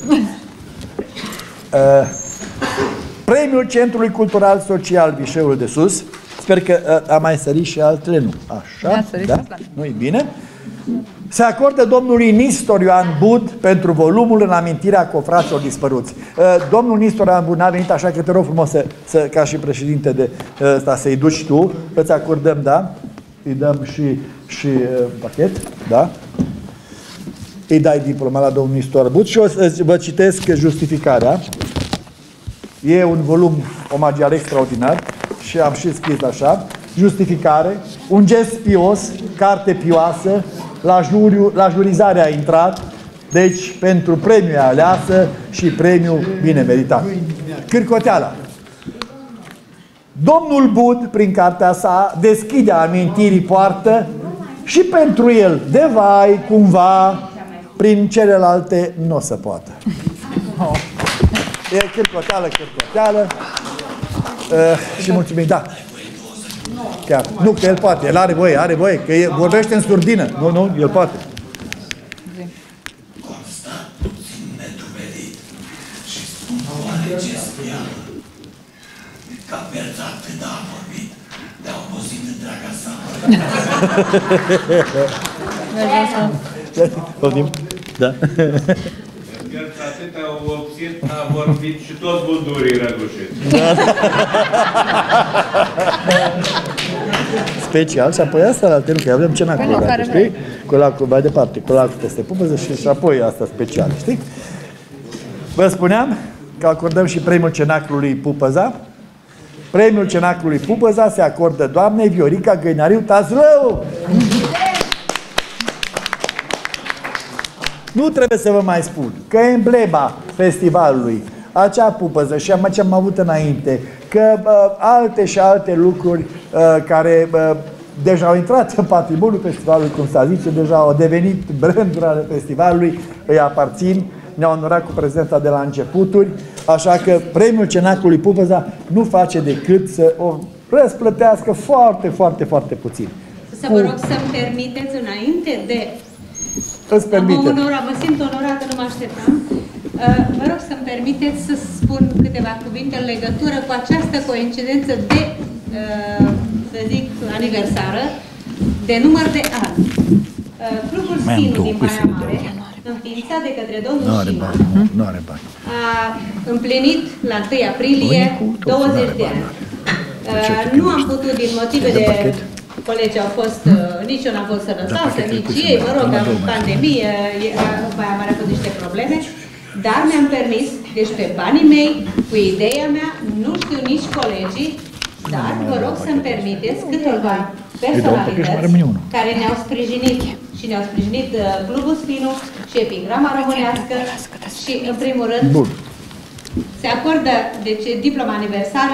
Uh, premiul Centrului Cultural Social Vișeul de Sus. Sper că uh, a mai sărit și altele, nu. Așa, da? Nu-i bine? Se acordă domnului Nistor Ioan Bud pentru volumul În amintirea cofraților dispăruți. Uh, domnul Nistor Ioan Bud n-a venit, așa că te rog frumos să, să, ca și președinte de ăsta, să-i duci tu, îți acordăm, da? Îi dăm și, și uh, pachet, da? Îi dai diploma la domnul Nistor Bud și o să vă citesc justificarea. E un volum omagial extraordinar și am și scris așa. Justificare, un gest pios, carte pioasă, la, juriu, la jurizare a intrat, deci pentru premiul aleasă și premiul bine meritat. Cârcoteala. Domnul Bud, prin cartea sa, deschide amintirii poartă și pentru el, de vai, cumva, prin celelalte nu o să poată. E cârcoteală, cârcoteală. Uh, și mulțumim, da. Chiar. Nu, că el poate, el are voie, are voie, că el vorbește în surdină. Nu, nu, el poate. Constant puțin nedumerit și spun oare ce spială. Ca Berta când a vorbit, de-a obosit întreaga sa. Poftim? Da. Berta atât a obosit, a vorbit și toți buldurii răgușiți. Special și apoi asta la alternul, că avem Cenaclu, dacă știi? Cu ăla, mai departe, cu ăla peste pupăză și, și apoi asta special, știi? Vă spuneam, că acordăm și premiul Cenaclului Pupăza. Premiul Cenaclului Pupăza se acordă doamnei Viorica Găinariu Tazlău. Nu trebuie să vă mai spun că emblema festivalului, acea pupăză și ce am avut înainte, că uh, alte și alte lucruri uh, care uh, deja au intrat în patrimoniul festivalului, cum s-a zice, deja au devenit branduri ale festivalului, îi aparțin, ne-au onorat cu prezența de la începuturi, așa că premiul Cenaclului Pupăza nu face decât să o răsplătească foarte, foarte, foarte puțin. Să vă rog să-mi permiteți înainte de... Îți permite. Mă, onora, mă simt onorată, nu mă așteptam. Uh, vă rog să-mi permiteți să spun câteva cuvinte în legătură cu această coincidență de, uh, să zic, aniversară, de număr de ani. Uh, Clubul Spinu din Baia Mare, înființat de către domnul Șima, nu are bani. a împlinit la întâi aprilie douăzeci de ani. Uh, nu am putut, din motive de... Colegii au fost, uh, nici eu n-am fost sănătoasă, nici ei, mă rog, am pandemie, Baia Mare a avut niște probleme, dar mi-am permis, deci pe banii mei, cu ideea mea, nu știu nici colegii, dar vă rog să-mi permiteți câteva personalități care ne-au sprijinit și ne-au sprijinit uh, Clubul Spinu și Epigrama Românească și, în primul rând, Bun. se acordă, deci, diploma aniversară,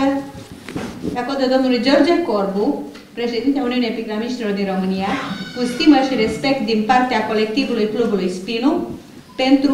se acordă domnului George Corbu, președintele Uniunii Epigramiștilor din România, cu stimă și respect din partea colectivului Clubului Spinu pentru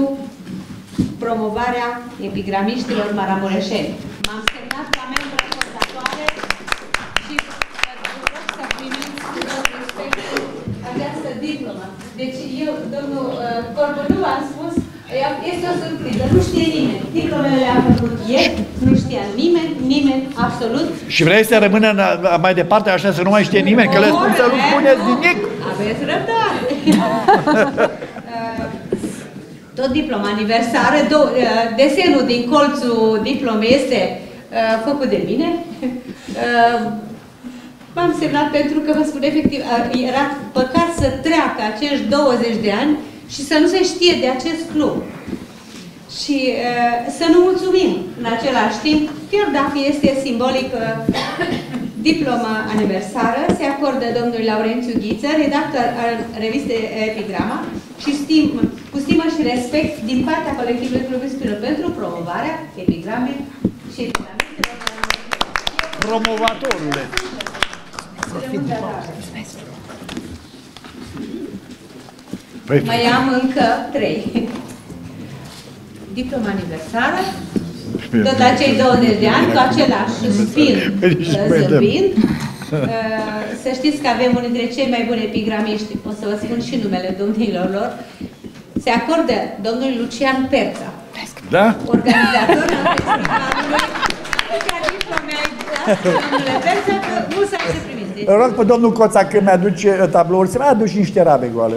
promovarea epigramiștilor maramureșeni. M-am semnat ca membră fondatoare și vă rog să primiți cu tot respectul această diplomă. Deci eu, domnul Corbu, nu v-am spus, este o surpriză, nu știe nimeni. Diplomele le-am făcut ieri, nu știa nimeni, nimeni, absolut. Și vrei să rămână mai departe așa, să nu mai știe nimeni, că le spun să nu spuneți nimic? Aveți răbdare. Tot diploma aniversară, desenul din colțul diplomei este făcut de mine. M-am semnat pentru că, vă spun efectiv, era păcat să treacă acești douăzeci de ani și să nu se știe de acest club. Și uh, să nu mulțumim în același timp, chiar dacă este simbolic uh, diploma aniversară, se acordă domnului Laurențiu Ghiță, redactor al revistei Epigrama, și stim, cu stimă și respect din partea colectivului Clubului Spinu pentru promovarea epigramei și epigramelor. Promovatorule! Mai am încă trei. Diploma aniversară, tot acei douăzeci de ani, cu același spin zâmbind. Să știți că avem unul dintre cei mai buni epigramiști, o să vă spun și numele domnilor lor. Se acordă domnului Lucian Perța, da? organizator al festivalului. Chiar diplomea, domnule Perța, că nu s-a ce primit. Îl rog pe domnul Coța, când mi-aduce tablouri, să mi-aduci și niște rabe goale.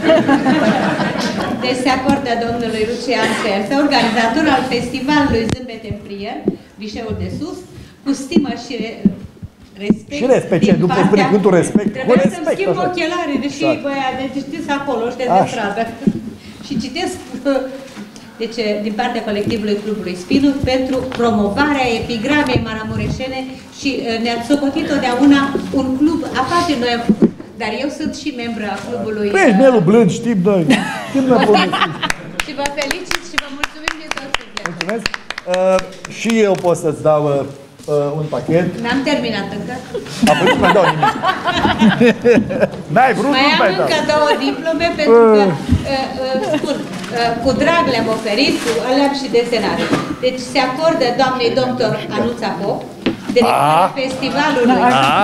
Deci se acordă domnului Lucian Perța, organizator al festivalului Zâmbete în Prier, Vișeul de Sus, cu stimă și respect. Și respect, ce? După spune cuvântul respect. Trebuie să-mi schimb ochelarii, deși băia, deci știți acolo, știți de stradă. Și citesc, deci, din partea colectivului Clubului Spinu, pentru promovarea epigramei maramureșene și ne-ați socotit totdeauna un club, aparte noi am făcut, dar eu sunt și membru a clubului. Păi, Nelu Blând, știm noi. Știm noi și vă felicit și vă mulțumim de tot sufletul. Mulțumesc. Uh, și eu pot să-ți dau uh, un pachet. N-am terminat încă. Apoi nu mai dau nimic. N-ai vrut, mai nu am mai dau. încă două diplome pentru că, uh, uh, spun, uh, cu drag le-am oferit, le-am și desenat. Deci se acordă doamnei doctor Anuța Pop, directorul festivalului. Ah.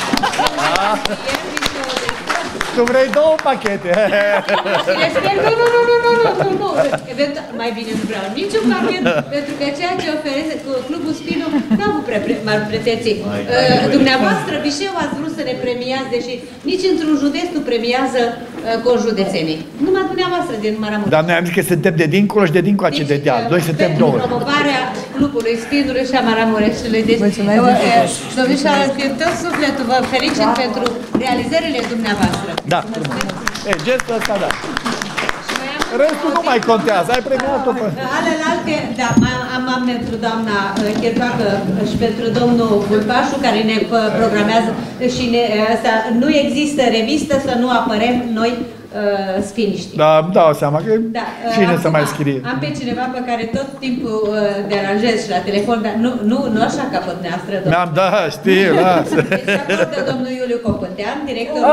Tu vrei două pachete. Și le spun, nu, nu, nu, nu, nu, nu, nu, nu. Eventual, mai bine nu vreau niciun pachet, pentru că ceea ce oferesc cu Clubul Spinu nu au avut prea mari pretenții. Uh, dumneavoastră, Vișeu, ați vrut să ne premiați, deși nici într-un județ nu premiază uh, conjudețenii. Numai dumneavoastră din Maramureș. Dar noi am zis că suntem de dincoace de dincoace de deal. Noi suntem două. Promovarea Clubului Spinului și a Maramureșului. Deci, domnișoară, din tot sufletul vă felicit pentru realizările dumneavoastră. Da. E, gestul ăsta, da. Și mai am Restul nu mai contează, ai premiat-o pe... Alelalte, da, am, am pentru doamna Chertoacă și pentru domnul Vulpașu, care ne programează și ne, asta, nu există revistă să nu apărem noi uh, sfiniștii. Da, îmi dau seama că da, cine uh, să mai scrie. Am pe cineva pe care tot timpul uh, deranjez și la telefon, dar nu, nu, nu așa ca pe dumneavoastră, domnul. Mi-am dat, știi, lasă. Deci acordă domnul Iuliu Copântean, directorul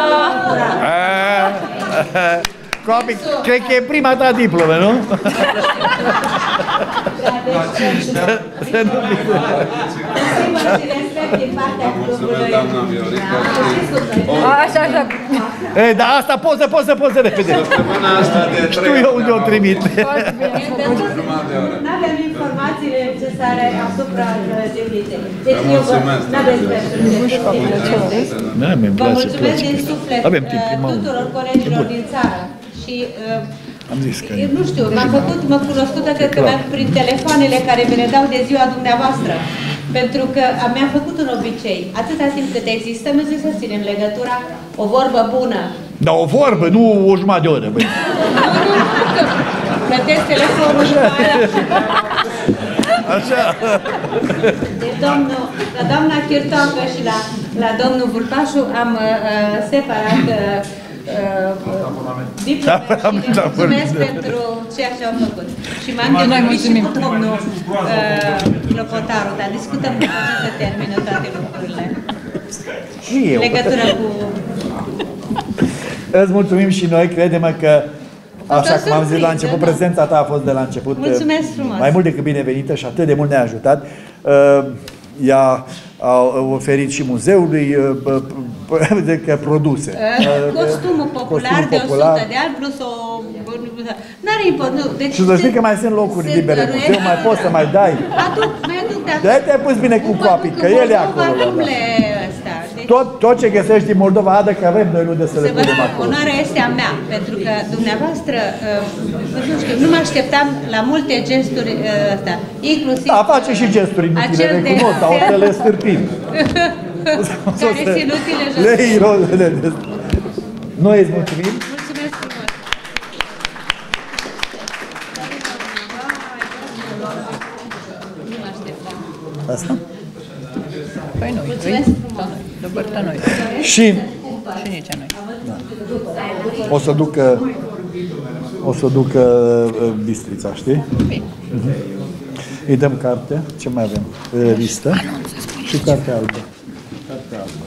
general. Comic, cred că e prima ta diplomă, nu? Așa, așa. E, dar asta poză, poză, poză repede. Știu eu unde o trimit. Nu avem informațiile necesare asupra demnitei. Deci eu vă n-aveți persoane. Vă mulțumesc din suflet tuturor colegilor din țară. Și, uh, am zis că... nu știu, m-am făcut, mă cunoscută, cred că prin telefoanele care mi le dau de ziua dumneavoastră. Pentru că mi-am făcut un obicei. Atâta timp cât există, nu zic să ținem legătura, o vorbă bună. Da, o vorbă, nu o jumătate de oră, băi. Plătesc telefonul și așa. De domnul, la doamna Chirtoacă și la, la domnul Vulpașu am uh, separat uh, diplome și le mulțumesc pentru ceea ce au făcut. Și m-am gândit și cu domnul Clopotaru, dar discutăm după ce se termină toate lucrurile. Și eu. Legătură cu... Îți mulțumim și noi, crede-mă că, așa cum am zis la început, prezența ta a fost de la început mulțumesc frumos. Mai mult decât binevenită și atât de mult ne-a ajutat. Ea a oferit și muzeului de produse. Costumul popular de o sută de ani plus o... N-are important. Și să știi că mai sunt locuri libere în muzeu, mai poți să mai dai. Aduc, mai aduc de acolo. De-aia te-ai pus bine cu coapii, că el e acolo. Tot, tot ce găsești din Moldova, adă că avem noi unde să le punem acolo. Onoarea este a mea, pentru că dumneavoastră, nu știu, nu mă așteptam la multe gesturi ăsta, inclusiv... Da, face și gesturi inutile, recunosc, dar o să le stârpim. Care sunt inutile gesturi. Noi îți mulțumim. Mulțumesc frumos. Nu mă așteptam. Asta? Păi noi, mulțumesc frumos. Dobărta noi. Și... Și nici a noi. Da. O să ducă... O să ducă Bistrița, știi? Bine. Uh-huh. Îi dăm carte. Ce mai avem? Revistă. Și carte albă. Carte albă.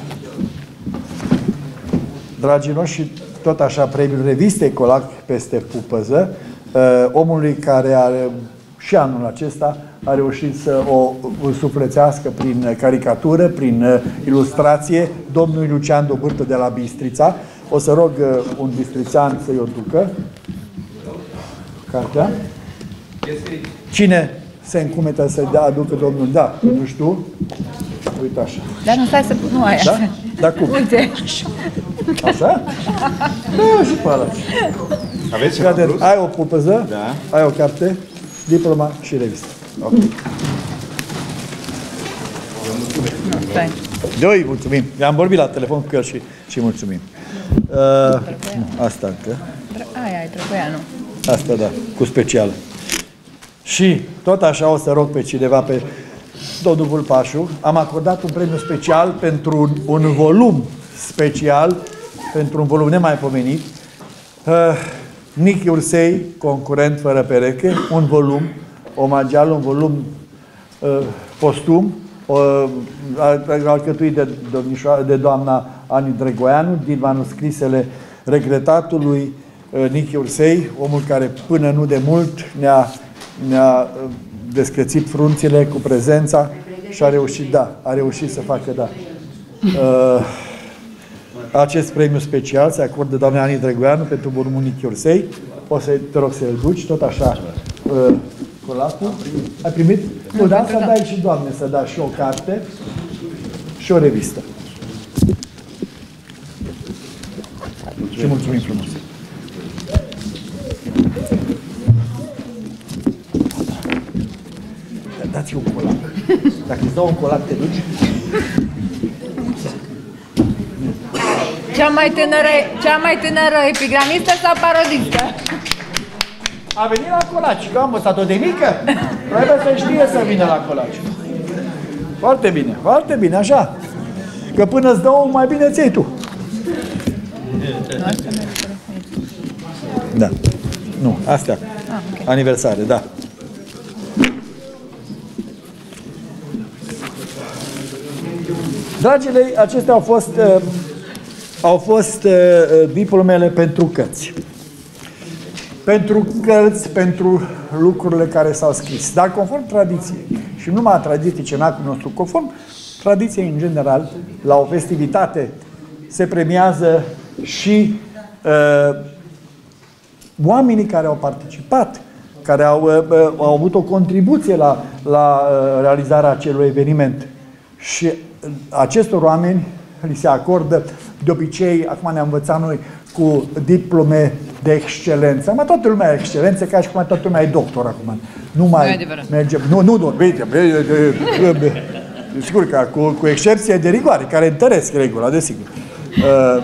Dragii noștri, tot așa, premiul Revistei Colac peste pupăză, omului care are și anul acesta a reușit să o sufletească prin caricatură, prin ilustrație, domnul Lucian Dobârtă de la Bistrița. O să rog un bistrițean să-i o ducă. Cartea. Cine se încumetă să-i dea, aducă domnul? Da, nu știu. Uite așa. Dar nu stai să... Nu aia. Da? Dar cum? Uite. Așa? Da, și pe ăla. Aveți Cade, ai o pupăză, da. Ai o carte, diploma și revistă. Ok. Stai. Doi, mulțumim. I-am vorbit la telefon cu el și, și mulțumim. Uh, asta încă. Aia, ai trebuia, nu? Asta, da, cu special. Și tot așa o să rog pe cineva, pe domnul Vulpașu. Am acordat un premiu special pentru un, un volum special, pentru un volum nemaipomenit. Uh, Nichi Ursei, concurent fără pereche, un volum omagial, un volum uh, postum, uh, alcătuit de, de doamna Ani Dregoianu, din manuscrisele regretatului uh, Nichi Ursei, omul care până nu de mult ne-a ne-a descrețit frunțile cu prezența și a reușit, da, a reușit să facă, da. Uh, acest premiu special se acordă doamnei Ani Dregoianu pentru volumul Nichi Ursei. O să te rog să-l duci, tot așa, uh, colacul. Ai primit? Nu, da, să dai și doamne, să dai și o carte și o revistă. Și mulțumim frumos. Dați-i un colac. Dacă îți dau un colac, te duci? Cea mai tânără, cea mai tânără epigramistă sau parodistă? A venit la colaci, că am învățat-o de mică. Trebuie să știe să vină la colaci. Foarte bine, foarte bine, așa. Că până îți dau, mai bine ți-ai tu. Da. Nu, astea. Ah, okay. Aniversare, da. Dragii mei, acestea au fost, uh, au fost uh, diplomele pentru cărți. Pentru cărți, pentru lucrurile care s-au scris. Dar conform tradiției, și numai tradiție cenacul nostru, conform tradiției în general, la o festivitate se premiază și uh, oamenii care au participat, care au, uh, au avut o contribuție la, la uh, realizarea acelui eveniment. Și acestor oameni li se acordă, de obicei, acum ne-am învățat noi, cu diplome de excelență. Mai toată lumea e excelență, ca și cum toată lumea e doctor acum. Nu mai mergem. Nu, nu, nu. Sigur că cu, cu excepție de rigoare, care întăresc regula, desigur. Uh,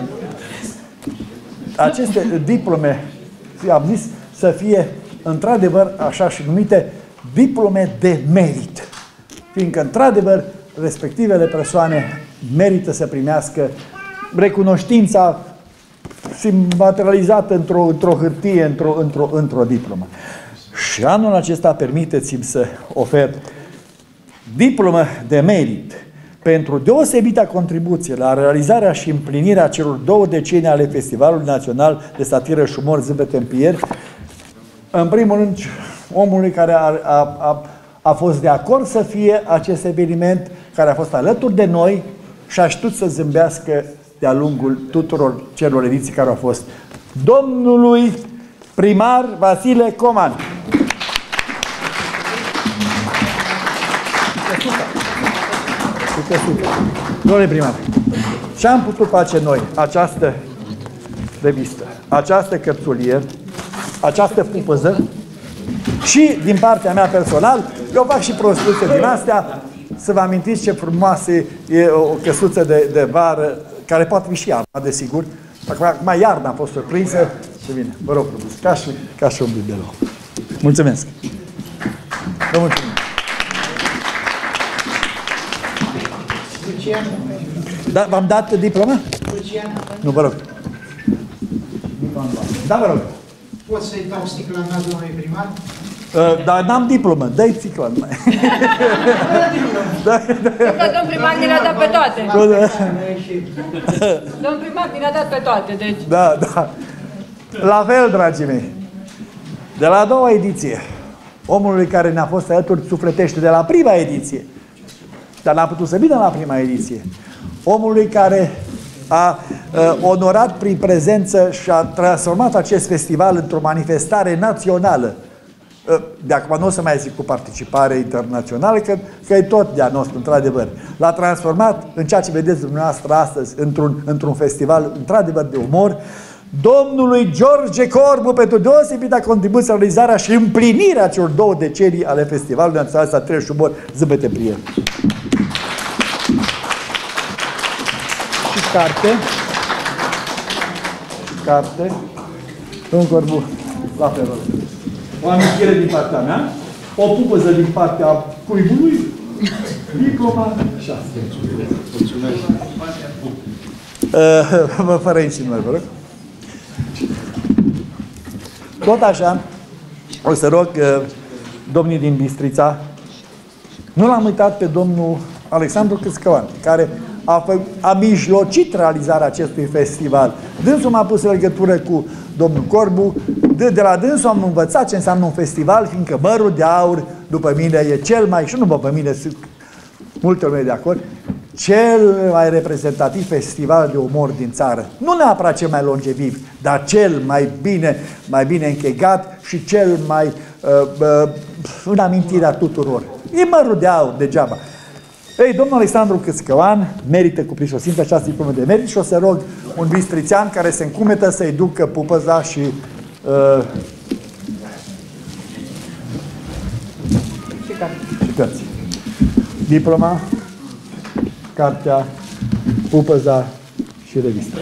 aceste diplome, am zis, să fie într-adevăr așa și numite diplome de merit. Fiindcă, într-adevăr, respectivele persoane merită să primească recunoștința materializată într-o într-o hârtie, într-o într-o într-o diplomă. Și anul acesta permiteți-mi să ofer diplomă de merit pentru deosebita contribuție la realizarea și împlinirea celor două decenii ale Festivalului Național de Satiră și Umor Zâmbete în Pieri. În primul rând, omului care a, a, a, a fost de acord să fie acest eveniment, care a fost alături de noi și a știut să zâmbească de-a lungul tuturor celor ediții care au fost. Domnului primar Vasile Coman. Domnule primar, ce am putut face noi? Această revistă, această cărțulie, această pupăză și din partea mea personal, eu fac și prostituție din astea, să vă amintiți ce frumoasă e o căsuță de, de vară, care poate fi și iarna, desigur. Acum, acum iarna a fost surprinsă și vine. Vă rog frumos, ca și, ca și un bidelou. Mulțumesc! Vă mulțumim! Da, v-am dat diploma? Nu, vă rog. Da, vă rog. Pot să-i dau sticla mea, domnului primar? Uh, dar n-am diplomă, dă-i sticla. Da, domnul primar ni le-a dat pe toate. Domnul primar ni le-a dat pe toate, deci... Da, da. La fel, dragii mei, de la a doua ediție, omului care ne-a fost alături sufletește de la prima ediție, dar n-a putut să vină la prima ediție, omului care a uh, onorat prin prezență și a transformat acest festival într-o manifestare națională. Uh, de acum nu o să mai zic cu participare internațională, că, că e tot de-a nostru, într-adevăr. L-a transformat în ceea ce vedeți dumneavoastră astăzi, într-un într-un festival, într-adevăr, de umor, domnului George Corbu, pentru deosebita contribuție la realizarea și împlinirea celor două decenii ale Festivalului Național Satiră și Umor Zâmbete Prieteni. Și carte. Și carte. Domnul Corbu, la fel. O amintire din partea mea, o pupăză din partea cuibului, diploma și astea. Mulțumesc. Uh, fără insinuări, vă rog. Tot așa, o să rog uh, domnii din Bistrița, nu l-am uitat pe domnul Alexandru Câscăvan, care a, fă, a mijlocit realizarea acestui festival. Dânsul m-a pus în legătură cu domnul Corbu, de, de la dânsul am învățat ce înseamnă un festival, fiindcă Mărul de Aur, după mine, e cel mai, și nu după mine, sunt multe lume de acord, cel mai reprezentativ festival de umor din țară. Nu neapărat cel mai longeviv, dar cel mai bine, mai bine închegat și cel mai uh, uh, în amintirea tuturor. E Mărul de Aur, degeaba. Ei, domnul Alexandru Câscăvan merită cu prisosință această diplomă de merit și o să rog un bistrițean care se încumetă să-i ducă pupăza și uh, și cărți. Și cărți. Diploma, cartea, pupăza și revista.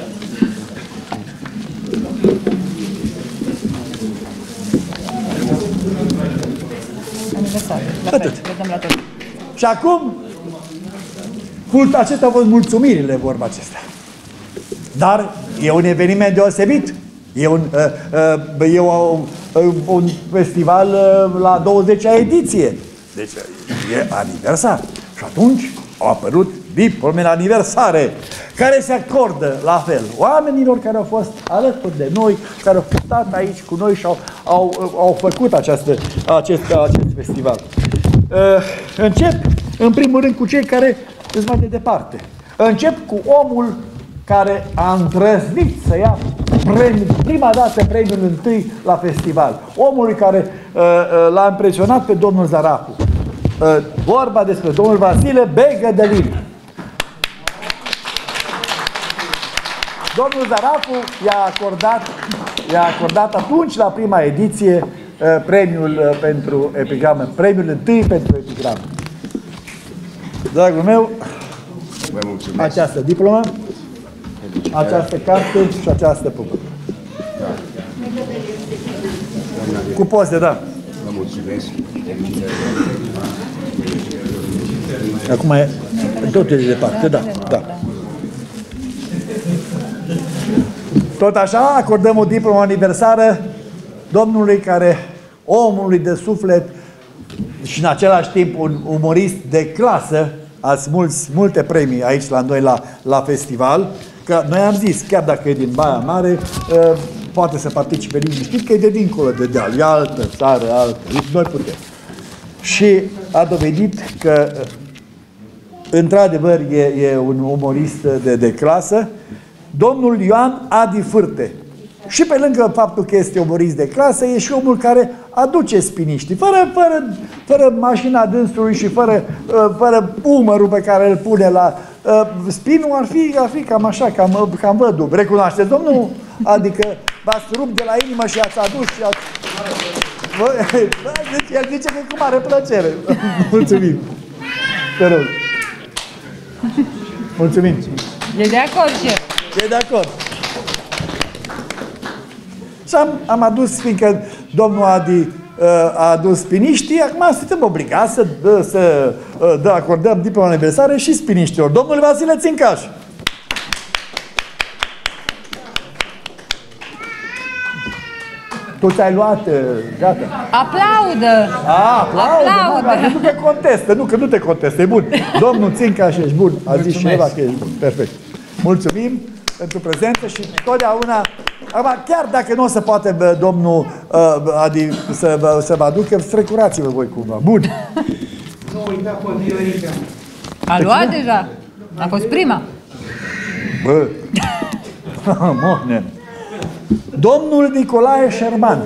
aniversare. Atât. Le dăm la tot. Și acum, cult, acestea au fost mulțumirile, vorba acestea. Dar e un eveniment deosebit. E un, uh, uh, e o, uh, un festival uh, la douăzecea ediție. Deci e aniversar. Și atunci au apărut diplomele aniversare, care se acordă la fel oamenilor care au fost alături de noi, care au stat aici cu noi și au, au, au făcut această, acest, acest festival. Uh, încep, în primul rând, cu cei care sunt mai de departe. Încep cu omul care a îndrăznit să ia premiul, prima dată premiul întâi la festival. Omului care uh, uh, l-a impresionat pe domnul Zarafu. Uh, vorba despre domnul Vasile Begădălin. Domnul Zarafu i-a acordat, i-a acordat atunci, la prima ediție, uh, premiul uh, pentru epigramă, premiul întâi pentru epigramă. Dragul meu, această diplomă, această carte și această pupă. Cu poze, da. Vă mulțumesc. Acum e tot de departe, da, da. Tot așa acordăm o diplomă aniversară domnului care, omului de suflet și în același timp un umorist de clasă, ați mulți, multe premii aici la noi la, la festival, că noi am zis, chiar dacă e din Baia Mare, uh, poate să participe liniștit, că e de dincolo de deal, e altă țară, altă, noi putem. Și a dovedit că într-adevăr e, e un umorist de, de clasă, domnul Ioan Adi Fârte. Și pe lângă faptul că este umorist de clasă, e și omul care aduce spiniștii, fără, fără, fără mașina dânsului și fără, fără umărul pe care îl pune la... Spinul ar fi, ar fi cam așa, cam, cam văduv. Recunoașteți, domnul? Adică v-ați rupt de la inimă și ați adus și ați... Deci, el zice că cu mare plăcere. Mulțumim. Te rog. Mulțumim. E de acord, șef. E de acord. Și am, am adus, fiindcă domnul Adi uh, a adus spiniștii, acum suntem obligați să, dă, să uh, dă, acordăm diploma aniversare și spiniștilor. Domnul Vasile Țincaș. Tu ți-ai luat, uh, gata. Aplaudă! A, aplaudă! Aplaudă. Da, nu te contestă, nu, că nu te contestă, e bun. Domnul Țincaș, ești bun. A zis cineva că ești bun. Perfect. Mulțumim pentru prezență și totdeauna, chiar dacă nu o să poate domnul uh, Adi să vă, să vă aducă, strecurați-vă voi cumva. Bun. Nu uita pe Viorica. A luat deja. A fost prima. Bă. Mohnen. Domnul Nicolae Șerman.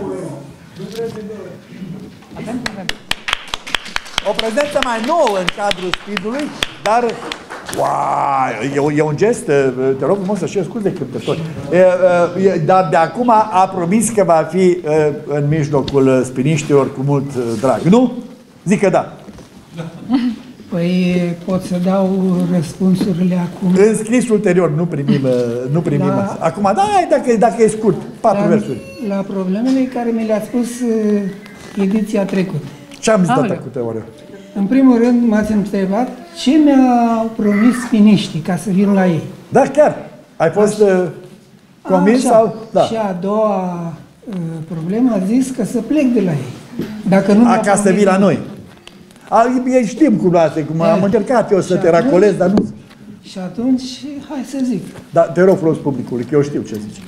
O prezență mai nouă în cadrul Speed-ului, dar wow, e, e un gest, te rog frumos să știi scuze cântători. Dar de acum a promis că va fi în mijlocul spiniștilor cu mult drag, nu? Zic că da. Păi pot să dau răspunsurile acum. Înscris ulterior, nu primim, nu primim Da. asta. Acum, da, dacă, dacă e scurt, patru la, versuri. La problemele care mi le-a spus uh, ediția trecută. Ce am zis data Aoleu. cu teoria? În primul rând m-ați întrebat ce mi-au promis spiniștii ca să vin la ei. Da, chiar. Ai fost uh, convins Așa. sau? Da. Și a doua uh, problemă a zis că să plec de la ei. Dacă nu A, ca să vii la noi. A, ei știm cum asta, cum am încercat eu să te racolez, dar nu. Și atunci, hai să zic. Da, te rog frumos publicului, că eu știu ce zici.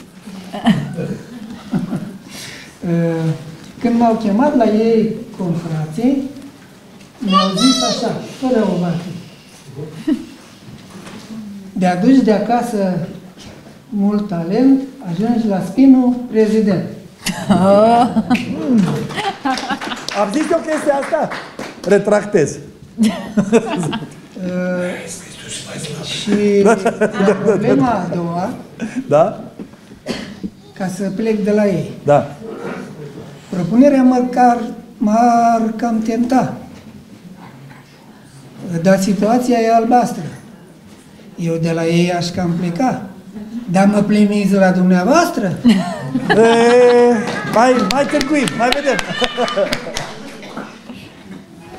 Când m-au chemat la ei confrații, mi-au zis așa, fără ovații. De aduci de acasă mult talent, ajungi la spinul prezident. Am zis eu chestia asta? Retractez. Și problema a doua, Da? ca să plec de la ei. Da. Propunerea măcar m-ar cam tenta. Dar situația e albastră. Eu de la ei aș cam pleca. Dar mă plimiți la dumneavoastră? E, mai, mai târguim, mai vedem.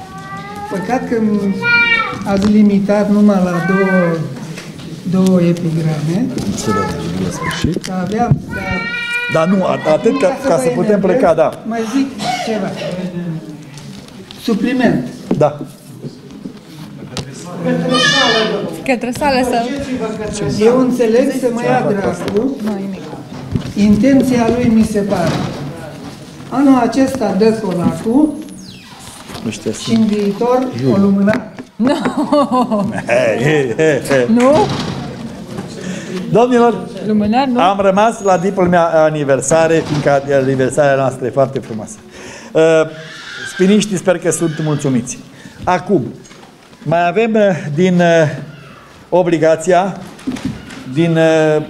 Păcat că ați limitat numai la două, două epigrame. Că aveam, dar... Dar nu, atât ca, ca să putem pleca, da. Mai zic ceva. Supliment. Da. Către sală să... Eu înțeleg să mă ia dracu. Intenția lui mi se pare. Anul acesta dă colacul și în viitor o lumânare. Nu! Nu? Domnilor, lumânar, nu? Am rămas la diplul meu aniversare, fiindcă aniversarea noastră e foarte frumoasă. Uh, spiniștii sper că sunt mulțumiți. Acum, mai avem uh, din uh, obligația, din uh,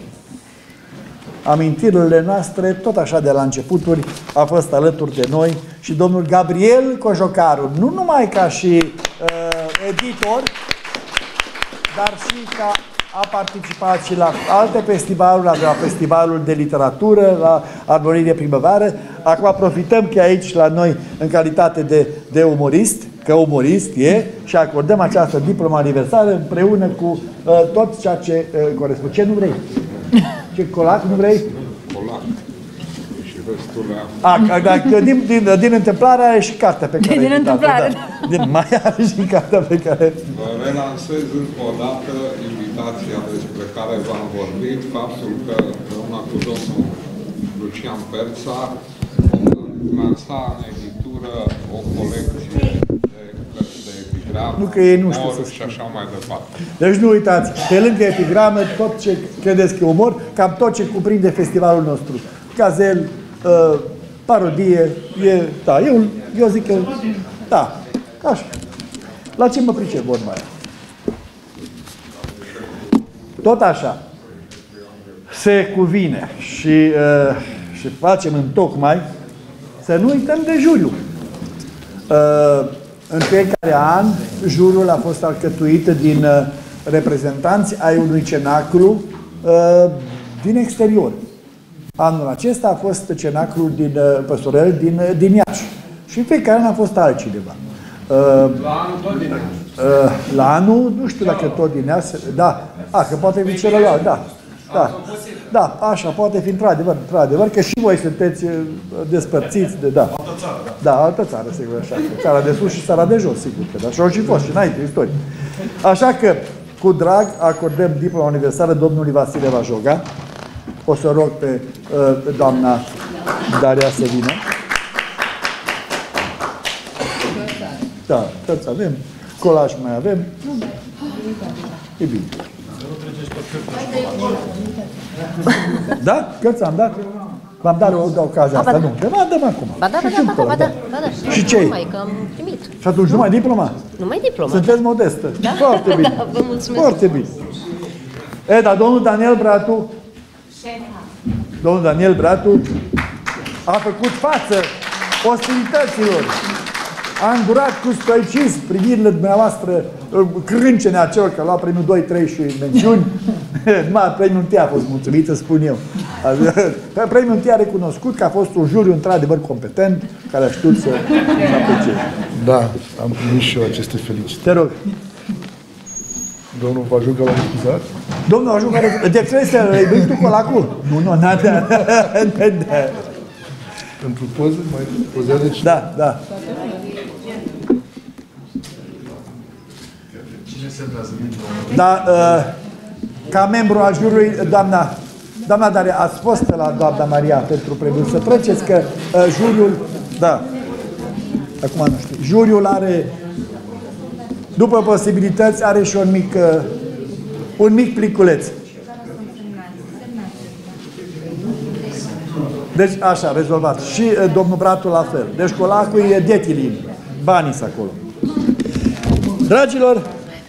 amintirile noastre, tot așa de la începuturi, a fost alături de noi și domnul Gabriel Cojocaru, nu numai ca și uh, editor, dar și ca a participat și la alte festivaluri, la festivalul de literatură, la Arborii de primăvară. Acum profităm că aici la noi în calitate de, de umorist, că umorist e, și acordăm această diplomă aniversară împreună cu uh, tot ceea ce uh, corespunde. Ce nu vrei? Ce colac nu vrei? Colac. Și restul A, da, din, din, din întâmplare are și cartea pe care din ai întâmplare. Da. Din, mai are și cartea pe care... Vă relansez încă o dată invitația despre care v-am vorbit, faptul că împreună cu domnul Lucian Perța vom lansa în editură o colecție de cărți de epigramă, nu că ei nu știu să și așa mai departe. Deci nu uitați, pe lângă epigramă, tot ce credeți că e umor, cam tot ce cuprinde festivalul nostru. Gazel, uh, parodie, e, da, eu, eu zic că, da, așa. La ce mă pricep vorba aia? Tot așa se cuvine și, uh, și facem întocmai să nu uităm de juriu. Uh, în fiecare an, juriul a fost alcătuit din uh, reprezentanți ai unui cenaclu uh, din exterior. Anul acesta a fost cenaclul din uh, Păstorel din, uh, din Iași. Și în fiecare an a fost altcineva. Uh, la anul tot din Iași. Uh, la anul, nu știu dacă tot din Iași, da, a, că poate fi celălalt, da. Da, da, așa, poate fi într-adevăr, într-adevăr, că și voi sunteți uh, despărțiți de, da. Altă țară, da. Da, altă țară, sigur, așa. Țara de sus și țara de jos, sigur, că da, și-au și fost și înainte, istorie. Așa că, cu drag, acordăm diploma universală domnului Vasile Vajoga. O să rog pe uh, doamna Daria să vină. Da, cărți avem, colaj mai avem. E bine. Da? Cărți am dat? V-am dat o ocazia asta, nu? Că vă dăm acum. Ba da, ba da, ba da, ba da, ba da. Și ce? Numai că am primit. Și atunci numai diploma? Numai diploma. Sunteți modestă. Da? Foarte bine. Da, vă mulțumesc. Foarte bine. E, dar domnul Daniel Bratu, domnul Daniel Bratu a făcut față ostilităților. A îndurat cu stoicism primirile dumneavoastră crâncene a celor care au luat premiul doi, trei și mențiuni. Numai premiul întâi a fost mulțumit, să spun eu. Premiul întâi a recunoscut că a fost un juriu într-adevăr competent, care a știut să aprecieze. Da, am primit și eu aceste felicitări. Te rog. Domnul Vajoga l-a scuzat? Domnul Vajoga, de trebuie să îi tu colacul? Nu, nu, n-a. Pentru poze, mai pozează cine? Da, da. Cine semnează? Da, uh, ca membru al juriului, doamna, doamna Daria, ați fost la doamna Maria pentru premiu. Să treceți că uh, juriul, da, acum nu știu, juriul are, după posibilități, are și un mic, uh, un mic pliculeț. Deci, așa, rezolvat. Și uh, domnul Bratu la fel. Deci, colacul e detilin. Banii acolo. Dragilor,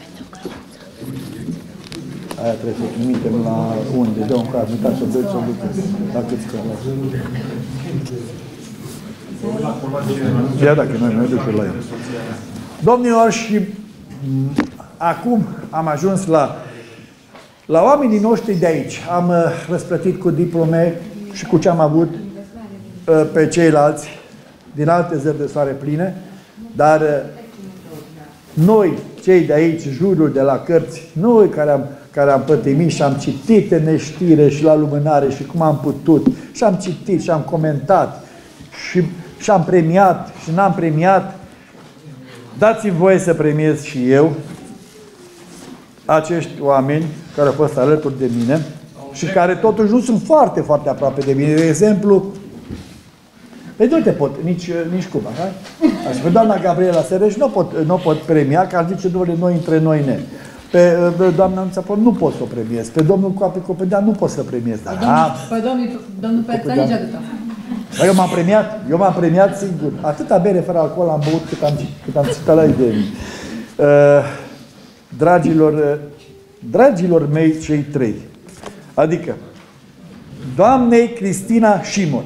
aia trebuie să trimitem la unde? De un caz, uitați să dăți o ducă. La câți că ia dacă noi noi ducem la el. Domnilor, și acum am ajuns la la oamenii noștri de aici. Am uh, răsplătit cu diplome și cu ce am avut uh, pe ceilalți din alte zări de soare pline, dar uh, Noi, cei de aici, jurul de la cărți, noi care am, care am pătimit și am citit în neștire și la lumânare și cum am putut, și am citit și am comentat și, și am premiat și n-am premiat, dați-mi voie să premiez și eu acești oameni care au fost alături de mine și care totuși nu sunt foarte, foarte aproape de mine. De exemplu, pe nu te pot, nici, nici cum, așa? Așa, pe doamna Gabriela Sereș nu pot, nu pot premia, că ar zice, doamne, noi între noi ne. Pe, pe doamna Înțăpor nu pot să o premiez. Pe domnul Coape Copădea nu pot să premiez. Dar, Păi domnul, domnul Perța nici atâta. Eu m-am premiat, eu m-am premiat singur. Atâta bere fără alcool am băut cât am, cât am țitat la idei. Uh, dragilor, uh, dragilor mei cei trei, adică doamnei Cristina Șimon,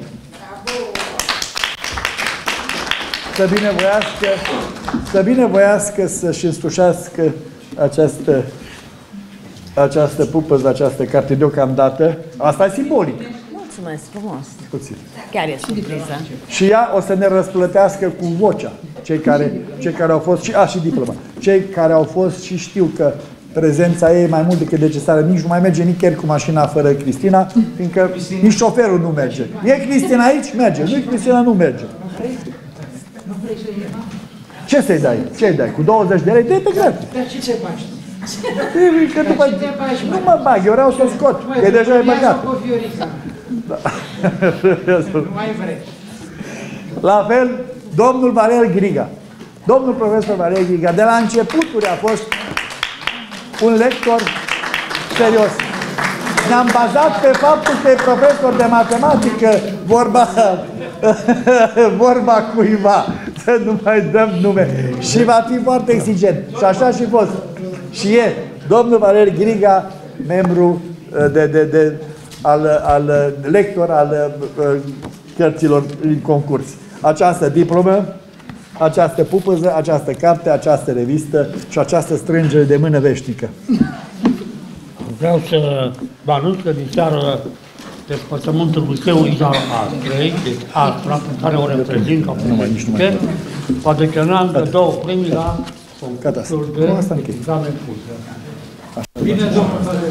să binevoiască, să binevoiască să-și însușească această, această pupă, această carte deocamdată. Asta e simbolic. Mulțumesc frumos. Puțin. Chiar e surpriză. Și ea o să ne răsplătească cu vocea. Cei care, cei care au fost și, a, și diploma. Cei care au fost și știu că prezența ei e mai mult decât necesară. Nici nu mai merge nicăieri cu mașina fără Cristina, fiindcă nici șoferul nu merge. E Cristina aici? Merge. Nu e Cristina, nu merge. Ce să-i dai? Ce-i dai? Cu douăzeci de lei? Dă-i pe gratis. Dar ce te faci? Că după... Nu mă bag, eu vreau să o scot. E deja e băgat. Da. Nu mai vrei. La fel, domnul Valeriu Griga. Domnul profesor Valeriu Griga, de la începuturi a fost un lector serios. Ne-am bazat pe faptul că e profesor de matematică, vorba, vorba cuiva, să nu mai dăm nume. Și va fi foarte exigent. Și așa și fost. Și e domnul Valeriu Griga, membru de, de, de, al, al lector al cărților în concurs. Această diplomă, această pupăză, această carte, această revistă și această strângere de mână veșnică. Vreau să vă anunț că din seară despărțământul Liceului Iza a trei, deci Astra, pe care o reprezint ca politice, va declina încă două premii la concursul de examen puse. Bine, domnule!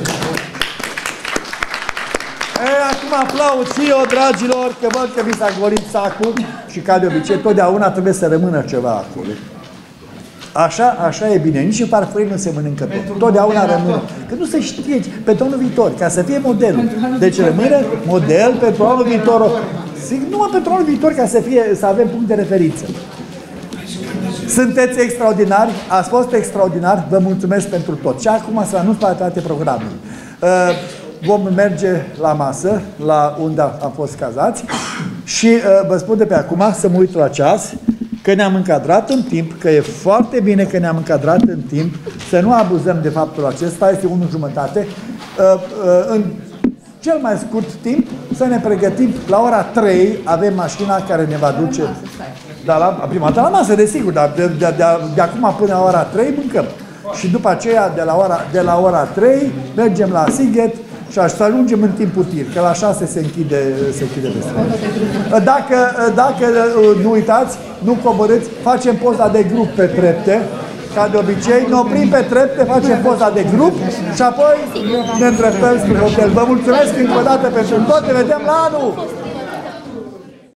Acum aplaud și eu, dragilor, că văd că mi s-a golit sacul și ca de obicei, totdeauna trebuie să rămână ceva acolo. Așa, așa e bine. Nici în farfurii nu se mănâncă tot. Totdeauna rămâne. Că nu se știe pentru anul viitor, ca să fie modelul. Deci rămâne model pentru anul viitor. Numai pentru anul viitor, ca să, fie, să avem punct de referință. Sunteți extraordinari, ați fost extraordinari, vă mulțumesc pentru tot. Și acum să anunț pe toate programele. Uh, vom merge la masă, la unde am fost cazați și uh, vă spun de pe acum să mă uit la ceas, că ne-am încadrat în timp, că e foarte bine că ne-am încadrat în timp, să nu abuzăm de faptul acesta, este unu jumătate, uh, uh, în cel mai scurt timp să ne pregătim. La ora trei avem mașina care ne va duce da, la, prima dată la masă, desigur, dar de, de, de, de acum până la ora trei mâncăm. Și după aceea, de la ora, de la ora trei, mergem la Sighet și să ajungem în timp util, că la șase se închide, se închide festivalul. Dacă, dacă nu uitați, nu coborâți, facem poza de grup pe trepte, ca de obicei, ne oprim pe trepte, facem poza de grup și apoi ne îndreptăm spre hotel. Vă mulțumesc încă o dată pentru tot, ne vedem la anul!